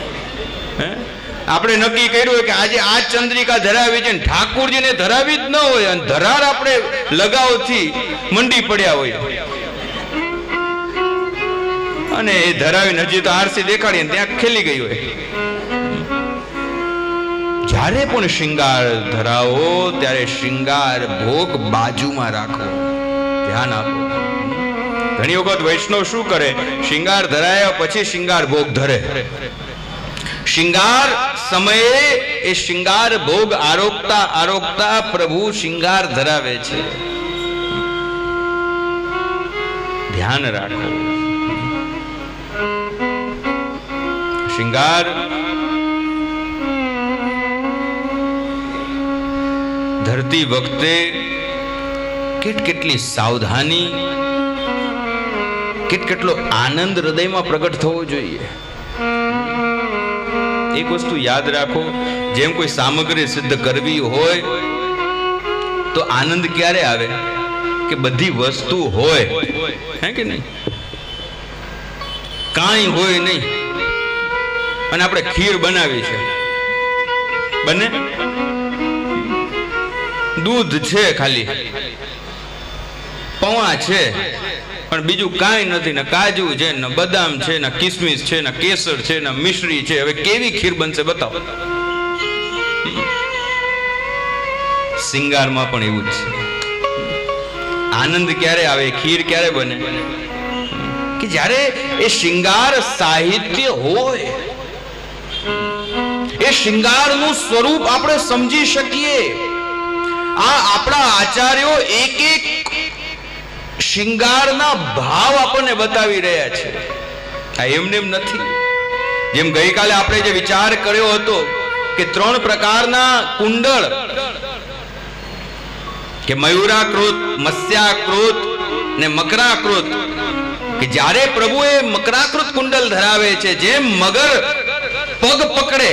D: આપણે નક્કી કર્યું હોય કે આજે આ ચંદ્રિકા ધરાવી છે, ઠાકોરજીને ધરાવી જ ન હોય અને ધરાર આપણે લગાવથી મંડી પડ્યા હોય અને એ ધરાવીને હજી તો આરસી દેખાડીને ત્યાં ખેલી ગઈ હોય. જ્યારે પણ શૃંગાર ધરાવો ત્યારે શૃંગાર ભોગ બાજુમાં રાખો. ધ્યાન આપો. ઘણી વખત વૈષ્ણવ શું કરે, શૃંગાર ધરાયા પછી શૃંગાર ભોગ ધરે. શૃંગાર સમયે એ શૃંગાર ભોગ આરોગતા આરોગતા પ્રભુ શૃંગાર ધરાવે છે. ધ્યાન રાખો. શૃંગાર ધરતી વખતે કેટલી સાવધાની, કેટલો આનંદ હૃદયમાં પ્રગટ થવો જોઈએ. એક વસ્તુ યાદ રાખો, જેમ કોઈ સામગ્રી સિદ્ધ કરવી હોય તો આનંદ ક્યારે આવે કે બધી વસ્તુ હોય, હે કે નહીં? કાંઈ હોય નહીં અને આપણે ખીર બનાવી છે, બને? દૂધ છે, ખાલી પૌવા છે, પણ બીજું કાંઈ નથી. ને કાજુ છે, ને બદામ છે, ને કિસમિસ છે, ને કેસર છે, ને મિશ્રી છે. હવે કેવી ખીર બનશે બતાવો? શિંગારમાં પણ એવું જ છે. આનંદ ક્યારે આવે, ખીર ક્યારે બને કે જ્યારે એ શિંગાર સાહિત્ય હોય, એ શિંગારનું સ્વરૂપ આપણે સમજી શકીએ. આ આપણા આચાર્યો એક એક શિંગારના ભાવ આપણને બતાવી રહ્યા છે. આ એમને એમ નથી. જેમ ગઈકાલે આપણે જે વિચાર કર્યો હતો કે 3 પ્રકારના કુંડળ, કે મયુરાકૃત, મત્સ્યાકૃત ને મકરાકૃત, કે જ્યારે પ્રભુએ મકરાકૃત કુંડલ ધરાવે છે, જેમ મગર પગ પકડે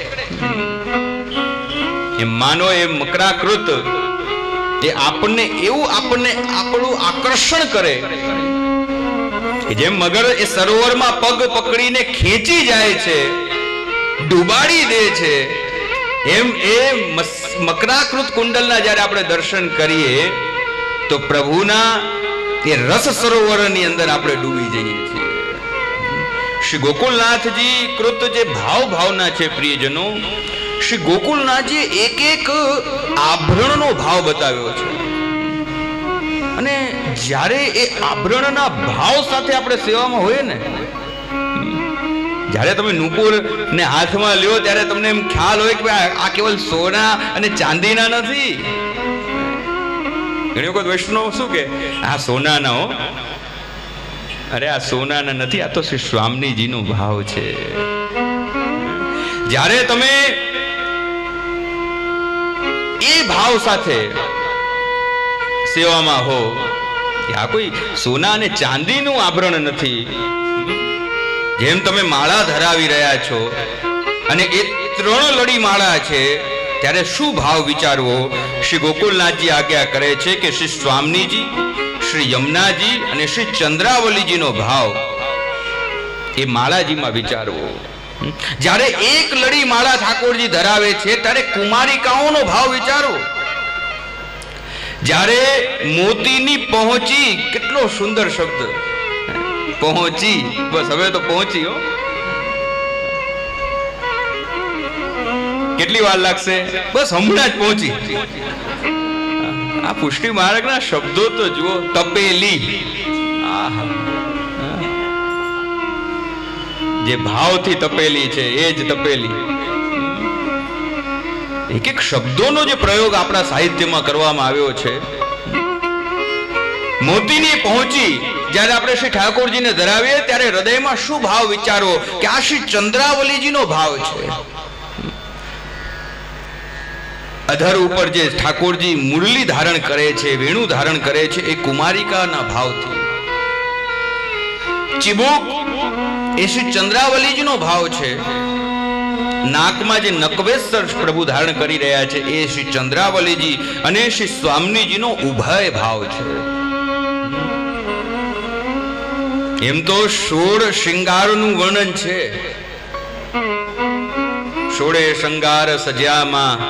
D: એમ માનો એ મકરાકૃત એ આપણને આપણું આકર્ષણ કરે કે જેમ મગર એ સરોવરમાં પગ પકડીને ખેંચી જાય છે, ડૂબાડી દે છે, એમ એ મકરાકૃત કુંડલના જ્યારે આપણે દર્શન કરીએ તો પ્રભુના એ રસ સરોવરની અંદર આપણે ડૂબી જઈએ છીએ. શ્રી ગોકુલનાથજી કૃત જે ભાવના છે પ્રિયજનો, શ્રી ગોકુલનાથજી એક આભરણનો ભાવ બતાવ્યો છે. અને જ્યારે એ આભરણના ભાવ સાથે આપણે સેવામાં હોઈએ ને, જ્યારે તમે નુપુર ને હાથમાં લ્યો ત્યારે તમને એમ ખ્યાલ હોય કે આ કેવલ સોના અને ચાંદીના નથી. ઘણી વખત વૈષ્ણવ શું કે આ સોનાના હો, અરે આ સોનાના નથી, આ તો શ્રી સ્વામીજીનો ભાવ છે. જ્યારે તમે એ ભાવ સાથે સેવામાં હો કે આ કોઈ સોના અને ચાંદીનું આભરણ નથી, જેમ તમે માળા ધરાવી રહ્યા છો અને એ 3 લડી માળા છે, ત્યારે શું ભાવ વિચારવો? શ્રી ગોકુલનાથજી આજ્ઞા કરે છે કે શ્રી સ્વામીજી, શ્રી યમુનાજી અને શ્રી ચંદ્રાવલીજીનો ભાવ એ માળાજીમાં વિચારવો. જ્યારે 1 લડી માળા ઠાકોરજી ધરાવે છે ત્યારે કુમારિકાઓનો ભાવ વિચારો. જ્યારે મોતીની પહોંચી, કેટલો સુંદર શબ્દ, પહોંચી, બસ હવે તો પહોંચી હો. કેટલી વાર લાગશે? બસ હમણાં જ પહોંચી. આ પુષ્ટિ માર્ગના શબ્દો તો જુઓ. તપેલી, જે ભાવથી તપેલી છે એ જ તપેલી. એક શબ્દોનો જે પ્રયોગ આપણા સાહિત્યમાં કરવામાં આવ્યો છે. મોતીની પહોંચી જ્યારે આપણે શ્રી ઠાકોરજીને ધરાવીએ ત્યારે હૃદયમાં શું ભાવ વિચારો કે આ શ્રી ચંદ્રાવલીજીનો ભાવ છે. અધર ઉપર જે ઠાકોરજી મુરલી ધારણ કરે છે, વેણુ ધારણ કરે છે, એ કુમારિકાના ભાવથી. ચિબુક એ શ્રી ચંદ્રાવલીજીનો ભાવ છે. નાકમાં જે નકવેસર પ્રભુ ધારણ કરી રહ્યા છે એ શ્રી ચંદ્રાવલીજી અને શ્રી સ્વામીજીનો ઉભય ભાવ છે. એમ તો 16 શૃંગારનું વર્ણન છે. 16 શૃંગાર સજ્યામાં,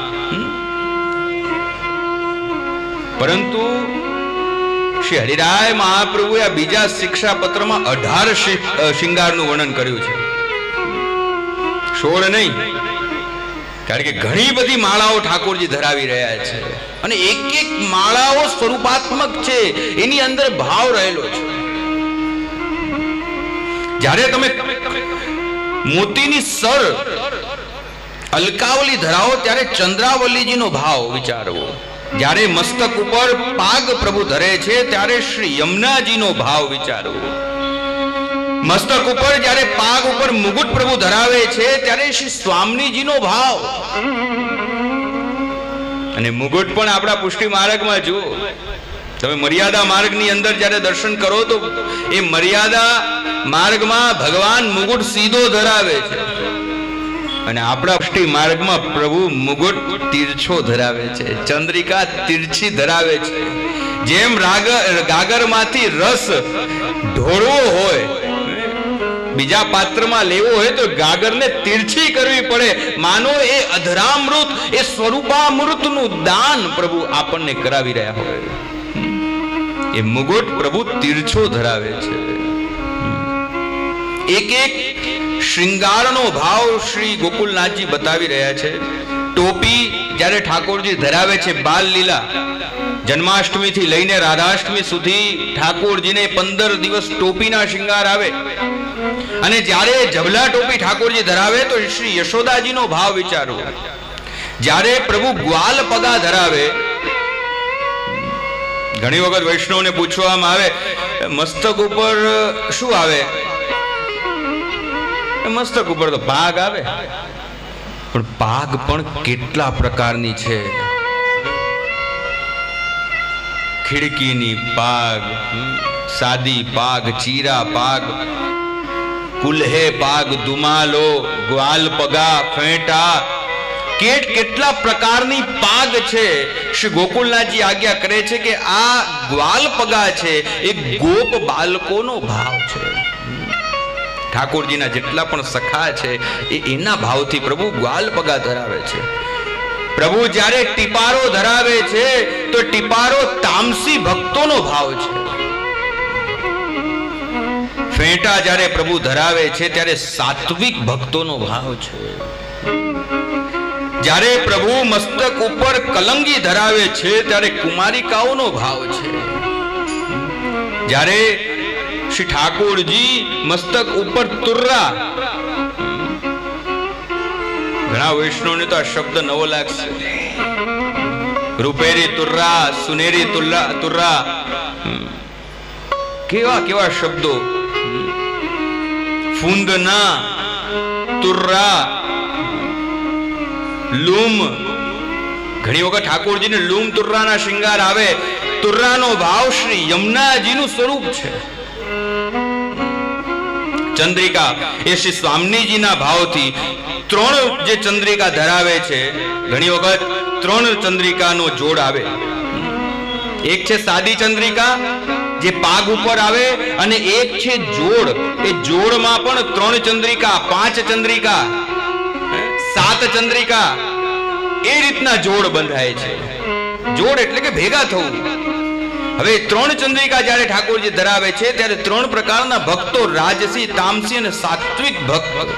D: પરંતુ શ્રી હરિરાય મહાપ્રભુએ આ બીજા શિક્ષાપત્રમાં 18 શૃંગારનું વર્ણન કર્યું છે. 16 નહીં. કારણ કે ઘણી બધી માળાઓ ઠાકોરજી ધરાવી રહ્યા છે અને એક એક માળાઓ સ્વરૂપાત્મક છે, એની અંદર ભાવ રહેલો છે. જ્યારે તમે મોતીની સર અલકાવલી ધરાવો ત્યારે ચંદ્રાવલીજીનો ભાવ વિચારવો. જ્યારે મસ્તક ઉપર પાગ પ્રભુ ધરે છે ત્યારે શ્રી યમુનાજીનો ભાવ વિચારવો. મસ્તક ઉપર જ્યારે પાગ ઉપર મુગુટ પ્રભુ ધરાવે છે ત્યારે શ્રી સ્વામીજીનો ભાવ. અને મુગુટ પણ આપણા પુષ્ટિ માર્ગમાં જુઓ, તમે મર્યાદા માર્ગની અંદર જ્યારે દર્શન કરો તો એ મર્યાદા માર્ગમાં ભગવાન મુગુટ સીધો ધરાવે છે અને આપણા પુષ્ટિ માર્ગમાં પ્રભુ મુગુટ તીરછો ધરાવે છે, ચંદ્રિકા તીરછી ધરાવે છે. જેમ ગાગરમાંથી રસ ઢોળવો હોય, બીજા પાત્રમાં લેવો હોય તો ગાગરને તીરછી કરવી પડે. માનો એ અધરામૃત, એ સ્વરૂપામૃતનું દાન પ્રભુ આપણને કરાવી રહ્યા હોય. એ મુગુટ પ્રભુ તીરછો ધરાવે છે. એક એક શ્રૃંગારનો ભાવ શ્રી ગોકુલનાથજી બતાવી રહ્યા છે. ટોપી જ્યારે ઠાકોરજી ધરાવે છે, બાલ લીલા જન્માષ્ટમી થી લઈને રાધાષ્ટમી સુધી ઠાકોરજીને 15 દિવસ ટોપીના શ્રૃંગાર આવે. અને જ્યારે જબલા ટોપી ઠાકોરજી ધરાવે તો શ્રી યશોદાજીનો ભાવ વિચારો. જ્યારે પ્રભુ ગ્વાલ પગા ધરાવે, ઘણી વખત વૈષ્ણવને પૂછવામાં આવે મસ્તક ઉપર શું આવે? મસ્તક ઉપર તો પાગ આવે, પણ પાગ પણ કેટલા પ્રકારની છે. ખીડકીની પાગ, સાદી પાગ, ચીરા પાગ, કુલ્હે પાગ, દુમાલો, ગ્વાલ પગા, ફેંટા, કેટલા પ્રકારની પાગ છે. શ્રી ગોકુલનાથજી આજ્ઞા કરે છે કે આ ગ્વાલ પગા છે એ ગોપ બાળકોનો ભાવ છે. ઠાકોરજીના જેટલા પણ સખા છે એ એના ભાવથી પ્રભુ ગ્વાલ પગા ધરાવે છે. પ્રભુ જ્યારે ટીપારો ધરાવે છે તો ટીપારો તામસી ભક્તોનો ભાવ છે. ફેંટા જ્યારે પ્રભુ ધરાવે છે ત્યારે સાત્વિક ભક્તોનો ભાવ છે. જ્યારે પ્રભુ મસ્તક ઉપર કલંગી ધરાવે છે ત્યારે કુમારિકાઓનો ભાવ છે. જ્યારે શ્રી ઠાકોરજી મસ્તક ઉપર તુર્રા, ઘણા વૈષ્ણવને તો આ શબ્દ નવો લાગશે, રૂપેરી તુર્રા, સુનેરી તુર્રા, કેવા કેવા શબ્દો. ફૂંદના, તુર્રા, લૂમ. ઘણી વખત ઠાકોરજીને લૂમ તુર્રાના શ્રૃંગાર આવે. તુર્રાનો ભાવ શ્રી યમુનાજીનું સ્વરૂપ છે. ચંદ્રિકા એ શ્રી સ્વામીજીના ભાવથી 3 જે ચંદ્રિકા ધરાવે છે, ઘણી વખત 3 ચંદ્રિકાનો જોડ આવે. એક છે સાદી ચંદ્રિકા જે પાગ ઉપર આવે, અને એક છે જોડ. એ જોડમાં પણ 3 ચંદ્રિકા, 5 ચંદ્રિકા, 7 ચંદ્રિકા, એ રીતના જોડ બંધાય છે. જોડ એટલે કે ભેગા થવું. હવે 3 ચંદ્રિકા જ્યારે ઠાકોરજી ધરાવે છે ત્યારે 3 પ્રકારના ભક્તો, રાજસી, તામસી અને સાત્વિક ભક્ત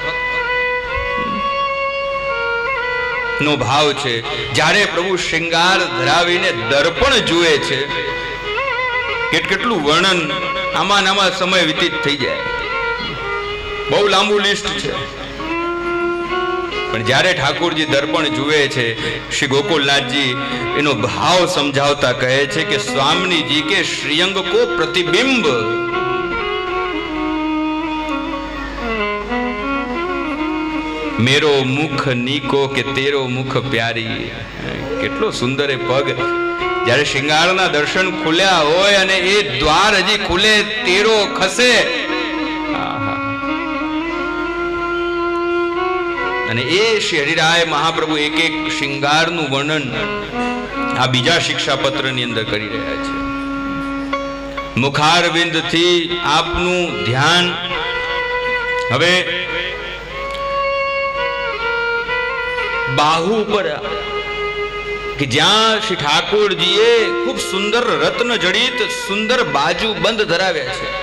D: નો ભાવ છે. જ્યારે પ્રભુ શ્રૃંગાર ધરાવીને દર્પણ જુએ છે, કેટલું વર્ણન આમાં સમય વ્યતીત થઈ જાય, બહુ લાંબુ લિસ્ટ છે. પણ જ્યારે ઠાકોરજી દર્પણ જુએ છે, શ્રી ગોકુલનાથજી એનો ભાવ સમજાવતા કહે છે કે સ્વામીજી કે શ્રીઅંગ કો પ્રતિબિંબ, મેરો મુખ નીકો કે તેરો મુખ પ્યારી. કેટલો સુંદર એ પગ. જ્યારે શ્રૃંગારના દર્શન ખુલ્યા હોય અને એ દ્વાર હજી ખુલે, તેરો ખસે, અને એ શ્રી હરિરાય મહાપ્રભુ એક એક શ્રૃંગારનું વર્ણન આ બીજા શિક્ષાપત્રની અંદર કરી રહ્યા છે. મુખારવિંદ થી આપનું ધ્યાન હવે બાહુ પર, કે જ્યાં શ્રી ઠાકોરજીએ ખૂબ સુંદર રત્ન જડિત સુંદર બાજુ બંધ ધરાવ્યા છે.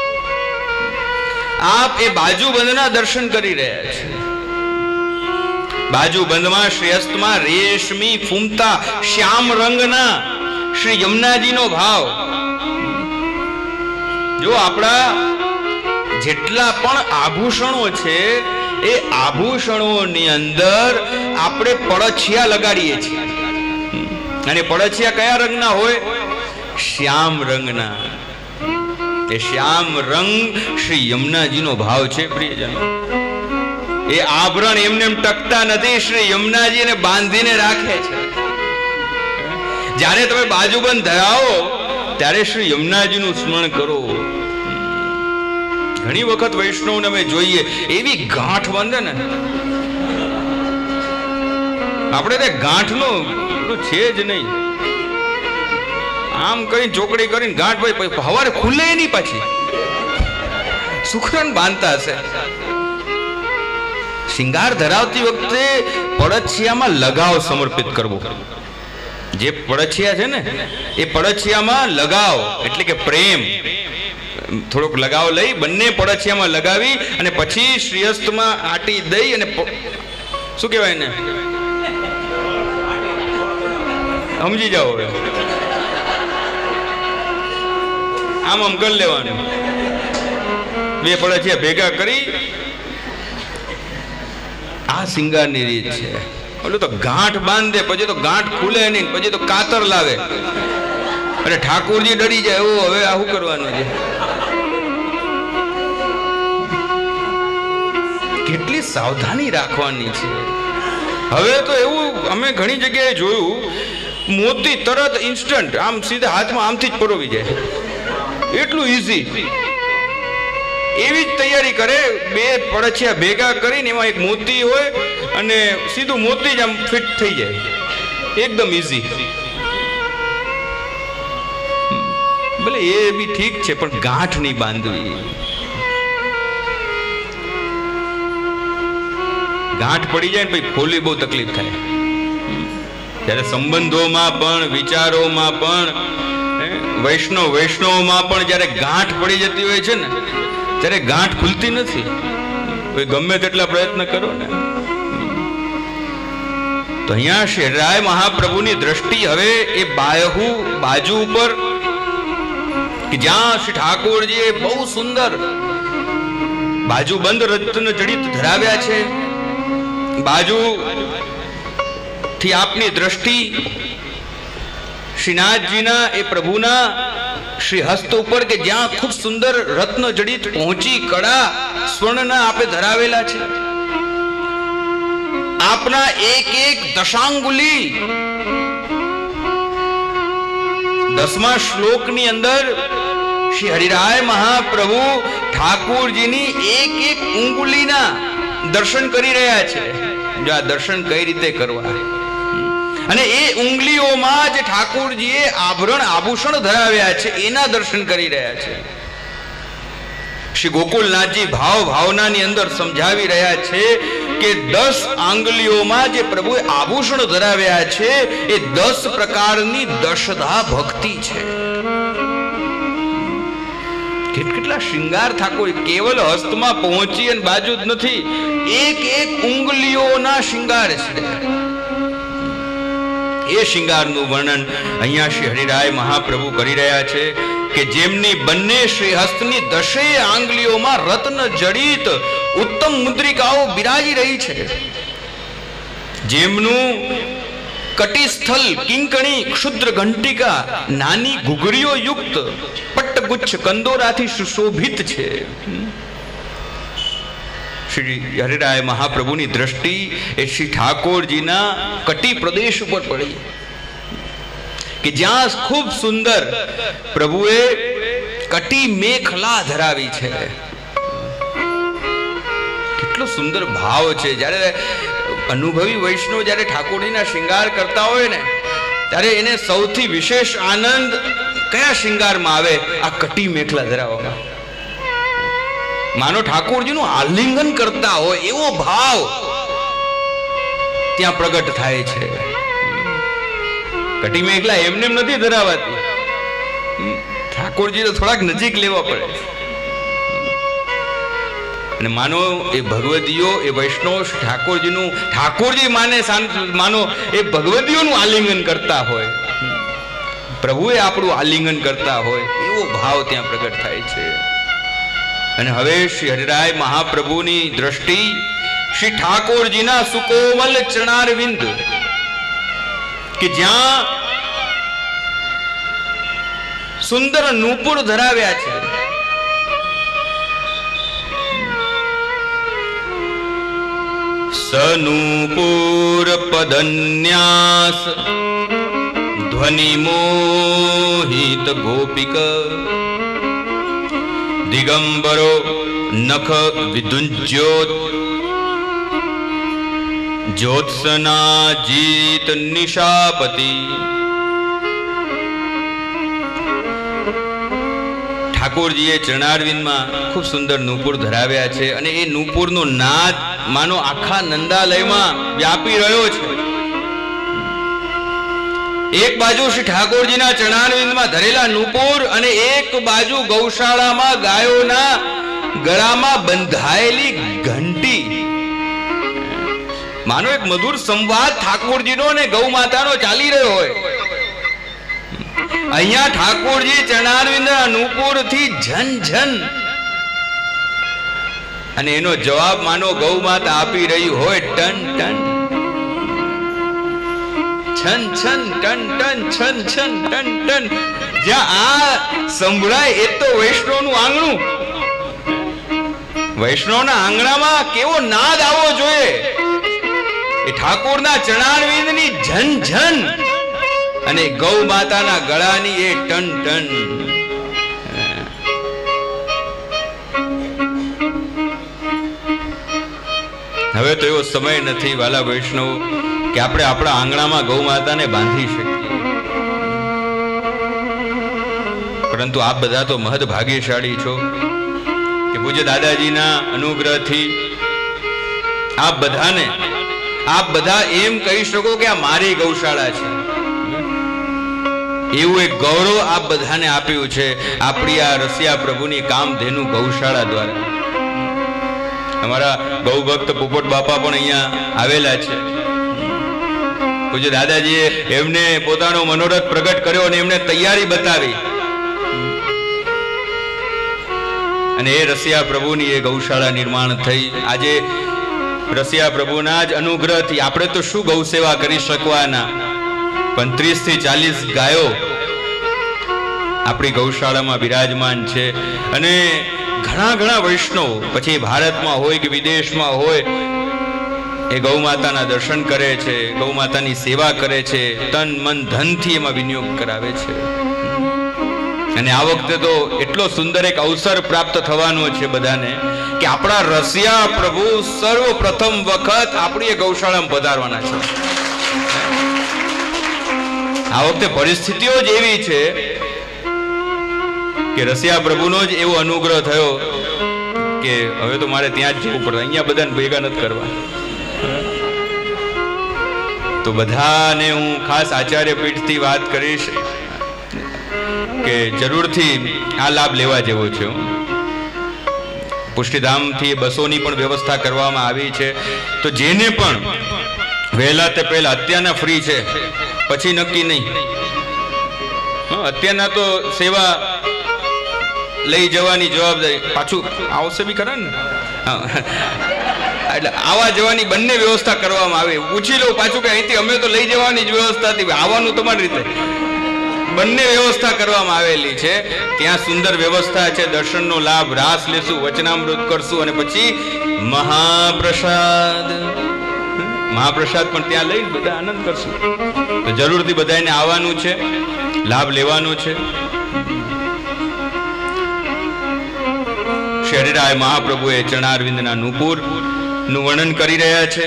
D: આપ એ બાજુ બંધના દર્શન કરી રહ્યા છે. બાજુબંધમાં શ્રેયસ્તમાં રેશમી ફૂમતા શ્યામ રંગના શ્રી યમુનાજીનો ભાવ. જો આપણા જેટલા પણ આભૂષણો છે એ આભૂષણોની અંદર આપણે પડછિયા લગાડીએ છીએ, અને પડછિયા કયા રંગના હોય? શ્યામ રંગના. એ શ્યામ રંગ શ્રી યમુનાજીનો ભાવ છે પ્રિયજનો. એ આભરણ એમને એમ ટકતા નથી, શ્રી યમુનાજી એને બાંધીને રાખે છે. જ્યારે તમે બાજુબંધ ધરાવો ત્યારે શ્રી યમુનાજીનું સ્મરણ કરો. ઘણી વખત વૈષ્ણવને અમે જોઈએ એવી ગાંઠ બાંધે ને, આપણે તે ગાંઠનો છે જ નહીં. આમ કરીને ચોકડી કરીને ગાંઠ ભાઈ હવારે ખુલે નહીં, પાછી સુખરન બાંધતા હશે. શિંગાર ધરાવતી વખતે પડછિયામાં લગાવ સમર્પિત કરવો. જે પડછિયા છે ને એ પડછિયામાં લગાવ એટલે કે પ્રેમ, થોડોક લગાવ લઈ બંને પડછિયામાં લગાવી અને પછી શ્રીહસ્તમાં આટી દઈ અને શું કહેવાય ને, સમજી જાઓ. આમ આમ કરી લેવાનું, બે પડછિયા ભેગા કરી. આ શિંગારની રીત છે. ઓલું તો ગાંઠ બાંધે, પછી તો ગાંઠ ખુલે નહીં, પછી તો કાતર લાવે. અરે ઠાકોરજી ડરી જાય, એવું હવે આ શું કરવાનું છે? કેટલી સાવધાની રાખવાની છે. હવે તો એવું અમે ઘણી જગ્યાએ જોયું, મોતી તરત ઇન્સ્ટન્ટ આમ સીધા હાથમાં આમથી જ પરોવી જાય, એટલું ઈઝી. એવી જ તૈયારી કરે, બે પડછિયા ભેગા કરીને એમાં એક મોતી હોય અને સીધું મોતી જ આમ ફિટ થઈ જાય, એકદમ ઈઝી. ભલે એ બી ઠીક છે, પણ ગાંઠ નહીં બાંધવી. ગાંઠ પડી જાય ને પછી ખોલી બહુ તકલીફ થાય. ત્યારે સંબંધોમાં પણ, વિચારોમાં પણ, વૈષ્ણવમાં પણ જ્યારે ગાંઠ પડી જતી હોય છે ને, ત્યારે ગાંઠ ખુલતી નથી. ગમે તેટલા પ્રયત્ન કરો ને. તો અહીંયા શ્રી રાય મહાપ્રભુની દ્રષ્ટિ હવે એ બાજુ ઉપર, કે જ્યાં શ્રી ઠાકોરજીએ બહુ સુંદર બાજુબંધ રત્ન જડિત ધરાવ્યા છે, બાજુ થી આપની દ્રષ્ટિ શ્રીનાથજીના એ પ્રભુના શ્રી હસ્ત ઉપર, કે જ્યાં ખૂબ સુંદર રત્ન જડિત પહોંચી કડા સ્વર્ણના આપે ધરાવેલા છે. આપના એક એક દશાંગુલી 10મા શ્લોકની અંદર શ્રી હરિરાય મહાપ્રભુ ઠાકોરજીની એક એક ઉંગલીના દર્શન કરી રહ્યા છે. જો આ દર્શન કઈ રીતે કરવા, અને એ ઉંગલીઓમાં જે ઠાકોરજીએ આભરણ આભૂષણ ધરાવ્યા છે એના દર્શન કરી રહ્યા છે. શ્રી ગોકુલનાથજી ભાવનાની અંદર સમજાવી રહ્યા છે કે 10 આંગળીઓમાં જે પ્રભુએ આભૂષણ ધરાવ્યા છે એ 10 પ્રકારની દશધા ભક્તિ છે. કેટલા શૃંગાર ઠાકોર કેવલ હસ્તમાં પહોંચી અને બાજુ જ નથી, એક એક ઉંગલીઓના શૃંગાર છે. એ શૃંગારનું વર્ણન અહીંયા શ્રી હરિરાય મહાપ્રભુ કરી રહ્યા છે કે જેમની બંને શ્રી હસ્તની 10 આંગળીઓમાં રત્ન જડિત ઉત્તમ મુદ્રિકાઓ બિરાજી રહી છે, જેમનું કટિસ્થલ કિંકણી ક્ષુદ્ર ઘંટિકા નાની ઘુઘરીઓ યુક્ત પટ્ટગુચ્છ કંદોરાથી સુશોભિત છે. શ્રી હરિરાય મહાપ્રભુની દ્રષ્ટિ એ શ્રી ઠાકોરજીના કટી પ્રદેશ ઉપર પડી, કે જ્યાં ખૂબ સુંદર પ્રભુએ કટી મેખલા ધરાવી છે. કેટલો સુંદર ભાવ છે. જ્યારે અનુભવી વૈષ્ણવ જ્યારે ઠાકોરજીના શૃંગાર કરતા હોય ને, ત્યારે એને સૌથી વિશેષ આનંદ કયા શૃંગારમાં આવે? આ કટી મેખલા ધરાવવામાં. માનો ઠાકોરજીનું આલિંગન કરતા હોય એવો ભાવ ત્યાં પ્રગટ થાય છે. કટી મેખલા એમને એમ નથી ધરાવાતી, ઠાકોરજી તો થોડાક નજીક લેવા પડે. અને માનો એ ભગવદીઓ, એ વૈષ્ણવ ઠાકોરજીનું, ઠાકોરજી માનો એ ભગવદીઓનું આલિંગન કરતા હોય, પ્રભુએ આપણું આલિંગન કરતા હોય, એવો ભાવ ત્યાં પ્રગટ થાય છે. અને હવે શ્રી હરિરાય મહાપ્રભુની દ્રષ્ટિ શ્રી ઠાકોરજીના સુકોમલ ચરણારવિંદ, કે જ્યાં સુંદર નૂપુર ધરાવ્યા છે, સનૂપુર પદન્યાસ ધ્વનિ મોહિત ગોપિક દિગંબરો નખ વિદુંજ્યોત જ્યોત્સના જીત નિશાપતિ. ઠાકોરજીએ ચરણારવિંદમાં ખૂબ સુંદર નૂપુર ધરાવ્યા છે અને એ નૂપુરનો નાદ માનો આખા નંદાલયમાં વ્યાપી રહ્યો છે. એક બાજુ શ્રી ઠાકોરજીના ચરણારવિંદમાં ધરેલા નૂપુર અને એક બાજુ ગૌશાળામાં ગાયોના ગળામાં બંધાયેલી ઘંટી. માનો એક મધુર સંવાદ ઠાકોરજીનો અને ગૌ માતાનો ચાલી રહ્યો હોય. અહીંયા ઠાકોરજી ચરણારવિંદના નૂપુરથી ઝન ઝન, અને એનો જવાબ માનો ગૌ માતા આપી રહી હોય ટન ટન, છન છન ટન ટન, છન છન ટન ટન. જ્યાં આ સંભળાય એ તો વૈષ્ણવનું આંગણું. વૈષ્ણવના આંગણામાં કેવો નાદ આવવો જોઈએ. એ ઠાકોરના ચરણારવિંદની ઝન ઝન અને ગૌ માતાના ગળાની એ ટન ટન. હવે તો એવો સમય નથી વાલા વૈષ્ણવ કે આપણે આપણા આંગણામાં ગૌ માતાને બાંધી શકીએ, પરંતુ આપ બધા તો મહદ ભાગ્યશાળી છો કે પૂજ્ય દાદાજીના અનુગ્રહથી આપ બધા એમ કહી શકો કે આ મારી ગૌશાળા છે. એવું એક ગૌરવ આપ બધાને આપ્યું છે આપણી આ રસિયા પ્રભુની કામધેનુ ગૌશાળા દ્વારા. અમારા ગૌ ભક્ત પોપટ બાપા પણ અહીંયા આવેલા છે. પૂજ્ય દાદાજીએ એમને પોતાનો મનોરથ પ્રગટ કર્યો અને એમને તૈયારી બતાવી, અને એ રસિયા પ્રભુની એ ગૌશાળા નિર્માણ થઈ. આજે રસિયા પ્રભુના જ અનુગ્રહથી આપણે તો શું ગૌ સેવા કરી શકવાના, પણ 30 થી 40 ગાયો આપણી ગૌશાળામાં બિરાજમાન છે. અને ઘણા વૈષ્ણવ પછી ભારતમાં હોય કે વિદેશમાં હોય એ ગૌ માતાના દર્શન કરે છે, ગૌ માતાની સેવા કરે છે, તન મન ધનથી એમાં વિનિયોગ કરાવે છે. અને આ વખતે તો એટલો સુંદર એક અવસર પ્રાપ્ત થવાનો છે બધાને કે આપણા રસિયા પ્રભુ સર્વપ્રથમ વખત આપણી ગૌશાળામાં પધારવાના છે. આ વખતે પરિસ્થિતિઓ જ એવી છે કે રસિયા પ્રભુનો જ એવો અનુગ્રહ થયો કે હવે તો મારે ત્યાં જ જવું પડે, અહીંયા બધાને ભેગા નથી કરવા. તો બધાને હું ખાસ આચાર્ય પીઠથી વાત કરીશ કે જરૂરથી આ લાભ લેવા જેવો છે. પુષ્ટિધામથી બસોની પણ વ્યવસ્થા કરવામાં આવી છે. તો જેને પણ વહેલા તે પહેલા, અત્યારના ફ્રી છે પછી નક્કી નહીં. અત્યારના તો સેવા લઈ જવાની જવાબદારી, પાછું આવશે બી ખરા ને, એટલે આવા જવાની બંને વ્યવસ્થા કરવામાં આવે. પૂછી લો પાછું કે અહીંથી અમે તો લઈ જવાની જ વ્યવસ્થા હતી, આવવાનું તમારી રીતે. બંને વ્યવસ્થા કરવામાં આવેલી છે. ત્યાં સુંદર વ્યવસ્થા છે. દર્શનનો લાભ, રાસ લેશું, વચનામૃત કરશું અને પછી મહાપ્રસાદ પણ ત્યાં લઈને બધા આનંદ કરશું. તો જરૂરથી બધાને આવવાનું છે, લાભ લેવાનો છે. શ્રી હરિરાય મહાપ્રભુએ ચરણારવિંદના નૂપુર નું વર્ણન કરી રહ્યા છે.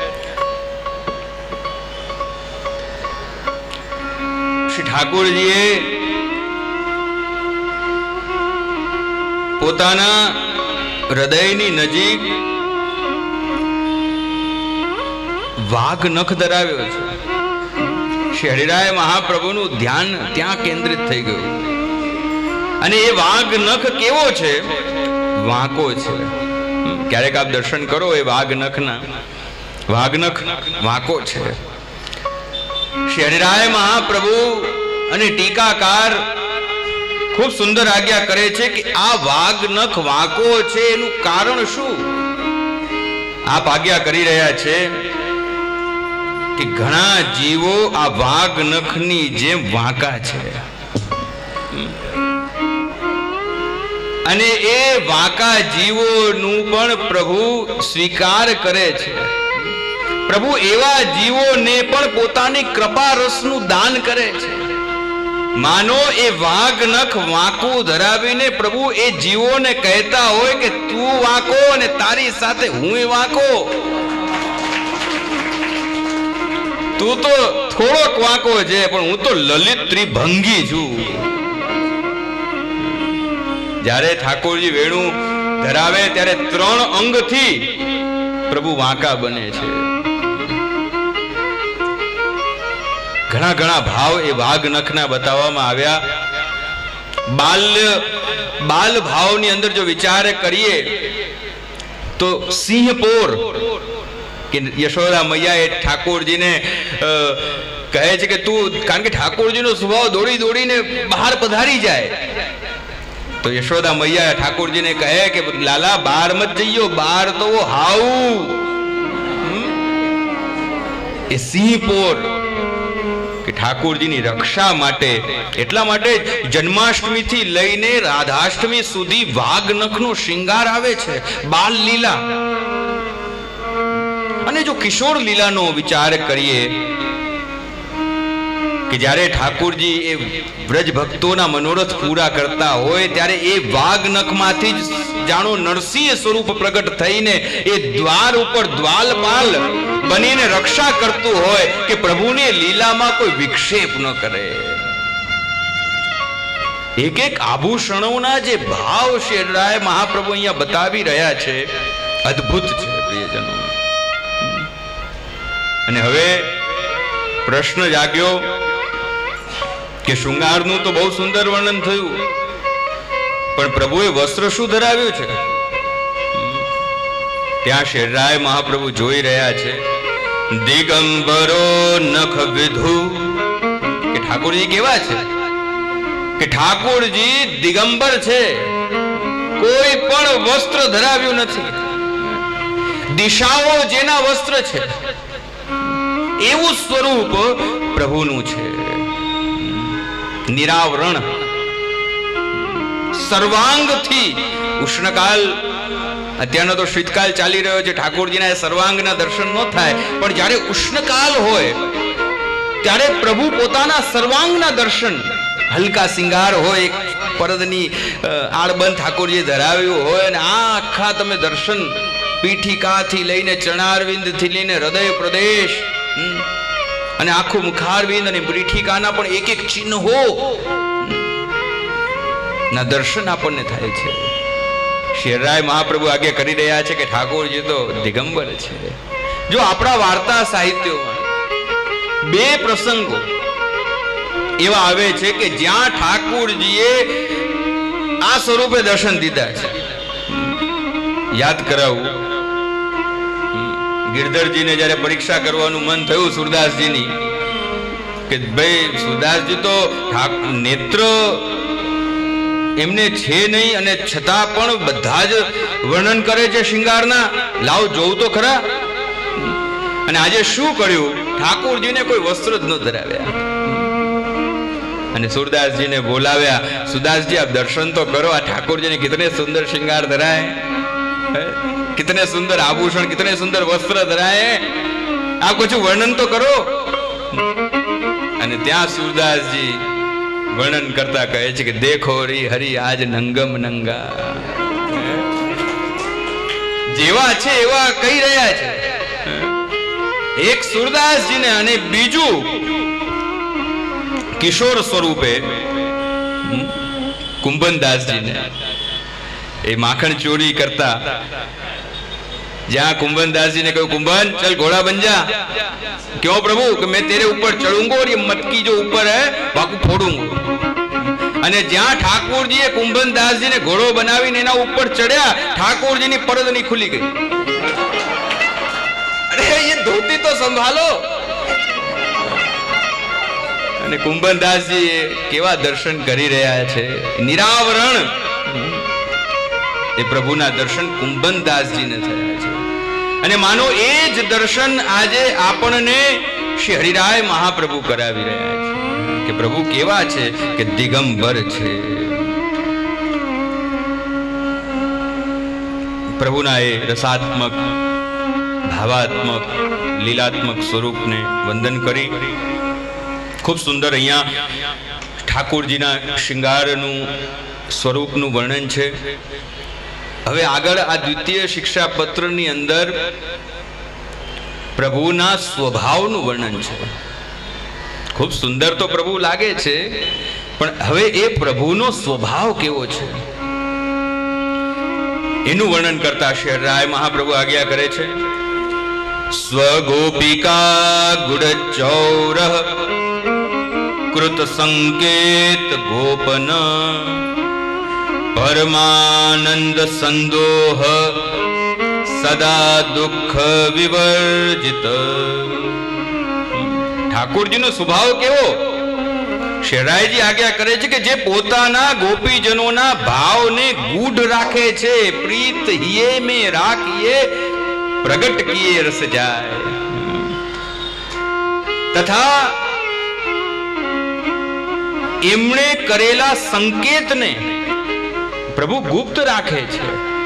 D: શ્રી ઠાકોરજીએ પોતાના હૃદયની નજીક વાઘ નખ ધરાવ્યો છે. શ્રી હરિરાય મહાપ્રભુનું ધ્યાન ત્યાં કેન્દ્રિત થઈ ગયું. અને એ વાઘ નખ કેવો છે? વાંકો છે. ક્યારેક આપ દર્શન કરો એ વાઘનખના, વાઘનખ વાંકો છે. શ્રી હરિરાય મહાપ્રભુ અને ટીકાકાર ખૂબ સુંદર આજ્ઞા કરે છે કે આ વાઘનખ વાંકો છે એનું કારણ શું? આપ આજ્ઞા કરી રહ્યા છે કે ઘણા જીવો આ વાઘનખની જેમ વાંકા છે અને એ વાંકા જીવોનું પણ પ્રભુ સ્વીકાર કરે છે. પ્રભુ એવા જીવોને પણ પોતાની કૃપા રસનું દાન કરે છે. માનો એ વાઘનખ વાંકું ધરાવીને પ્રભુ એ જીવોને કહેતા હોય કે તું વાંકો અને તારી સાથે હું વાંકો. તું તો થોડોક વાંકો છે પણ હું તો લલિત ત્રિભંગી છું. જ્યારે ઠાકોરજી વેણુ ધરાવે ત્યારે 3 અંગથી પ્રભુ વાંકા બને છે. ઘણા ઘણા ભાવ એ વાઘનખના બતાવવામાં આવ્યા. બાલ ભાવની અંદર જો વિચાર કરીએ તો સિંહપોર કે યશોદા મૈયા એ ઠાકોરજીને કહે છે કે તું, કારણ કે ઠાકોરજીનો સ્વભાવ દોડી દોડીને બહાર પધારી જાય તો યશોદા મૈયા ઠાકોરજીને કહે કે લાલા બહાર મત જઈયો, બહાર તો હાઉ. એ સિંહપોર કે ઠાકોરજીની રક્ષા માટે, એટલા માટે જન્માષ્ટમી થી લઈને રાધાષ્ટમી સુધી વાઘનખનો શૃંગાર આવે છે, બાલ લીલા. અને જો કિશોર લીલાનો વિચાર કરીએ કે જ્યારે ઠાકોરજી એ વ્રજ ભક્તોના મનોરથ પૂરા કરતા હોય ત્યારે એ વાઘનખમાંથી જ જાણો નરસિંહ સ્વરૂપ પ્રગટ થઈને એ દ્વાર ઉપર દ્વારપાલ બનીને રક્ષા કરતું હોય કે પ્રભુની લીલામાં કોઈ વિક્ષેપ ન કરે. એક એક આભૂષણોના જે ભાવ શ્રી મહાપ્રભુ અહીંયા બતાવી રહ્યા છે અદ્ભુત છે પ્રિયજનો. અને હવે પ્રશ્ન જાગ્યો કે શૃંગારનું તો બહુ સુંદર વર્ણન થયું, પણ પ્રભુએ વસ્ત્ર શું ધરાવ્યું છે? ત્યાં શ્રી મહાપ્રભુ જોઈ રહ્યા છે. દિગંબરો નખ વિધુ, કે ઠાકોરજી કેવા છે કે ઠાકોરજી દિગંબર છે, કોઈ પણ વસ્ત્ર ધરાવ્યું નથી. દિશાઓ જેના વસ્ત્ર છે એવું સ્વરૂપ પ્રભુનું છે. નિરાવરણ સર્વાંગથી ઉષ્ણકાલ, અત્યારનો તો શીતકાલ ચાલી રહ્યો છે, ઠાકોરજીના સર્વાંગના દર્શન ન થાય, પણ જ્યારે ઉષ્ણકાલ હોય ત્યારે પ્રભુ પોતાના સર્વાંગના દર્શન, હલકા સિંગાર હોય, એક પરદની આડબંધ ઠાકોરજી ધરાવ્યું હોય અને આ આખા તમે દર્શન પીઠિકાથી લઈને ચરણારવિંદથી લઈને હૃદય પ્રદેશ અને આખું મુખારવિંદ અને પીઠિકાના પણ એક એક ચિહ્નો ના દર્શન આપણને થાય છે. શ્રી મહાપ્રભુ આજ્ઞા કરી રહ્યા છે કે ઠાકોરજી તો દિગંબર છે. જો આપણા વાર્તા સાહિત્યમાં 2 પ્રસંગો એવા આવે છે કે જ્યાં ઠાકોરજીએ આ સ્વરૂપે દર્શન દીધા છે. યાદ કરાવું, ગિરધરજીને જયારે પરીક્ષા કરવાનું મન થયું સુરદાસજીની કે ભાઈ સુરદાસજી તો નેત્ર એમને છે નહીં અને છતાં પણ બધા જ વર્ણન કરે છે શૃંગારના, લાવ જોઉં તો ખરા. અને આજે શું કર્યું? ઠાકોરજીને કોઈ વસ્ત્ર જ ન ધરાવ્યા અને સુરદાસજીને બોલાવ્યા. સુરદાસજી આપ દર્શન તો કરો, આ ઠાકોરજીને કિતને સુંદર શ્રृंगार ધરાય, कितने सुंदर आभूषण, कितने सुंदर वस्त्र धराए, आप कुछ वर्णन तो करो. અને ત્યાં સુરદાસજી વર્ણન કરતા કહે છે કે દેખો રી હરિ આજ નંગમ નંગા. જેવા છે એવા કહી રહ્યા છે એક સુરદાસજીને, અને બીજું કિશોર સ્વરૂપે કુંભનદાસજીને. એ માખણ ચોરી કરતા, जहाँ कुंभनदास जी ने कहा कुंभन चल घोड़ा बन जा. क्यों प्रभु? कि मैं तेरे ऊपर चढ़ूंगा और ये मटकी जो ऊपर है वाको फोड़ूंगा. અને જ્યાં ઠાકોરજીએ કુંભનદાસજીને ઘોડો બનાવીને એના ઉપર ચડ્યા, ઠાકોરજીની પરદની ખુલી ગઈ. અરે એ ધોતી તો સંભાળો. અને કુંભનદાસજી કેવા દર્શન કરી રહ્યા છે, નિરાવરણ. એ પ્રભુના દર્શન કુંભનદાસજીને થયા છે. અને માનો એ જ દર્શન આજે આપણને શ્રી હરિરાય મહાપ્રભુ કરાવી રહ્યા છે કે પ્રભુ કેવા છે કે દિગંબર છે. પ્રભુના એ રસાત્મક, ભાવાત્મક, લીલાત્મક સ્વરૂપને વંદન કરી ખૂબ સુંદર અહીંયા ઠાકોરજીના શૃંગારનું સ્વરૂપનું વર્ણન છે. હવે આગળ આ દ્વિતીય શિક્ષાપત્રની અંદર પ્રભુના સ્વભાવનું વર્ણન છે. ખૂબ સુંદર તો પ્રભુ લાગે છે, પણ હવે એ પ્રભુનો સ્વભાવ કેવો છે એનું વર્ણન કરતા શ્રી હરિરાય મહાપ્રભુ આજ્ઞા કરે છે. સ્વગોપિકા ગુડચૌર કૃત સંકેત ગોપન પરમાનંદ સંદોહ સદા દુઃખ વિવર્જિત. ઠાકોરજીનો સ્વભાવ કેવો? શેરાયજી આજ્ઞા કરે છે કે જે પોતાના ગોપીજનોના ભાવને ગૂઢ રાખે છે. પ્રીત હિયે મે રાખીએ પ્રગટ કિયે રસ જાય. તથા એમણે કરેલા સંકેતને પ્રભુ ગુપ્ત રાખે છે.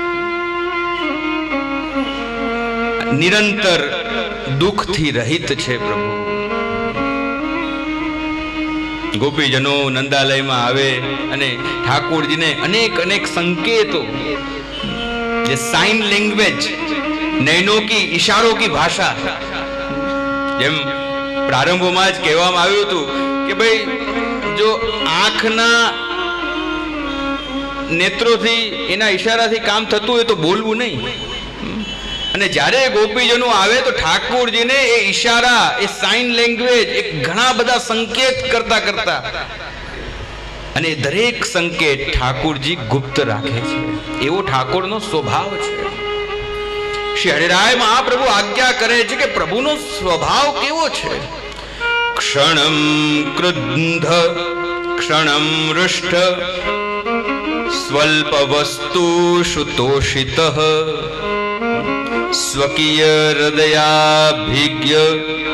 D: નિરંતર દુઃખથી રહિત છે પ્રભુ. ગોપીજનો નંદાલયમાં આવે અને ઠાકોરજીને અનેક અનેક સંકેતો, જે સાઇન લેંગ્વેજ, નૈનો કી ઇશારો કી ભાષા, જેમ પ્રારંભમાં જ કહેવામાં આવ્યું હતું કે ભાઈ જો આંખના નેત્રોથી, એના ઈશારાથી કામ થતું હોય તો બોલવું નહીં. અને જ્યારે ગોપીજનો આવે તો ઠાકોરજીને એ ઈશારા, એ સાઇન લેંગ્વેજ, એ ઘણા બધા સંકેત કરતા કરતા, અને દરેક સંકેત ઠાકોરજી ગુપ્ત રાખે છે. એવો ઠાકોરનો સ્વભાવ છે. શ્રી હરિરાય મહાપ્રભુ આજ્ઞા કરે છે કે પ્રભુનો સ્વભાવ કેવો છે. ક્ષણમ ક્રુદ્ધ ક્ષણમ રુષ્ટ સ્વલ્પ વસ્તુષુ તોષિતઃ સ્વકીય હૃદયાભિજ્ઞ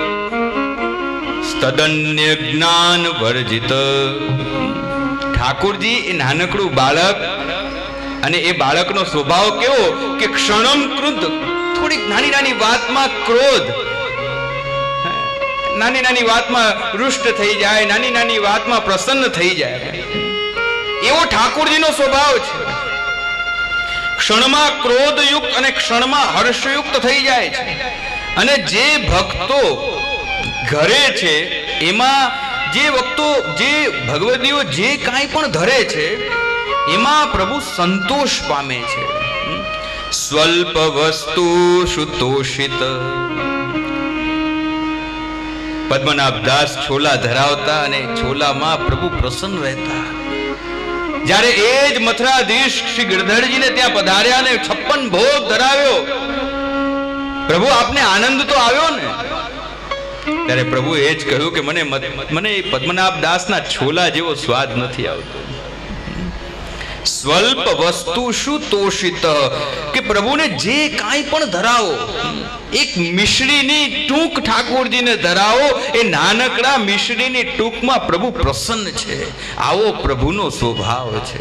D: તદન્ય જ્ઞાન વર્જિત. ઠાકોરજી એ નાનકડું બાળક, અને એ બાળકનો સ્વભાવ કેવો કે ક્ષણમ ક્રુદ્ધ, થોડીક નાની નાની વાતમાં ક્રોધ, નાની નાની વાતમાં રૂષ્ટ થઈ જાય, નાની નાની વાતમાં પ્રસન્ન થઈ જાય. એવો ઠાકોરજીનો સ્વભાવ છે. ક્ષણમાં ક્રોધયુક્ત અને ક્ષણમાં હર્ષયુક્ત થઈ જાય છે. અને જે ભક્તો ઘરે છે એમાં જે ભક્તો, જે ભગવદીઓ જે કાંઈ પણ ધરે છે એમાં પ્રભુ સંતોષ પામે છે. સ્વલ્પ વસ્તુ સુતોષિત. પદ્મનાભદાસ છોલા ધરાવતા અને છોલામાં પ્રભુ પ્રસન્ન રહેતા. જ્યારે એ જ મથુરાધીશ શ્રી ગિરધરજીને ત્યાં પધાર્યા ને 56 ભોગ ધરાવ્યો, પ્રભુ આપને આનંદ તો આવ્યો ને? ત્યારે પ્રભુ એ જ કહ્યું કે મને પદ્મનાભદાસના છોલા જેવો સ્વાદ નથી આવતો. સ્વલ્પ વસ્તુ શું તોષિત, કે પ્રભુને જે કાંઈ પણ ધરાવો, એક મિશ્રીની ટૂંક ઠાકોરજીને ધરાવો, એ નાનકડા મિશ્રીની ટૂંકમાં પ્રભુ પ્રસન્ન છે. આવો પ્રભુનો સ્વભાવ છે.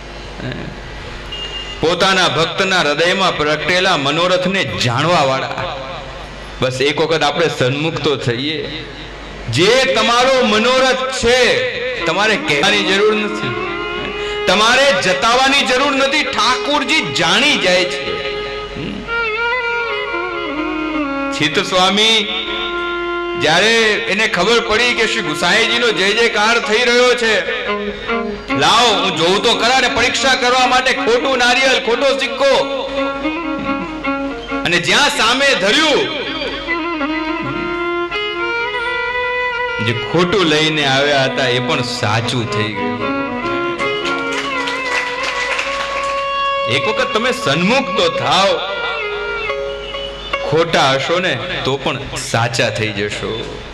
D: પોતાના ભક્તના હૃદયમાં પ્રગટેલા મનોરથને જાણવા વાળા. બસ એક વખત આપણે સન્મુખ તો થઈએ. જે તમારો મનોરથ છે તમારે કહેવાની જરૂર નથી, તમારે જતાવાની જરૂર નથી. ઠાકોરજી જાણી જાય છે. ચિત્ત સ્વામી જ્યારે એને ખબર પડી કે શ્રી ગુસાઈજીનો જય જયકાર થઈ રહ્યો છે, લાવો હું જોઉં તો ખરા ને પરીક્ષા કરવા માટે ખોટું નારિયેળ, ખોટો સિક્કો, અને જ્યાં સામે ધર્યું, જે ખોટું લઈને આવ્યા હતા એ પણ સાચું થઈ ગયું. એક વખત તમે સન્મુખ તો થાવ, ખોટા હશો ને તો પણ સાચા થઈ જશો.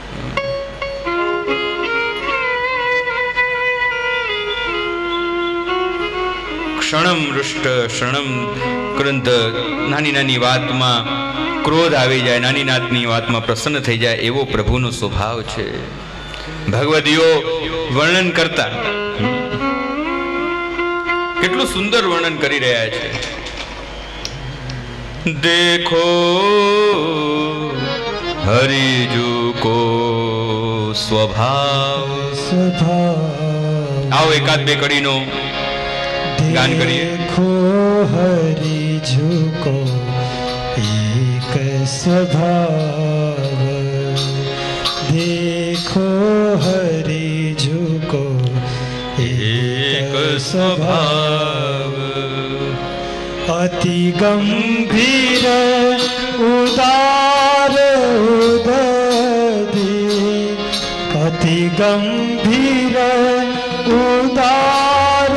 D: ક્ષણમ રુષ્ટ ક્ષણમ ક્રંત, નાની નાની વાતમાં ક્રોધ આવી જાય, નાની નાની વાતમાં પ્રસન્ન થઈ જાય, એવો પ્રભુનો સ્વભાવ છે. ભગવદીઓ વર્ણન કરતા કેટલું સુંદર વર્ણન કરી રહ્યા છે. દેખો હરિજુ કો સ્વભાવ. આવો એકાદ બે કડીનો ગાન કરીએ.
E: देखो हरिजू को एक स्वभाव, देखो हरिजू को एक स्वभाव. अति गंभीर उदार उदधी, अति गंभीर उदार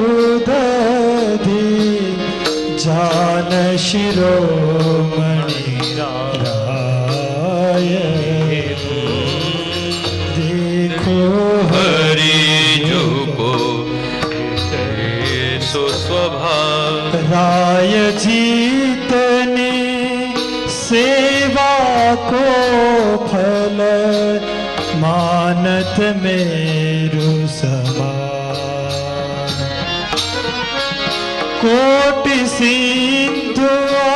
E: उदधी, जान शिरोमणि राय. देखो
D: हरिजू को सो स्वभाव.
E: राय जीतनी सेवा को फल, मानत मेरु समान. कोटि सिंधु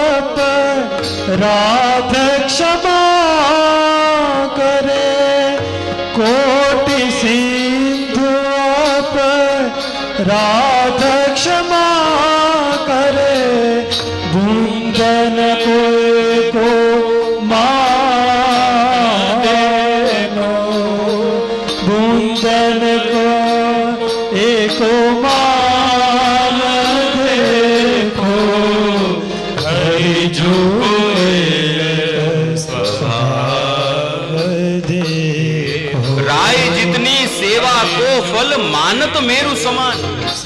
E: अपराध क्षमा करे, कोटि सिंधु अपराध क्षमा करे, बूंदन को मानो, बूंदन को एको मान. देखो हरिजू स्वभाव, देखो
D: राय जितनी सेवा को फल मानत मेरु સમાન.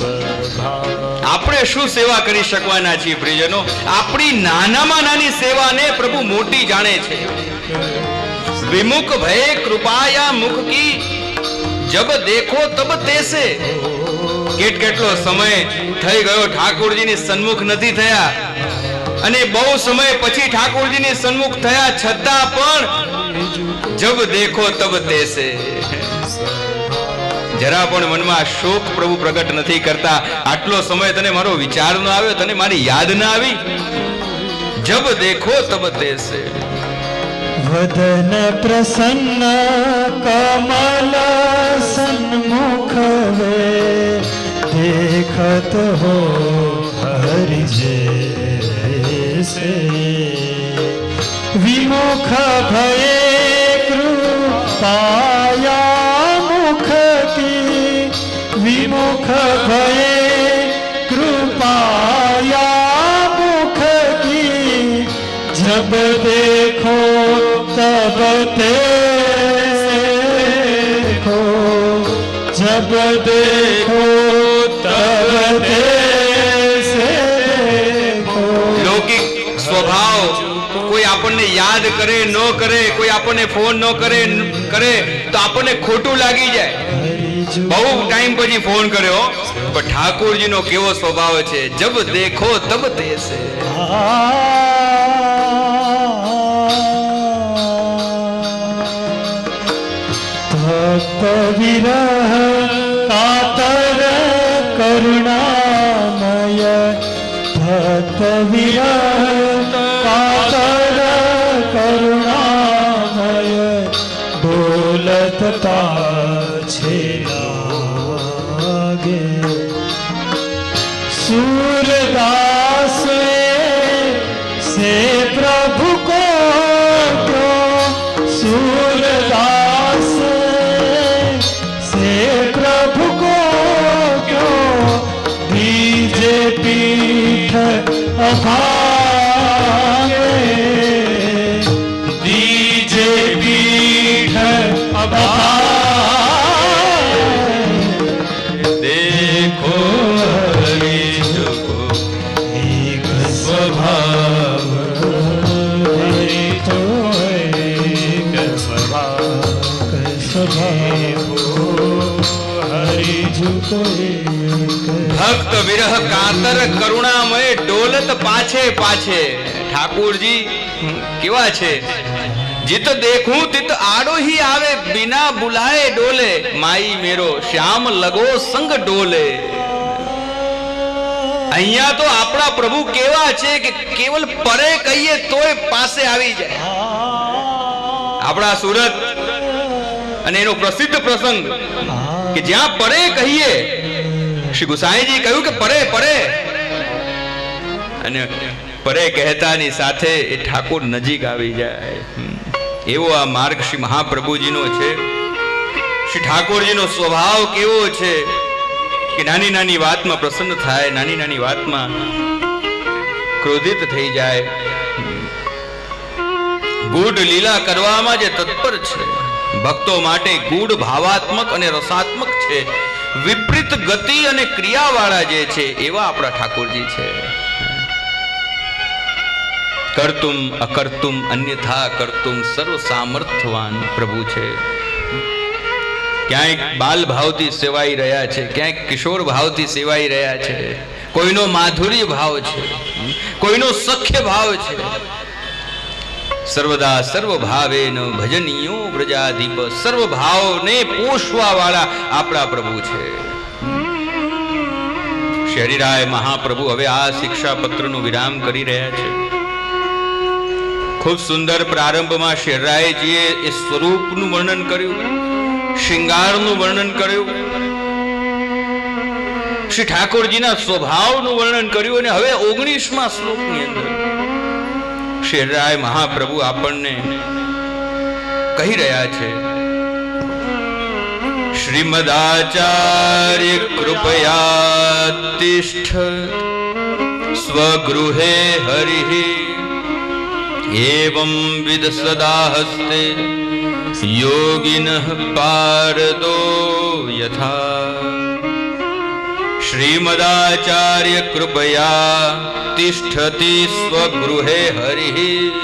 D: આપણે શું સેવા કરી શકવાના છીએ પ્રિયજનો? આપણી નાનામાં નાની સેવાને પ્રભુ મોટી જાણે છે. વિમુખ ભય કૃપાયા મુખ કી, જબ દેખો તબ તેસે. કેટલો સમય થઈ ગયો ઠાકોરજીની સન્મુખ નથી થયા, અને બહુ સમય પછી ઠાકોરજીની સન્મુખ થયા છતાં પણ જબ દેખો તબ તેસે. જરા પણ મનમાં શોક પ્રભુ પ્રગટ નથી કરતા. આટલો સમય તને મારો વિચાર ન આવ્યો, તને મારી યાદ ન આવી? જબ દેખો તબ તેસે.
E: वदन प्रसन्न कमल सन्मुख वे, देखत हो हरि जैसे. विमुख भये कृपाया मुख की, विमुख भये कृपाया मुख की, जब देखो तब देखो, जब देखो तब देखो.
D: લૌકિક સ્વભાવ, કોઈ આપણને યાદ કરે ન કરે, કોઈ આપણને ફોન ન કરે તો આપણને ખોટું લાગી જાય. બહુ ટાઈમ પછી ફોન કર્યો, પણ ઠાકોરજીનો કેવો સ્વભાવ છે, જબ દેખો તબ તેસે.
E: भक्त विरह कातर करुणामय, भक्त विरह कातर करुणामय, बोलत पाछे लागे. सूरदास से प्रभु को क्यों, सूरदास से प्रभु को क्यों, दीजे पीठ अभागे, दीजे पीठ अभागे.
D: देखो हरिजू को ભક્ત વિરહ કાતર કરુણામય ડોલત પાછે પાછે. ઠાકોરજી કેવા છે? જીત દેખું તિત આડો ही આવે बिना बुलाए डोले. माई मेरो श्याम लगो संग डोले. અહીંયા તો આપણા પ્રભુ કેવા છે કે કેવલ પરે કહીએ તોય પાસે આવી જાય. આપણા સુરત અને એનો પ્રસિદ્ધ પ્રસંગ કે જ્યાં પરે કહીએ, શ્રી ગુસાઈજી કહ્યું કે પરે પરે, અને પરે કહેતાની સાથે એ ઠાકોર નજીક આવી જાય. એવો આ માર્ગ શ્રી મહાપ્રભુજીનો છે. શ્રી ઠાકોરજીનો સ્વભાવ કેવો છે કે નાની નાની વાતમાં પ્રસન્ન થાય, નાની નાની વાતમાં ક્રોધિત થઈ જાય. ગૂઢ લીલા કરવામાં જે તત્પર છે, ભક્તો માટે ગૂઢ ભાવાત્મક અને રસાત્મક છે, વિપરીત ગતિ અને ક્રિયાવાળા જે છે એવા આપણા ઠાકોરજી છે. કરતુમ અકર્તુમ અન્યથા કરતુમ સર્વ સામર્થ્યવાન પ્રભુ છે. ક્યાંક બાલ ભાવથી સેવાઈ રહ્યા છે, ક્યાંક કિશોર ભાવથી સેવાઈ રહ્યા છે, કોઈનો માધુર્ય ભાવ છે, કોઈનો સખ્ય ભાવ છે. સર્વદા સર્વ ભાવેન ભજનીયો વ્રજાધિપ. સર્વ ભાવને પોષવા વાળા આપણા પ્રભુ છે. શ્રી હરિરાય મહાપ્રભુ હવે આ શિક્ષાપત્રનો વિરામ કરી રહ્યા છે. ખૂબ સુંદર પ્રારંભમાં શ્રી હરિરાયજીએ એ સ્વરૂપનું વર્ણન કર્યું, શ્રૃંગારનું વર્ણન કર્યું, શ્રી ઠાકોરજીના સ્વભાવનું વર્ણન કર્યું. અને હવે 19મા શ્લોકની અંદર શ્રી હરિરાય મહાપ્રભુ આપણને કહી રહ્યા છે, શ્રીમદાચાર્ય કૃપયા તિષ્ઠ સ્વગૃહે હરિઃ एवं विद सदा हस्ते योगिनः पारदो यथा. श्रीमदाचार्य कृपया तिष्ठति स्वगृहे हरिः.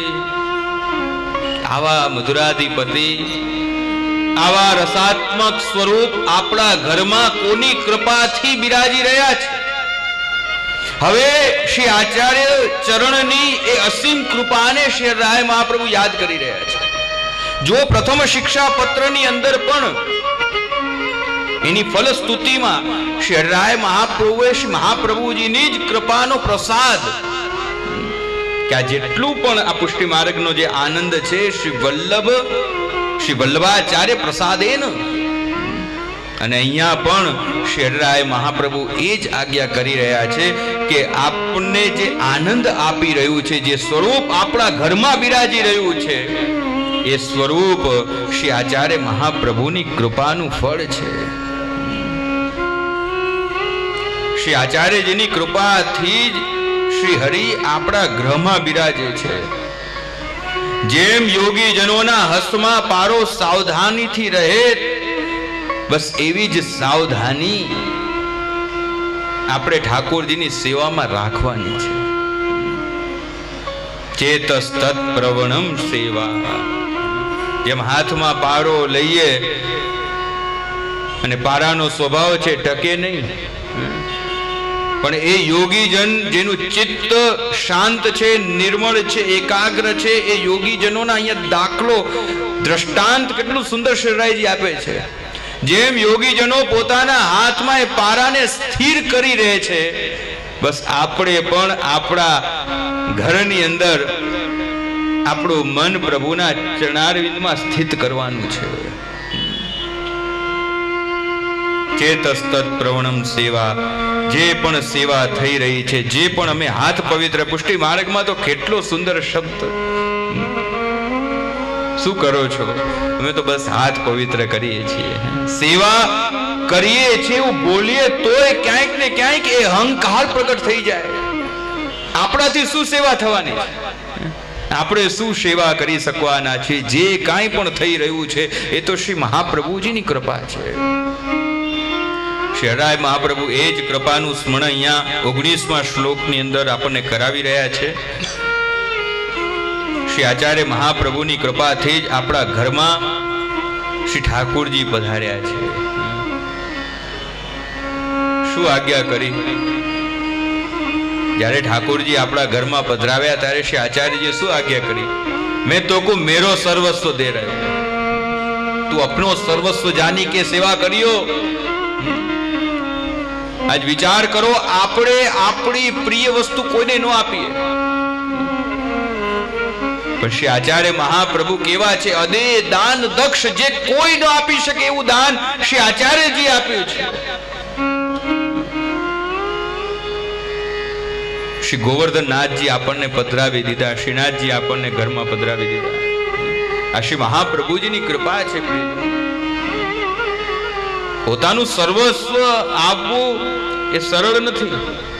D: આવા મધુરાધિપતિ, આવા રસાત્મક સ્વરૂપ આપણા ઘરમાં કોની કૃપાથી બિરાજી રહ્યા છે. હવે શ્રી આચાર્ય ચરણની એ અસીમ કૃપાને શ્રી હરિરાય મહાપ્રભુ યાદ કરી રહ્યા છે. જો પ્રથમ શિક્ષા પત્રની અંદર પણ એની ફલસ્તુતિમાં શ્રી હરિરાય મહાપ્રભુએ શ્રી મહાપ્રભુજીની જ કૃપાનો પ્રસાદ, કે આ જેટલું પણ આ પુષ્ટિ માર્ગનો જે આનંદ છે, શ્રી વલ્લભાચાર્ય પ્રસાદેન. અને અહીંયા પણ શ્રી હરિરાય મહાપ્રભુ એ જ આજ્ઞા કરી રહ્યા છે કે આપને જે આનંદ આપી રહ્યું છે, જે સ્વરૂપ આપણા ઘરમાં બિરાજી રહ્યું છે, એ સ્વરૂપ શ્રી આચાર્ય મહાપ્રભુની કૃપાનું ફળ છે. શ્રી આચાર્યજીની કૃપાથી જ શ્રી હરિ આપણા ગ્રહમાં બિરાજે છે. જેમ યોગીજનોના હસ્તમાં પારો સાવધાનીથી રહે, બસ એવી જ સાવધાની આપણે ઠાકોરજીની સેવામાં રાખવાની છે. ચેતસ્તત પ્રવણમ સેવા. જેમ હાથમાં પારો લઈએ અને પારાનો સ્વભાવ છે ટકે નહીં, પણ એ યોગીજન જેનું ચિત્ત શાંત છે, નિર્મળ છે, એકાગ્ર છે, એ યોગીજનોના અહીંયા દાખલો, દ્રષ્ટાંત કેટલું સુંદર શ્રીરાયજી આપે છે. જેમ યોગીજનો પોતાના હાથમાં એ પારાને સ્થિર કરી રહે છે, બસ આપણે પણ આપણા ઘરની અંદર આપણું મન પ્રભુના ચરણારવિંદમાં સ્થિત કરવાનું છે. ચેતસ્તત પ્રવણમ સેવા. જે પણ સેવા થઈ રહી છે, જે પણ અમે હાથ પવિત્ર, પુષ્ટિ માર્ગમાં તો કેટલો સુંદર શબ્દ, શું કરો છો? અમે તો બસ હાથ પવિત્ર કરીએ છીએ, સેવા કરીએ છીએ એવું બોલીએ તોય ક્યાંક ને ક્યાંક એ અહંકાર પ્રગટ થઈ જાય. આપણાથી શું સેવા થવાની છે? આપણે શું સેવા કરી શકવાના છીએ? જે કાંઈ પણ થઈ રહ્યું છે એ તો શ્રી મહાપ્રભુજીની કૃપા છે. શ્રી હરિરાય મહાપ્રભુ એ જ કૃપાનું સ્મરણ અહીંયા 19મા શ્લોકની અંદર આપણને કરાવી રહ્યા છે. શ્રી આચાર્ય મહાપ્રભુની કૃપાથી જ આપણા ઘરમાં શ્રી ઠાકોરજી પધાર્યા છે. શું આજ્ઞા કરી? જ્યારે ઠાકોરજી આપણા ઘરમાં પધરાવ્યા ત્યારે શ્રી આચાર્યજીએ શું આજ્ઞા કરી? મેં તો કો મેરો સર્વસ્વ દે રહ્યો, તું અપનો સર્વસ્વ જાની કે સેવા કર્યો. આજ વિચાર કરો, આપણે આપણી પ્રિય વસ્તુ કોઈને ન આપીએ, પણ શ્રી આચાર્ય મહાપ્રભુ કેવા છે? અદે દાન દક્ષ, જે કોઈ ન આપી શકે એવું દાન શ્રી આચાર્યજી આપ્યું છે. શ્રી ગોવર્ધનનાથજી આપણને પધરાવી દીધા, શ્રીનાથજી આપણને ઘરમાં પધરાવી દીધા. આ શ્રી મહાપ્રભુજીની કૃપા છે. પોતાનું સર્વસ્વ આપવું એ સરળ નથી.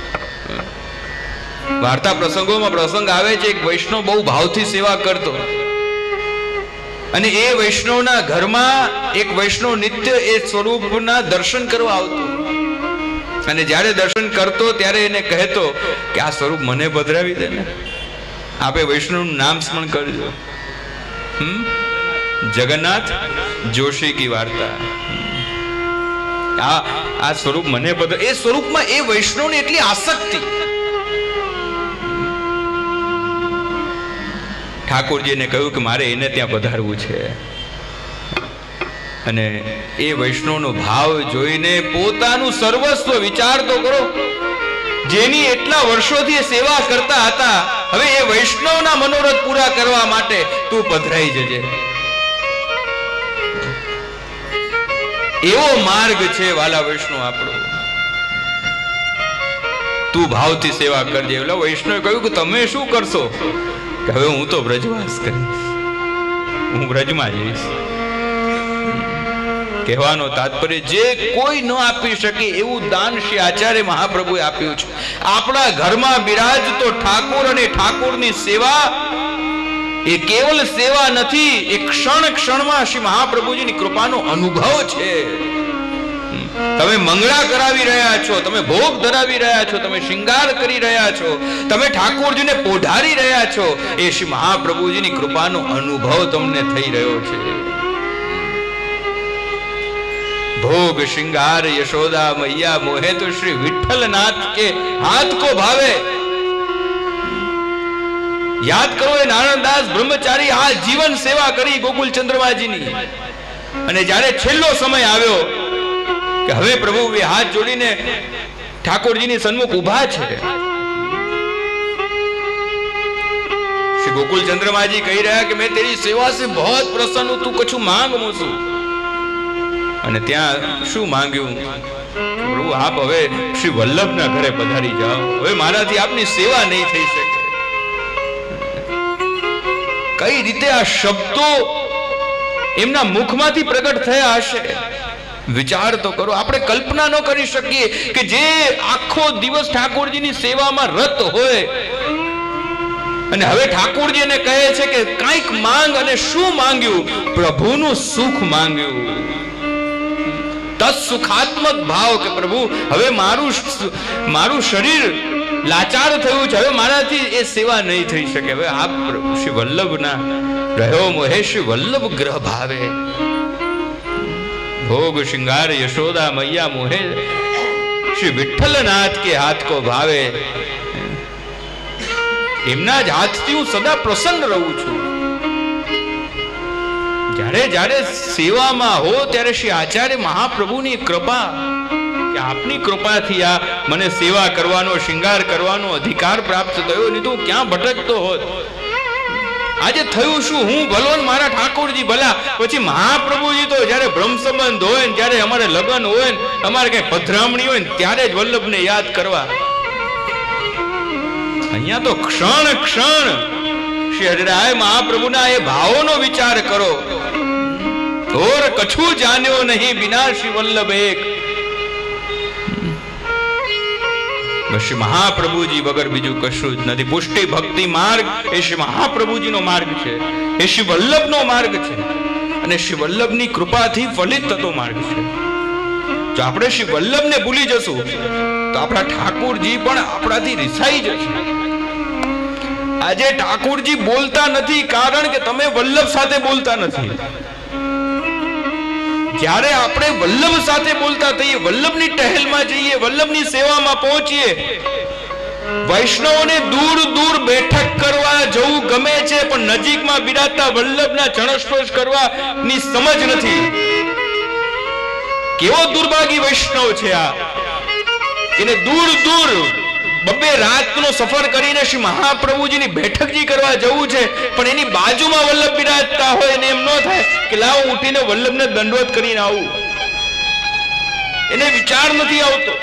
D: વાર્તા પ્રસંગોમાં પ્રસંગ આવે છે, એક વૈષ્ણવ બહુ ભાવથી સેવા કરતો, અને એ વૈષ્ણવના ઘરમાં એક વૈષ્ણવ નિત્ય એ સ્વરૂપના દર્શન કરવા આવતો, અને જ્યારે દર્શન કરતો ત્યારે એને કહેતો કે આ સ્વરૂપ મને પધરાવી દે ને, આપે વૈષ્ણવનું નામ સ્મરણ કરજો. જગન્નાથ જોશી કી વાર્તા. આ સ્વરૂપ મને પધરાવ. એ સ્વરૂપમાં એ વૈષ્ણવની એટલી આસક્તિ. ઠાકોરજીને કહ્યું કે મારે એને ત્યાં પધારવું છે, અને એ વૈષ્ણવનો ભાવ જોઈને પોતાનું સર્વસ્વ, વિચાર તો કરો, જેની એટલા વર્ષોથી સેવા કરતા હતા, હવે એ વૈષ્ણવના મનોરથ પૂરા કરવા માટે તું પધરાઈ જજે. એવો માર્ગ છે વાલા વૈષ્ણવ આપણો. તું ભાવથી સેવા કરજે. એટલે વૈષ્ણવે કહ્યું કે તમે શું કરશો? કે હવે હું તો બ્રજવાસ કરીશ, હું બ્રજમાં જઈશ. કહેવાનો તાત્પર્ય, જે કોઈ ન આપી શકે એવું દાન શ્રી આચાર્ય મહાપ્રભુએ આપ્યું છે. આપણા ઘરમાં બિરાજતો ઠાકોર અને ઠાકોરની સેવા એ કેવલ સેવા નથી, એ ક્ષણ ક્ષણમાં શ્રી મહાપ્રભુજીની કૃપાનો અનુભવ છે. તમે મંગળા કરાવી રહ્યા છો, તમે ભોગ ધરાવી રહ્યા છો, તમે શૃંગાર કરી રહ્યા છો, તમે ઠાકોરજીને પોઢારી રહ્યા છો, એ શ્રી મહાપ્રભુજીની કૃપાનો અનુભવ તમને થઈ રહ્યો છે. भोग श्रृंगार यशोदा मैया मोहे तो श्री विठ्ठलनाथ के हाथ को भावे. याद करो, એ નારાયણદાસ બ્રહ્મચારી આ જીવન સેવા કરી ગોકુલ ચંદ્રમાજીની, અને જ્યારે છેલ્લો સમય આવ્યો કે હવે પ્રભુ હાથ જોડીને ઠાકોરજીની સન્મુખ ઉભા છે, શ્રી ગોકુલ ચંદ્રમાજી કહી રહ્યા કે मैं तेरी सेवा से बहुत प्रसन्न हूं, तू कछु मांग मुझसे. અને ત્યાં શું માંગ્યું? પ્રભુ આપ હવે શ્રી વલ્લભના ઘરે પધારી જાઓ, હવે મારાથી આપની સેવા નહીં થઈ શકે. કઈ રીતે આ શબ્દો એમના મુખમાંથી પ્રગટ થયા હશે? વિચાર તો કરો. આપણે કલ્પના ન કરી શકીએ કે જે આખો દિવસ ઠાકોરજીની સેવામાં રત હોય, અને હવે ઠાકોરજી એને કહે છે કે કંઈક માંગ, અને શું માંગ્યું? પ્રભુનું સુખ માંગ્યું. સુખાત્મક ભાવ કે પ્રભુ હવે મારું શરીર લાચાર થયું છે, હવે મારાથી એ સેવા નહીં થઈ શકે, હવે આપ શ્રી વલ્લભ ના રહ્યો મોહે શ્રી વલ્લભ ગ્રહ ભાવે. ભોગ શ્રૃંગાર યશોદા મૈયા મોહે શ્રી વિઠ્ઠલનાથ કે હાથ કો ભાવે. એમના જ હાથથી હું સદા પ્રસન્ન રહું છું. જ્યારે જ્યારે સેવામાં હો ત્યારે શ્રી આચાર્ય મહાપ્રભુની કૃપા, કે આપની કૃપાથી આ મને સેવા કરવાનો, શૃંગાર કરવાનો અધિકાર પ્રાપ્ત થયો, નહીં તો હું ક્યાં ભટકતો હોત. આજે થયું શું? હું ભલો ને મારા ઠાકોરજી ભલા. પછી મહાપ્રભુજી તો જ્યારે બ્રહ્મ સંબંધ હોય ને, જ્યારે અમારે લગ્ન હોય ને, અમારે કઈ પધરામણી હોય ને, ત્યારે જ વલ્લભને યાદ કરવા. અહીંયા તો ક્ષણ ક્ષણ શ્રી હરિરાય મહાપ્રભુના એ ભાવોનો વિચાર કરો. ઓર કછું જાન્યો નહીં બિના શ્રી વલ્લભ એક. શ્રી મહાપ્રભુજી વગર બીજું કશું જ નથી. પુષ્ટિ ભક્તિ માર્ગ એ શ્રી મહાપ્રભુજીનો માર્ગ છે, એ શ્રી વલ્લભનો માર્ગ છે, અને શ્રી વલ્લભની કૃપાથી ફલિત થતો માર્ગ છે. જો આપણે શ્રી વલ્લભને ભૂલી જશું તો આપણા ઠાકોરજી પણ આપણાથી રિસાઈ જશે. આજે ઠાકોરજી બોલતા નથી કારણ કે તમે વલ્લભ સાથે બોલતા નથી. જ્યારે આપણે વલ્લભ સાથે બોલતા થઈએ, વલ્લભની ટહેલમાં જઈએ, વલ્લભની સેવામાં પહોંચીએ, વૈષ્ણવોને દૂર દૂર બેઠક કરવા જવું ગમે છે, પણ નજીકમાં બિરાજતા વલ્લભના ચરણસ્પર્શ કરવાની સમજ નથી. કેવો દુર્ભાગી વૈષ્ણવ છે આ! એને દૂર દૂર બબ્બે રાતનો સફર કરીને શ્રી મહાપ્રભુજીની બેઠકજી કરવા જવું છે, પણ એની બાજુમાં વલ્લભ બિરાજતા હોય ને એમ ન થાય કે લાવો ઉઠીને વલ્લભને દંડવત કરીને આવું. એને વિચાર નથી આવતો.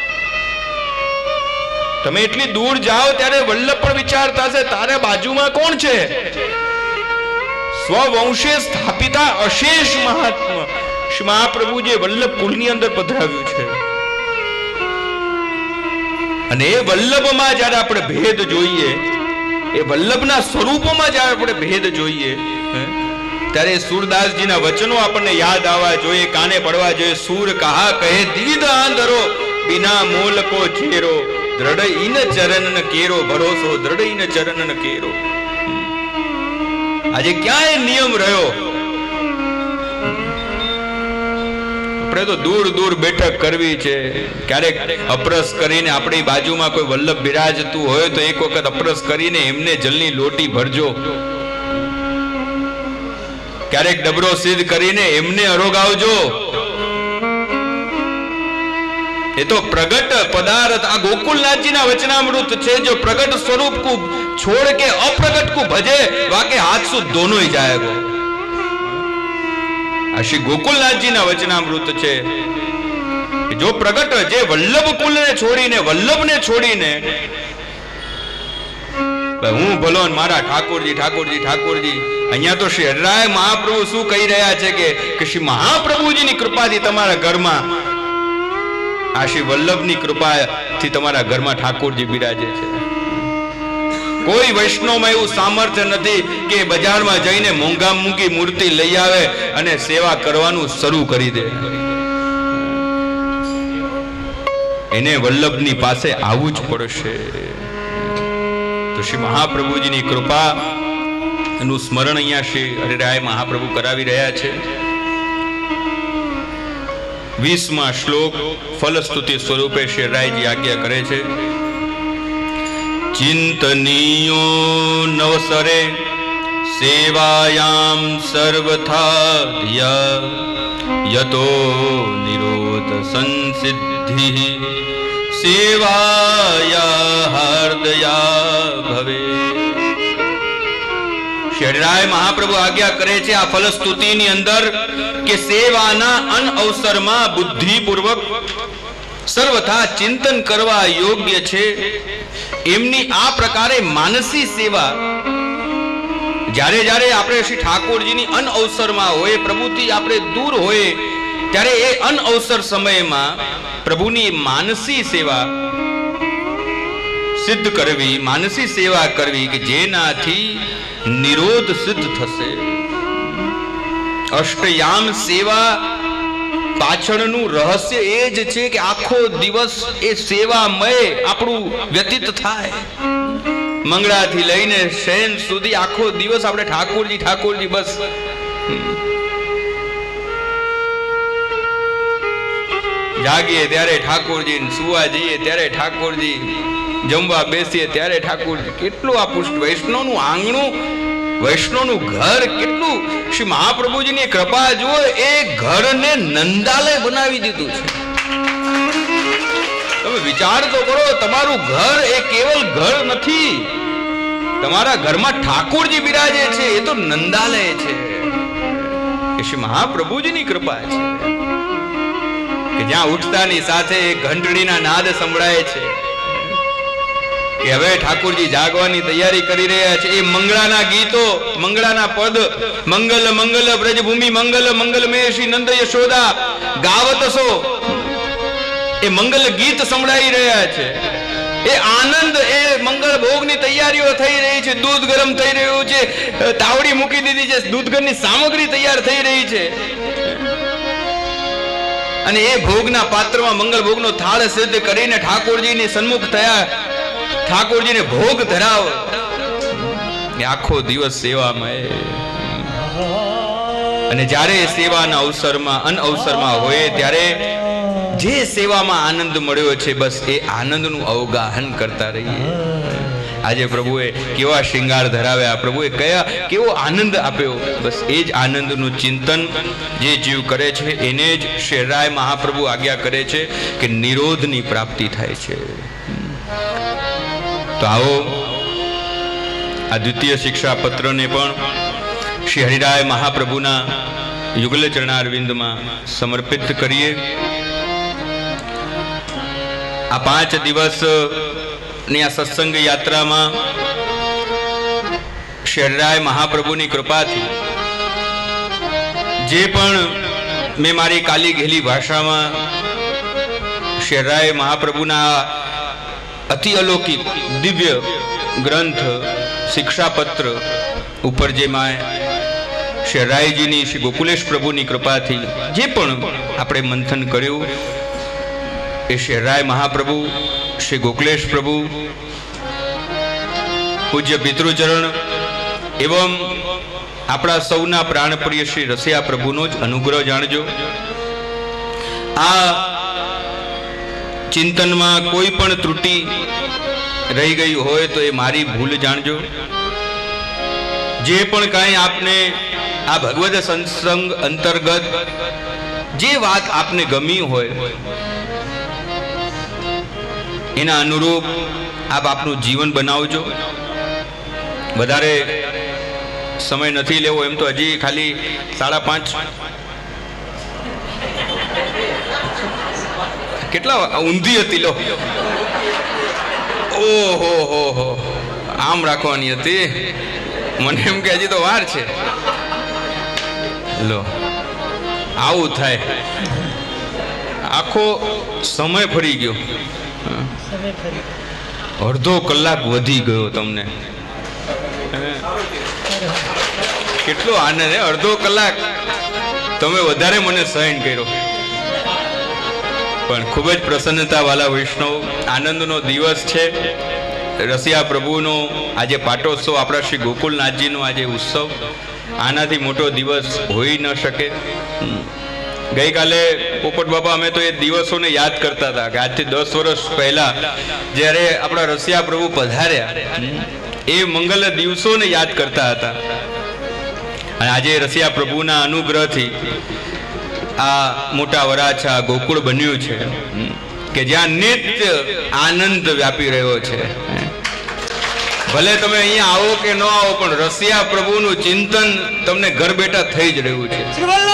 D: તમે એટલી દૂર જાઓ ત્યારે વલ્લભ પણ વિચારતા હશે તારે બાજુમાં કોણ છે? સ્વવંશે સ્થાપિતા અશેષ મહાત્મા શ્રી મહાપ્રભુજીએ વલ્લભ કુલની અંદર પધરાવ્યું છે. અને એ વલ્લભમાં જ્યારે આપણે ભેદ જોઈએ, એ વલ્લભના સ્વરૂપોમાં જ્યારે આપણે ભેદ જોઈએ, ત્યારે સુરદાસજીના વચનો આપણને યાદ આવવા જોઈએ, કાને પડવા જોઈએ. સૂર કહા કહે દીદ આંધરો, બિના મોલ કો ચેરો, દ્રઢ ઇન ચરણ કેરો ભરોસો, દ્રઢ ઇન ચરણ કેરો. આજે ક્યાંય નિયમ રહ્યો? આપણે તો દૂર દૂર બેઠક કરવી છે. ક્યારેક અપરસ કરીને આપણી બાજુમાં કોઈ વલ્લભ બિરાજતું હોય તો એક વખત અપરસ કરીને એમને જલની લોટી ભરજો. ક્યારેક ડબરો સિદ્ધ કરીને એમને અરોગાવજો. એ તો પ્રગટ પદાર્થ, આ ગોकुलनाथजीના વચનામૃત છે. જો પ્રગટ સ્વરૂપ को छोड़ के अप्रगट को भजे, वाके हाथ सु दोनों ही जाएगो. આ શ્રી ગોकुलनाथजीના વચનામૃત છે. જો પ્રગટ, જે વલ્લભ કુલને છોડીને, વલ્લભને છોડીને હું ભલો મારા ઠાકોરજી ઠાકોરજી ઠાકોરજી, અહીંયા તો શ્રી હરિરાય મહાપ્રભુ શું કહી રહ્યા છે કે શ્રી મહાપ્રભુજીની કૃપાથી તમારા ઘરમાં, આ શ્રી વલ્લભની કૃપાથી તમારા ઘરમાં ઠાકોરજી બિરાજે છે. કોઈ વૈષ્ણવમાં એવું સામર્થ્ય નથી કે બજારમાં જઈને મોંઘા મૂંઘી મૂર્તિ લઈ આવે અને સેવા કરવાનું શરૂ કરી દે. એને વલ્લભની પાસે આવવું જ પડશે. તો શ્રી મહાપ્રભુજીની કૃપા એનું સ્મરણ અહીંયા શ્રી હરિરાય મહાપ્રભુ કરાવી રહ્યા છે. 20મા શ્લોક ફલસ્તુતિ સ્વરૂપે શ્રી હરિરાયજી આજ્ઞા કરે છે. ચિંતનીયો નવસરે સેવાયામ સર્વથા યતો નિરોધ સંસિદ્ધિ સેવાયા હાર્દયા ભવે. શ્રી મહાપ્રભુ આજ્ઞા કરે છે આ ફલસ્તુતિની અંદર કે સેવાના અન અવસરમાં બુદ્ધિપૂર્વક સર્વથા ચિંતન કરવા યોગ્ય છે. એમની આ પ્રકારે માનસી સેવા જ્યારે જ્યારે આપણે શ્રી ઠાકોરજીની અન અવસરમાં હોય, પ્રભુથી આપણે દૂર હોય, ત્યારે એ અન અવસર સમયમાં પ્રભુની માનસી સેવા સિદ્ધ કરવી, માનસી સેવા કરવી કે જેનાથી નિરોધ સિદ્ધ થશે. અષ્ટયામ સેવા પાછળનું રહસ્ય એ જ છે કે આખો દિવસ એ સેવામય આપણું વ્યતીત થાય. મંગળાથી લઈને શયન સુધી આખો દિવસ આપણે ઠાકોરજી ઠાકોરજી બસ. જાગીએ ત્યારે ઠાકોરજી, સુવા જઈએ ત્યારે ઠાકોરજી, જમવા બેસીએ ત્યારે ઠાકોરજી. કેટલું આ પુષ્ટ વૈષ્ણવનું આંગણું, વૈષ્ણવનું ઘર કેટલું શ્રી મહાપ્રભુજીની કૃપા જુઓ, એ ઘરને નંદાલય બનાવી દીધું છે. તમે વિચાર તો કરો, તમારું ઘર એ કેવલ ઘર નથી, તમારા ઘરમાં ઠાકોરજી બિરાજે છે, એ તો નંદાલય છે. એ શ્રી મહાપ્રભુજીની કૃપા છે કે જ્યાં ઉઠતાની સાથે ઘંટડીના નાદ સંભળાય છે કે હવે ઠાકોરજી જાગવાની તૈયારી કરી રહ્યા છે. એ મંગળાના ગીતો, મંગળાના પદ, મંગલ મંગલ બ્રજભૂમિ મંગલ મંગલ મે શ્રી નંદ યશોદા ગાવત સો, એ મંગલ ગીત સંભળાઈ રહ્યા છે. એ આનંદ, એ મંગળ ભોગની તૈયારીઓ થઈ રહી છે, દૂધ ગરમ થઈ રહ્યું છે, તાવડી મૂકી દીધી છે, દૂધગરની સામગ્રી તૈયાર થઈ રહી છે. અને એ ભોગના પાત્રમાં મંગળ ભોગનો થાળ સિદ્ધ કરીને ઠાકોરજીની સન્મુખ થયા, ઠાકોરજીને ભોગ ધરાવ. આખો દિવસ સેવામાં અને જ્યારે સેવાના અવસરમાં અનઅવસરમાં હોય ત્યારે જે સેવામાં આનંદ મળ્યો છે બસ એ આનંદનું અવગાહન કરતા રહીએ. આજે પ્રભુએ કેવા શૃંગાર ધરાવ્યા, પ્રભુએ કેવો આનંદ આપ્યો, બસ એ જ આનંદનું ચિંતન જે જીવ કરે છે એને જ શેરાય મહાપ્રભુ આજ્ઞા કરે છે કે નિરોધની પ્રાપ્તિ થાય છે. તો આવો આ દ્વિતીય શિક્ષા પત્રને પણ શ્રી હરિરાય મહાપ્રભુના યુગલ ચરણારવિંદમાં સમર્પિત કરીએ. આ 5 દિવસની આ સત્સંગ યાત્રામાં શ્રી હરિરાય મહાપ્રભુની કૃપાથી જે પણ મેં મારી કાલી ઘેલી ભાષામાં શ્રી હરિરાય મહાપ્રભુના અતિ અલૌકિક દિવ્ય ગ્રંથ શિક્ષાપત્ર ઉપર જે માં શ્રી રાયજીની શ્રી ગોકુલેશ પ્રભુની કૃપાથી જે પણ આપણે મંથન કર્યું એ શ્રી રાય મહાપ્રભુ, શ્રી ગોકુલેશ પ્રભુ, પૂજ્ય પિતૃચરણ એવં આપણા સૌના પ્રાણપ્રિય શ્રી રસિયા પ્રભુનો જ અનુગ્રહ જાણજો. આ ચિંતનમાં કોઈ પણ ત્રુટિ રહી ગઈ હોય તો એ મારી ભૂલ જાણજો. જે પણ કાંઈ આપને આ ભગવદ સત્સંગ અંતર્ગત જે વાત આપને ગમી હોય એના અનુરૂપ આપ આપનું જીવન બનાવજો. વધારે સમય નથી લેવો, એમ તો હજી ખાલી 5:30 કેટલા ઊંધી હતી. લો ઓહો હો હો આમ રાખવાની હતી, મને એમ કે હજી તો વાર છે. લો આવું થાય, આખો સમય ફરી ગયો, અડધો કલાક વધી ગયો. તમને કેટલો આનંદ, અડધો કલાક તમે વધારે મને સહન કર્યો. પણ ખૂબ જ પ્રસન્નતા વાલા વૈષ્ણવ, આનંદનો દિવસ છે. રસિયા પ્રભુનો આજે પાટોત્સવ, આપણા શ્રી ગોકુલનાથજીનો આજે ઉત્સવ, આનાથી મોટો દિવસ હોઈ ન શકે. ગઈકાલે પોપટ બાબા અમે તો એ દિવસોને યાદ કરતા હતા કે આજથી 10 વર્ષ પહેલા જ્યારે આપણા રસિયા પ્રભુ પધાર્યા એ મંગલ દિવસોને યાદ કરતા હતા. અને આજે રસિયા પ્રભુના અનુગ્રહથી આ મોટા વરાછા ગોકુળ બન્યું છે કે જ્યાં નિત્ય આનંદ વ્યાપી રહ્યો છે. ભલે તમે અહીંયા આવો કે ન આવો, પણ રસિયા પ્રભુનું ચિંતન તમને ઘર બેઠા થઈ જ રહ્યું છે.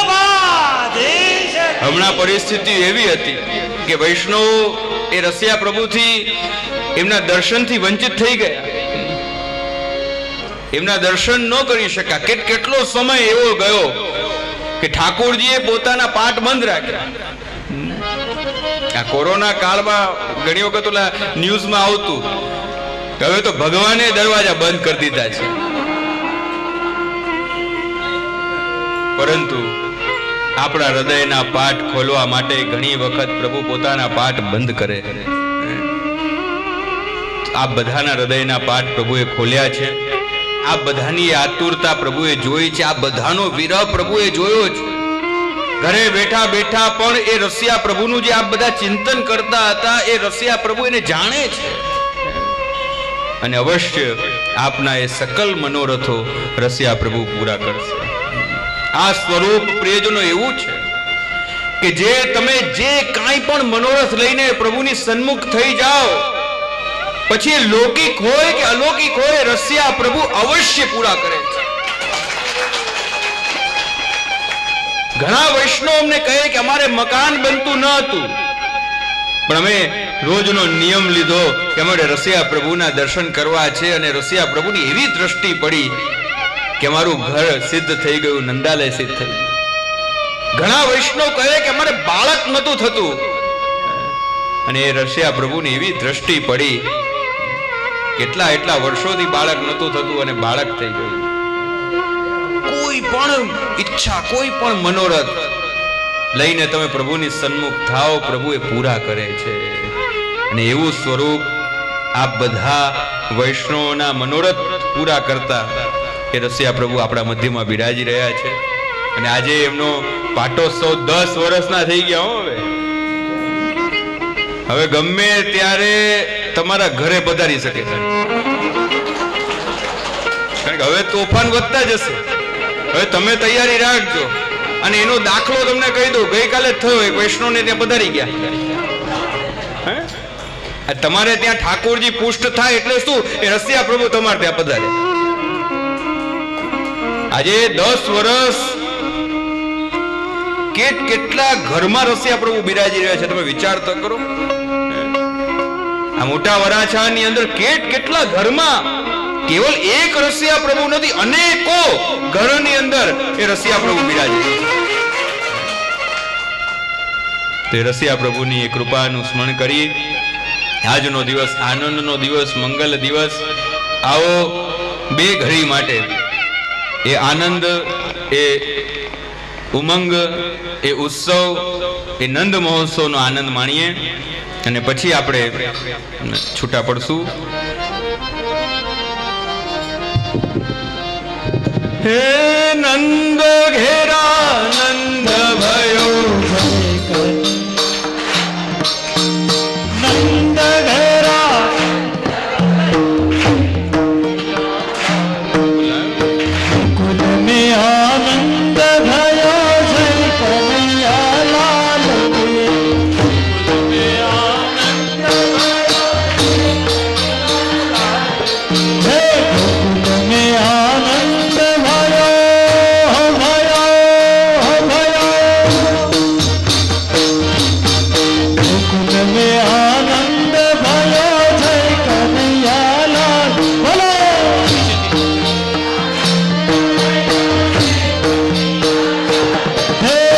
D: હમણાં પરિસ્થિતિ એવી હતી કે વૈષ્ણવ એ રસિયા પ્રભુથી એમના દર્શનથી વંચિત થઈ ગયા, એમના દર્શન ન કરી શક્યા. કેટલો સમય એવો ગયો કે ઠાકોરજીએ પોતાના પાટ બંધ રાખ્યા. આ કોરોના કાળમાં ઘણી વખત ઓલા ન્યૂઝમાં આવતું, હવે તો ભગવાને દરવાજા બંધ કરી દીધા છે. પરંતુ આપણા હૃદયના પાટ ખોલવા માટે ઘણી વખત પ્રભુ પોતાના પાટ બંધ કરે. આ બધાના હૃદયના પાટ પ્રભુએ ખોલ્યા છે. આ બધાની આતુરતા પ્રભુએ જોઈ છે. આ બધાનો વિરહ પ્રભુએ જોયો છે. ઘરે બેઠા બેઠા પણ એ રસિયા પ્રભુનું જે આપ બધા ચિંતન કરતા હતા એ રસિયા પ્રભુ એને જાણે છે. અને અવશ્ય આપના એ સકલ મનોરથો રસિયા પ્રભુ પૂરા કરશે. આ સ્વરૂપ પ્રિયજનો એવું છે કે જે તમે જે કાંઈ પણ મનોરથ લઈને પ્રભુની સન્મુખ થઈ જાઓ, પછી લૌકિક હોય કે અલૌકિક હોય, રસિયા પ્રભુ અવશ્ય પૂરા કરે છે. ઘણા વૈષ્ણવ અમને કહે કે અમારે મકાન બનતું ન હતું, પણ અમે રોજનો નિયમ લીધો કે અમારે રસિયા પ્રભુના દર્શન કરવા છે. અને રસિયા પ્રભુની એવી દ્રષ્ટિ પડી કે અમારું ઘર સિદ્ધ થઈ ગયું, નંદાલય સિદ્ધ થઈ ગયું. ઘણા વૈષ્ણવ કહે કે અમારે બાળક નતું થતું, અને એ રસિયા પ્રભુની એવી દ્રષ્ટિ પડી, એટલા વર્ષોથી બાળક નતું થતું અને બાળક થઈ ગયું. કોઈ પણ ઈચ્છા, કોઈ પણ મનોરથ લઈને તમે પ્રભુની સન્મુખ થાઓ, પ્રભુ એ પૂરા કરે છે. અને એવું સ્વરૂપ આ બધા વૈષ્ણવોના મનોરથ પૂરા કરતા એ રસિયા પ્રભુ આપણા મધ્યમાં બિરાજી રહ્યા છે. અને આજે એમનો પાટોત્સવ 10 વર્ષના થઈ ગયા. હવે ગમે ત્યારે તમારા ઘરે પધારી શકે છે, કારણ કે હવે તોફાન વધતા જશે. હવે તમે તૈયારી રાખજો. અને એનો દાખલો તમને કહી દઉં, ગઈકાલે જ થયો. એક વૈષ્ણવને ત્યાં પધારી ગયા. તમારે ત્યાં ઠાકોરજી પુષ્ટ થાય એટલે શું? એ રસિયા પ્રભુ તમારે ત્યાં પધારે. આજે 10 વર્ષ કેટલા ઘરમાં રસિયા પ્રભુ બિરાજી રહ્યા છે, તમે વિચાર તો કરો. આ મોટા વરાછાની અંદર કેટલા ઘરમાં કેવલ એક રસિયા પ્રભુ નથી, અનેકો ઘરોની અંદર એ રસિયા પ્રભુ બિરાજે. તે રસિયા પ્રભુની એ કૃપાનું સ્મરણ કરી આજનો દિવસ આનંદનો દિવસ, મંગલ દિવસ. આવો બે ઘડી માટે એ આનંદ, એ ઉમંગ, એ ઉત્સવ, એ નંદ મહોત્સવનો આનંદ માણીએ અને પછી આપણે છૂટા પડશું. હે નંદ ઘેરા નંદ ભયો,
E: નંદ ઘેરા કુલ में आनंद भयो जय कन्हैया लाल की. कुल में आनंद भयो, कुल में आनंद भयो भयो भयो. कुल में आनंद भयो जय कन्हैया लाल बोलो. हे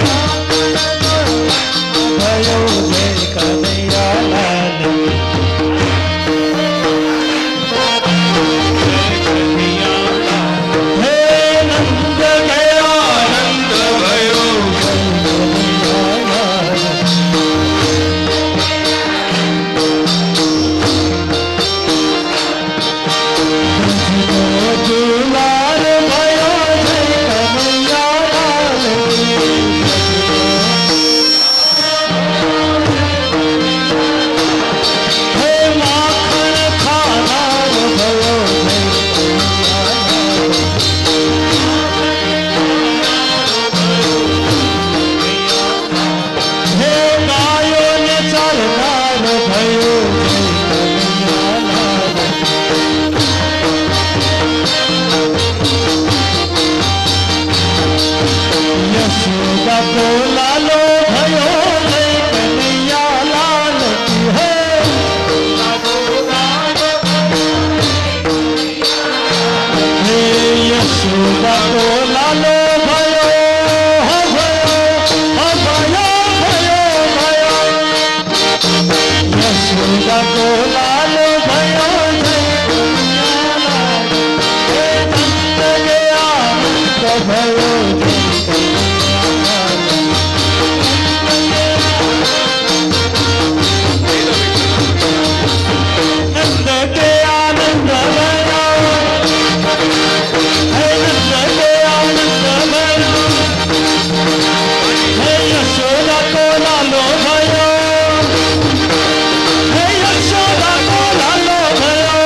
E: भयो जय कन्हैया लाल हे नंद गया
D: આનંદ ભયો.
E: दुलार भयो जय कन्हैया लाल हे माखन खानार भयो जय हे गायो ने चरनार भयो जय कन्हैया लाल. यशोदा को लालो भयो जय कन्हैया लाल की. है हे यशोदा को लालो भयो भयो भयो भयो. यशोदा को लालो भयो जय कन्हैया लाल. हे नंद गया नंद भयो जय नंद के आनंद भयो. हे नंद के आनंद भयो. हे यशोदा को लालो भयो. हे यशोदा को लालो भयो.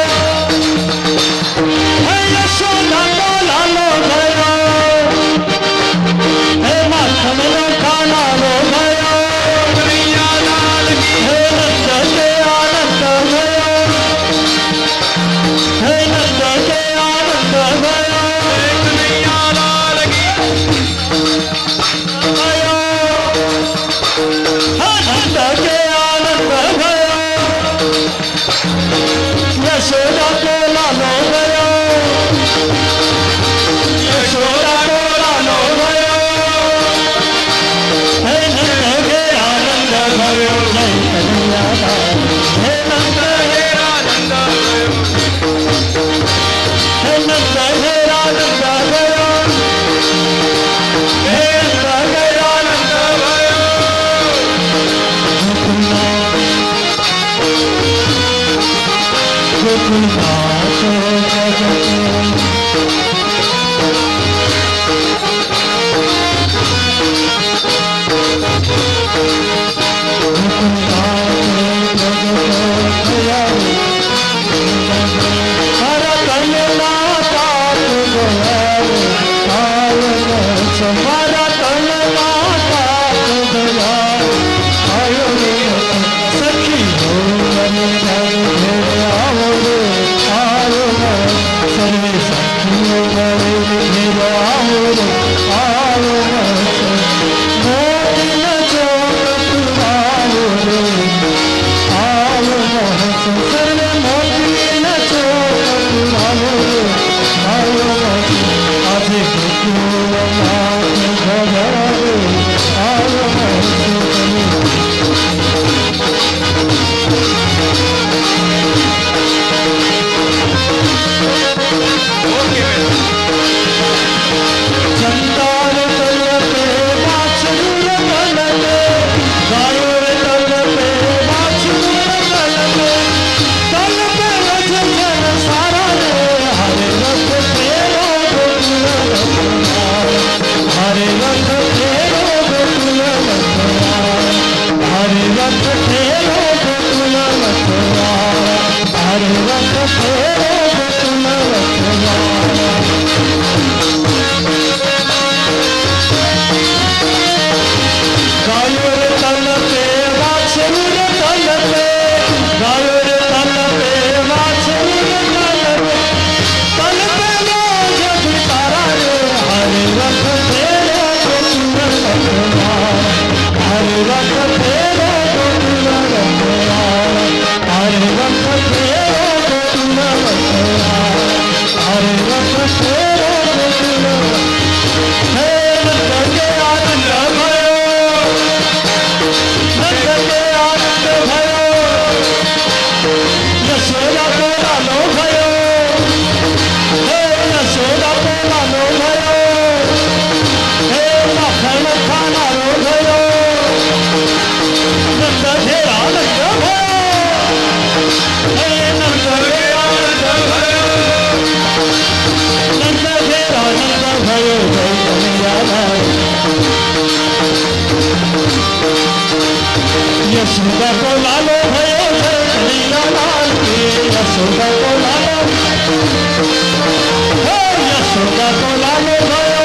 E: हे यशोदा को लालो भयो. हे माखन खाना लो भयो. हे नंद के आनंद भयो. हे नंद के आनंद भयो. भयो. हे नंद के आनंद भयो. यशोदा को लालो भयो. यशोदा को लालो भयो. हे नंद के आनंद भयो जय कन्हैया लाल. हे नंद के आनंद भयो. हे नंद के आनंद भयो. हे नंद के आनंद भयो. गोकुलनाथ जगत यशोदा को लालो भयो जय कन्हैया लाल की यशोदा को लालो यशोदा को लालो भयो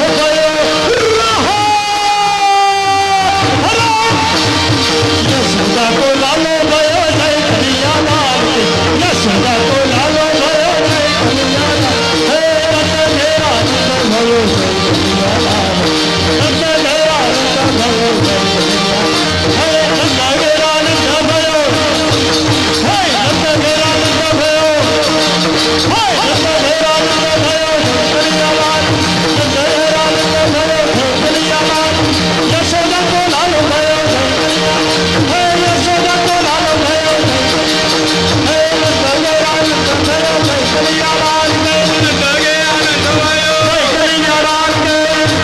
E: यशोदा को लालो भयो जय कन्हैया लाल की यशोदा को लालो भयो जय कन्हैया लाल हे रत मेरा रत भयो जय कन्हैया लाल रत मेरा रत भयो जय कन्हैया हे रत मेरा रत भयो हे रत मेरा रत भयो हे रत मेरा रत भयो जय कन्हैया लाल रत मेरा रत भयो जय कन्हैया लाल यशोदा को लालो भयो जय कन्हैया हे यशोदा को लालो भयो जय हे रत मेरा रत भयो जय कन्हैया लाल के रत गया रत भयो जय कन्हैया लाल के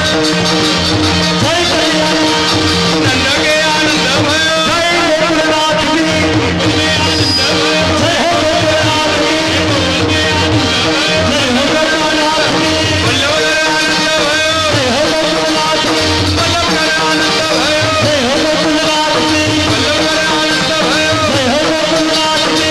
E: जय कन्हैया नंद के आनंद भयो जय गोकुलनाथ की जय हो गोकुलनाथ की जय हो गोकुलनाथ की वल्लभ आनंद भयो जय हो गोकुलनाथ की वल्लभ आनंद भयो जय हो गोकुलनाथ की वल्लभ आनंद भयो जय हो गोकुलनाथ की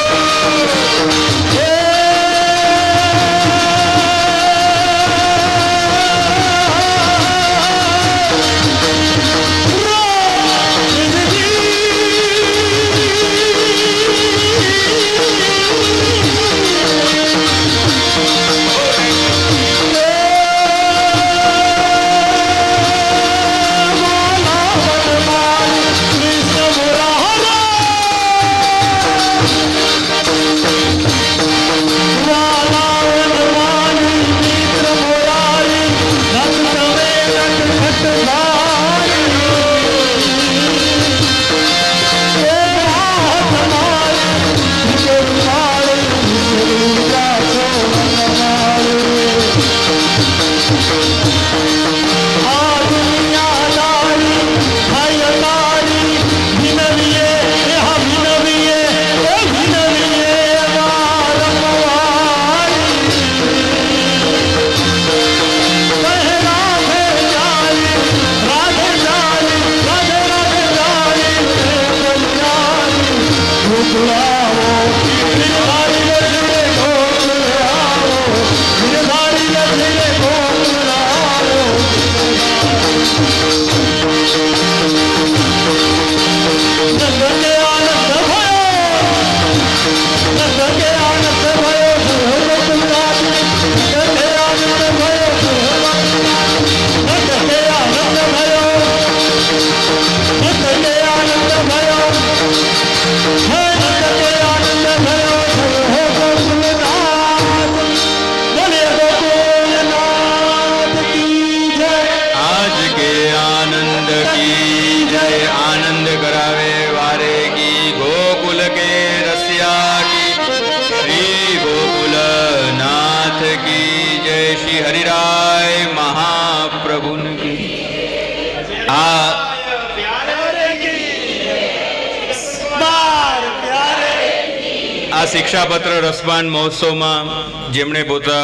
D: આ શિક્ષાપત્ર રસપાન મહોત્સવમાં જેમણે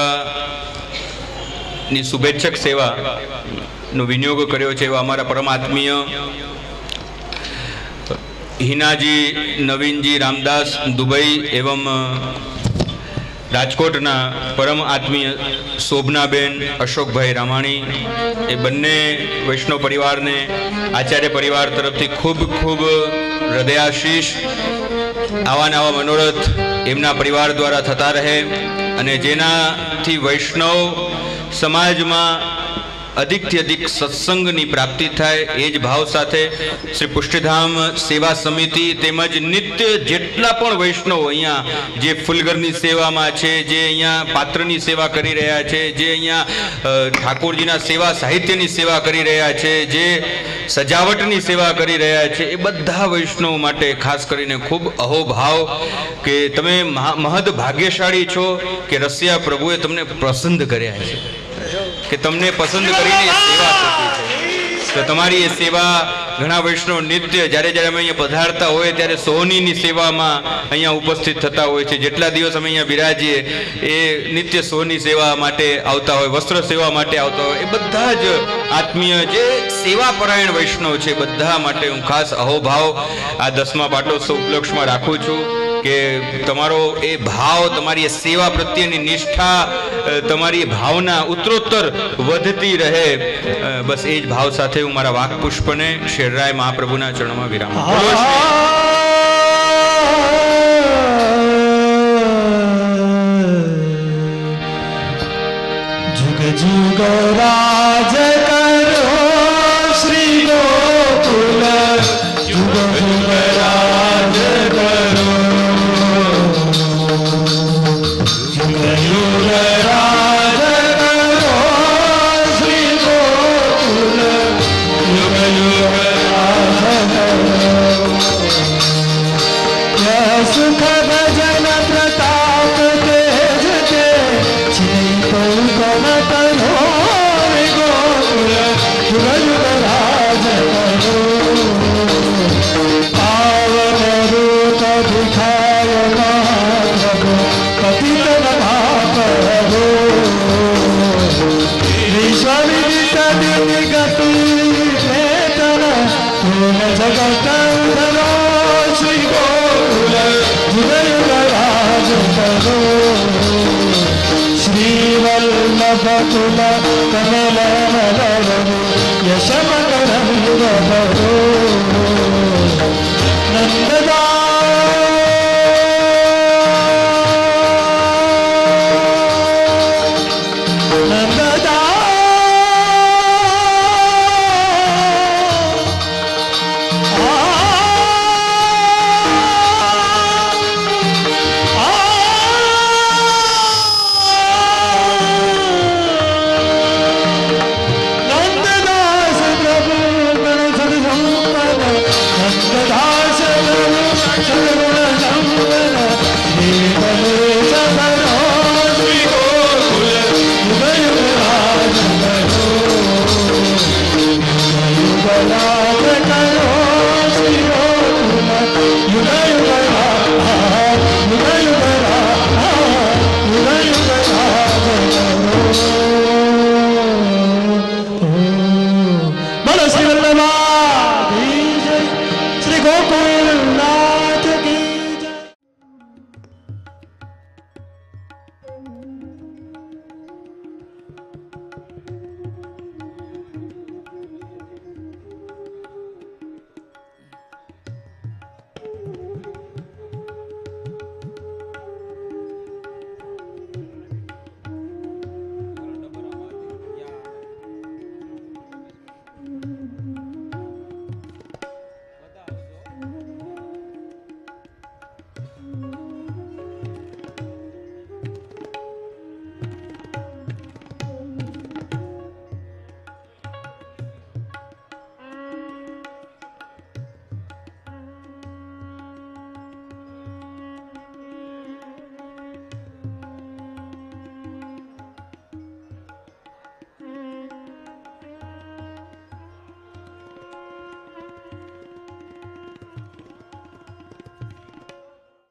D: પોતાની શુભેચ્છક સેવાનો વિનિયોગ કર્યો છે એવા અમારા પરમ આત્મીય હિનાજી નવીનજી રામદાસ દુબઈ એવं રાજકોટના પરમ આત્મીય શોભનાબેન અશોકભાઈ રામાણી એ બંને વૈષ્ણવ પરિવારને આચાર્ય પરિવાર તરફથી ખૂબ ખૂબ હૃદયાશીષ આવા નવા મનોરથ એમના પરિવાર દ્વારા થતા રહે અને જેનાથી વૈષ્ણવ સમાજમાં અધિકથી અધિક સત્સંગની પ્રાપ્તિ થાય એ જ ભાવ સાથે શ્રી પુષ્ટિધામ સેવા સમિતિ તેમજ નિત્ય જેટલા પણ વૈષ્ણવ અહીંયા જે ફૂલગરની સેવામાં છે, જે અહીંયા પાત્રની સેવા કરી રહ્યા છે, જે અહીંયા ઠાકોરજીના સેવા સાહિત્યની સેવા કરી રહ્યા છે, જે સજાવટની સેવા કરી રહ્યા છે, એ બધા વૈષ્ણવ માટે ખાસ કરીને ખૂબ અહોભાવ કે તમે મહદ ભાગ્યશાળી છો કે રસિયા પ્રભુએ તમને પસંદ કર્યા છે, કે તમને પસંદ કરીને સેવા કરી છે। તો તમારી એ સેવા ઘણા વૈષ્ણવ નિત્ય જ્યારે જ્યારે અમે અહીંયા પધારતા હોય ત્યારે સોહનીની સેવામાં અહીંયા ઉપસ્થિત થતા હોય છે. જેટલા દિવસ અમે અહીંયા બિરાજીએ એ નિત્ય સોહની સેવા માટે આવતા હોય, વસ્ત્ર સેવા માટે આવતા હોય. એ બધા જ આત્મીય જે સેવાપરાયણ વૈષ્ણવ છે બધા માટે હું ખાસ અહોભાવ આ 10મા પાટોત્સવ ઉપલક્ષમાં રાખું છું કે તમારો એ ભાવ, તમારી એ સેવા પ્રત્યેની નિષ્ઠા, તમારી ભાવના ઉત્તરોત્તર વધતી રહે. બસ એ જ ભાવ સાથે હું મારા વાક પુષ્પને શેરરાય મહાપ્રભુના ચરણોમાં વિરામ આપું છું.
E: जुग जुग राज करो श्री गोकुल, जुग जुग राज करो, जुग जुग राज करो श्री गोकुल, जुग जुग राज करो. यह सुख भजन प्रताप तेज के जगत श्री गोकुल जुग जुग राज करो. श्रीवल्लभ कुल कमल यश मकरम गरो. नंददा नंददा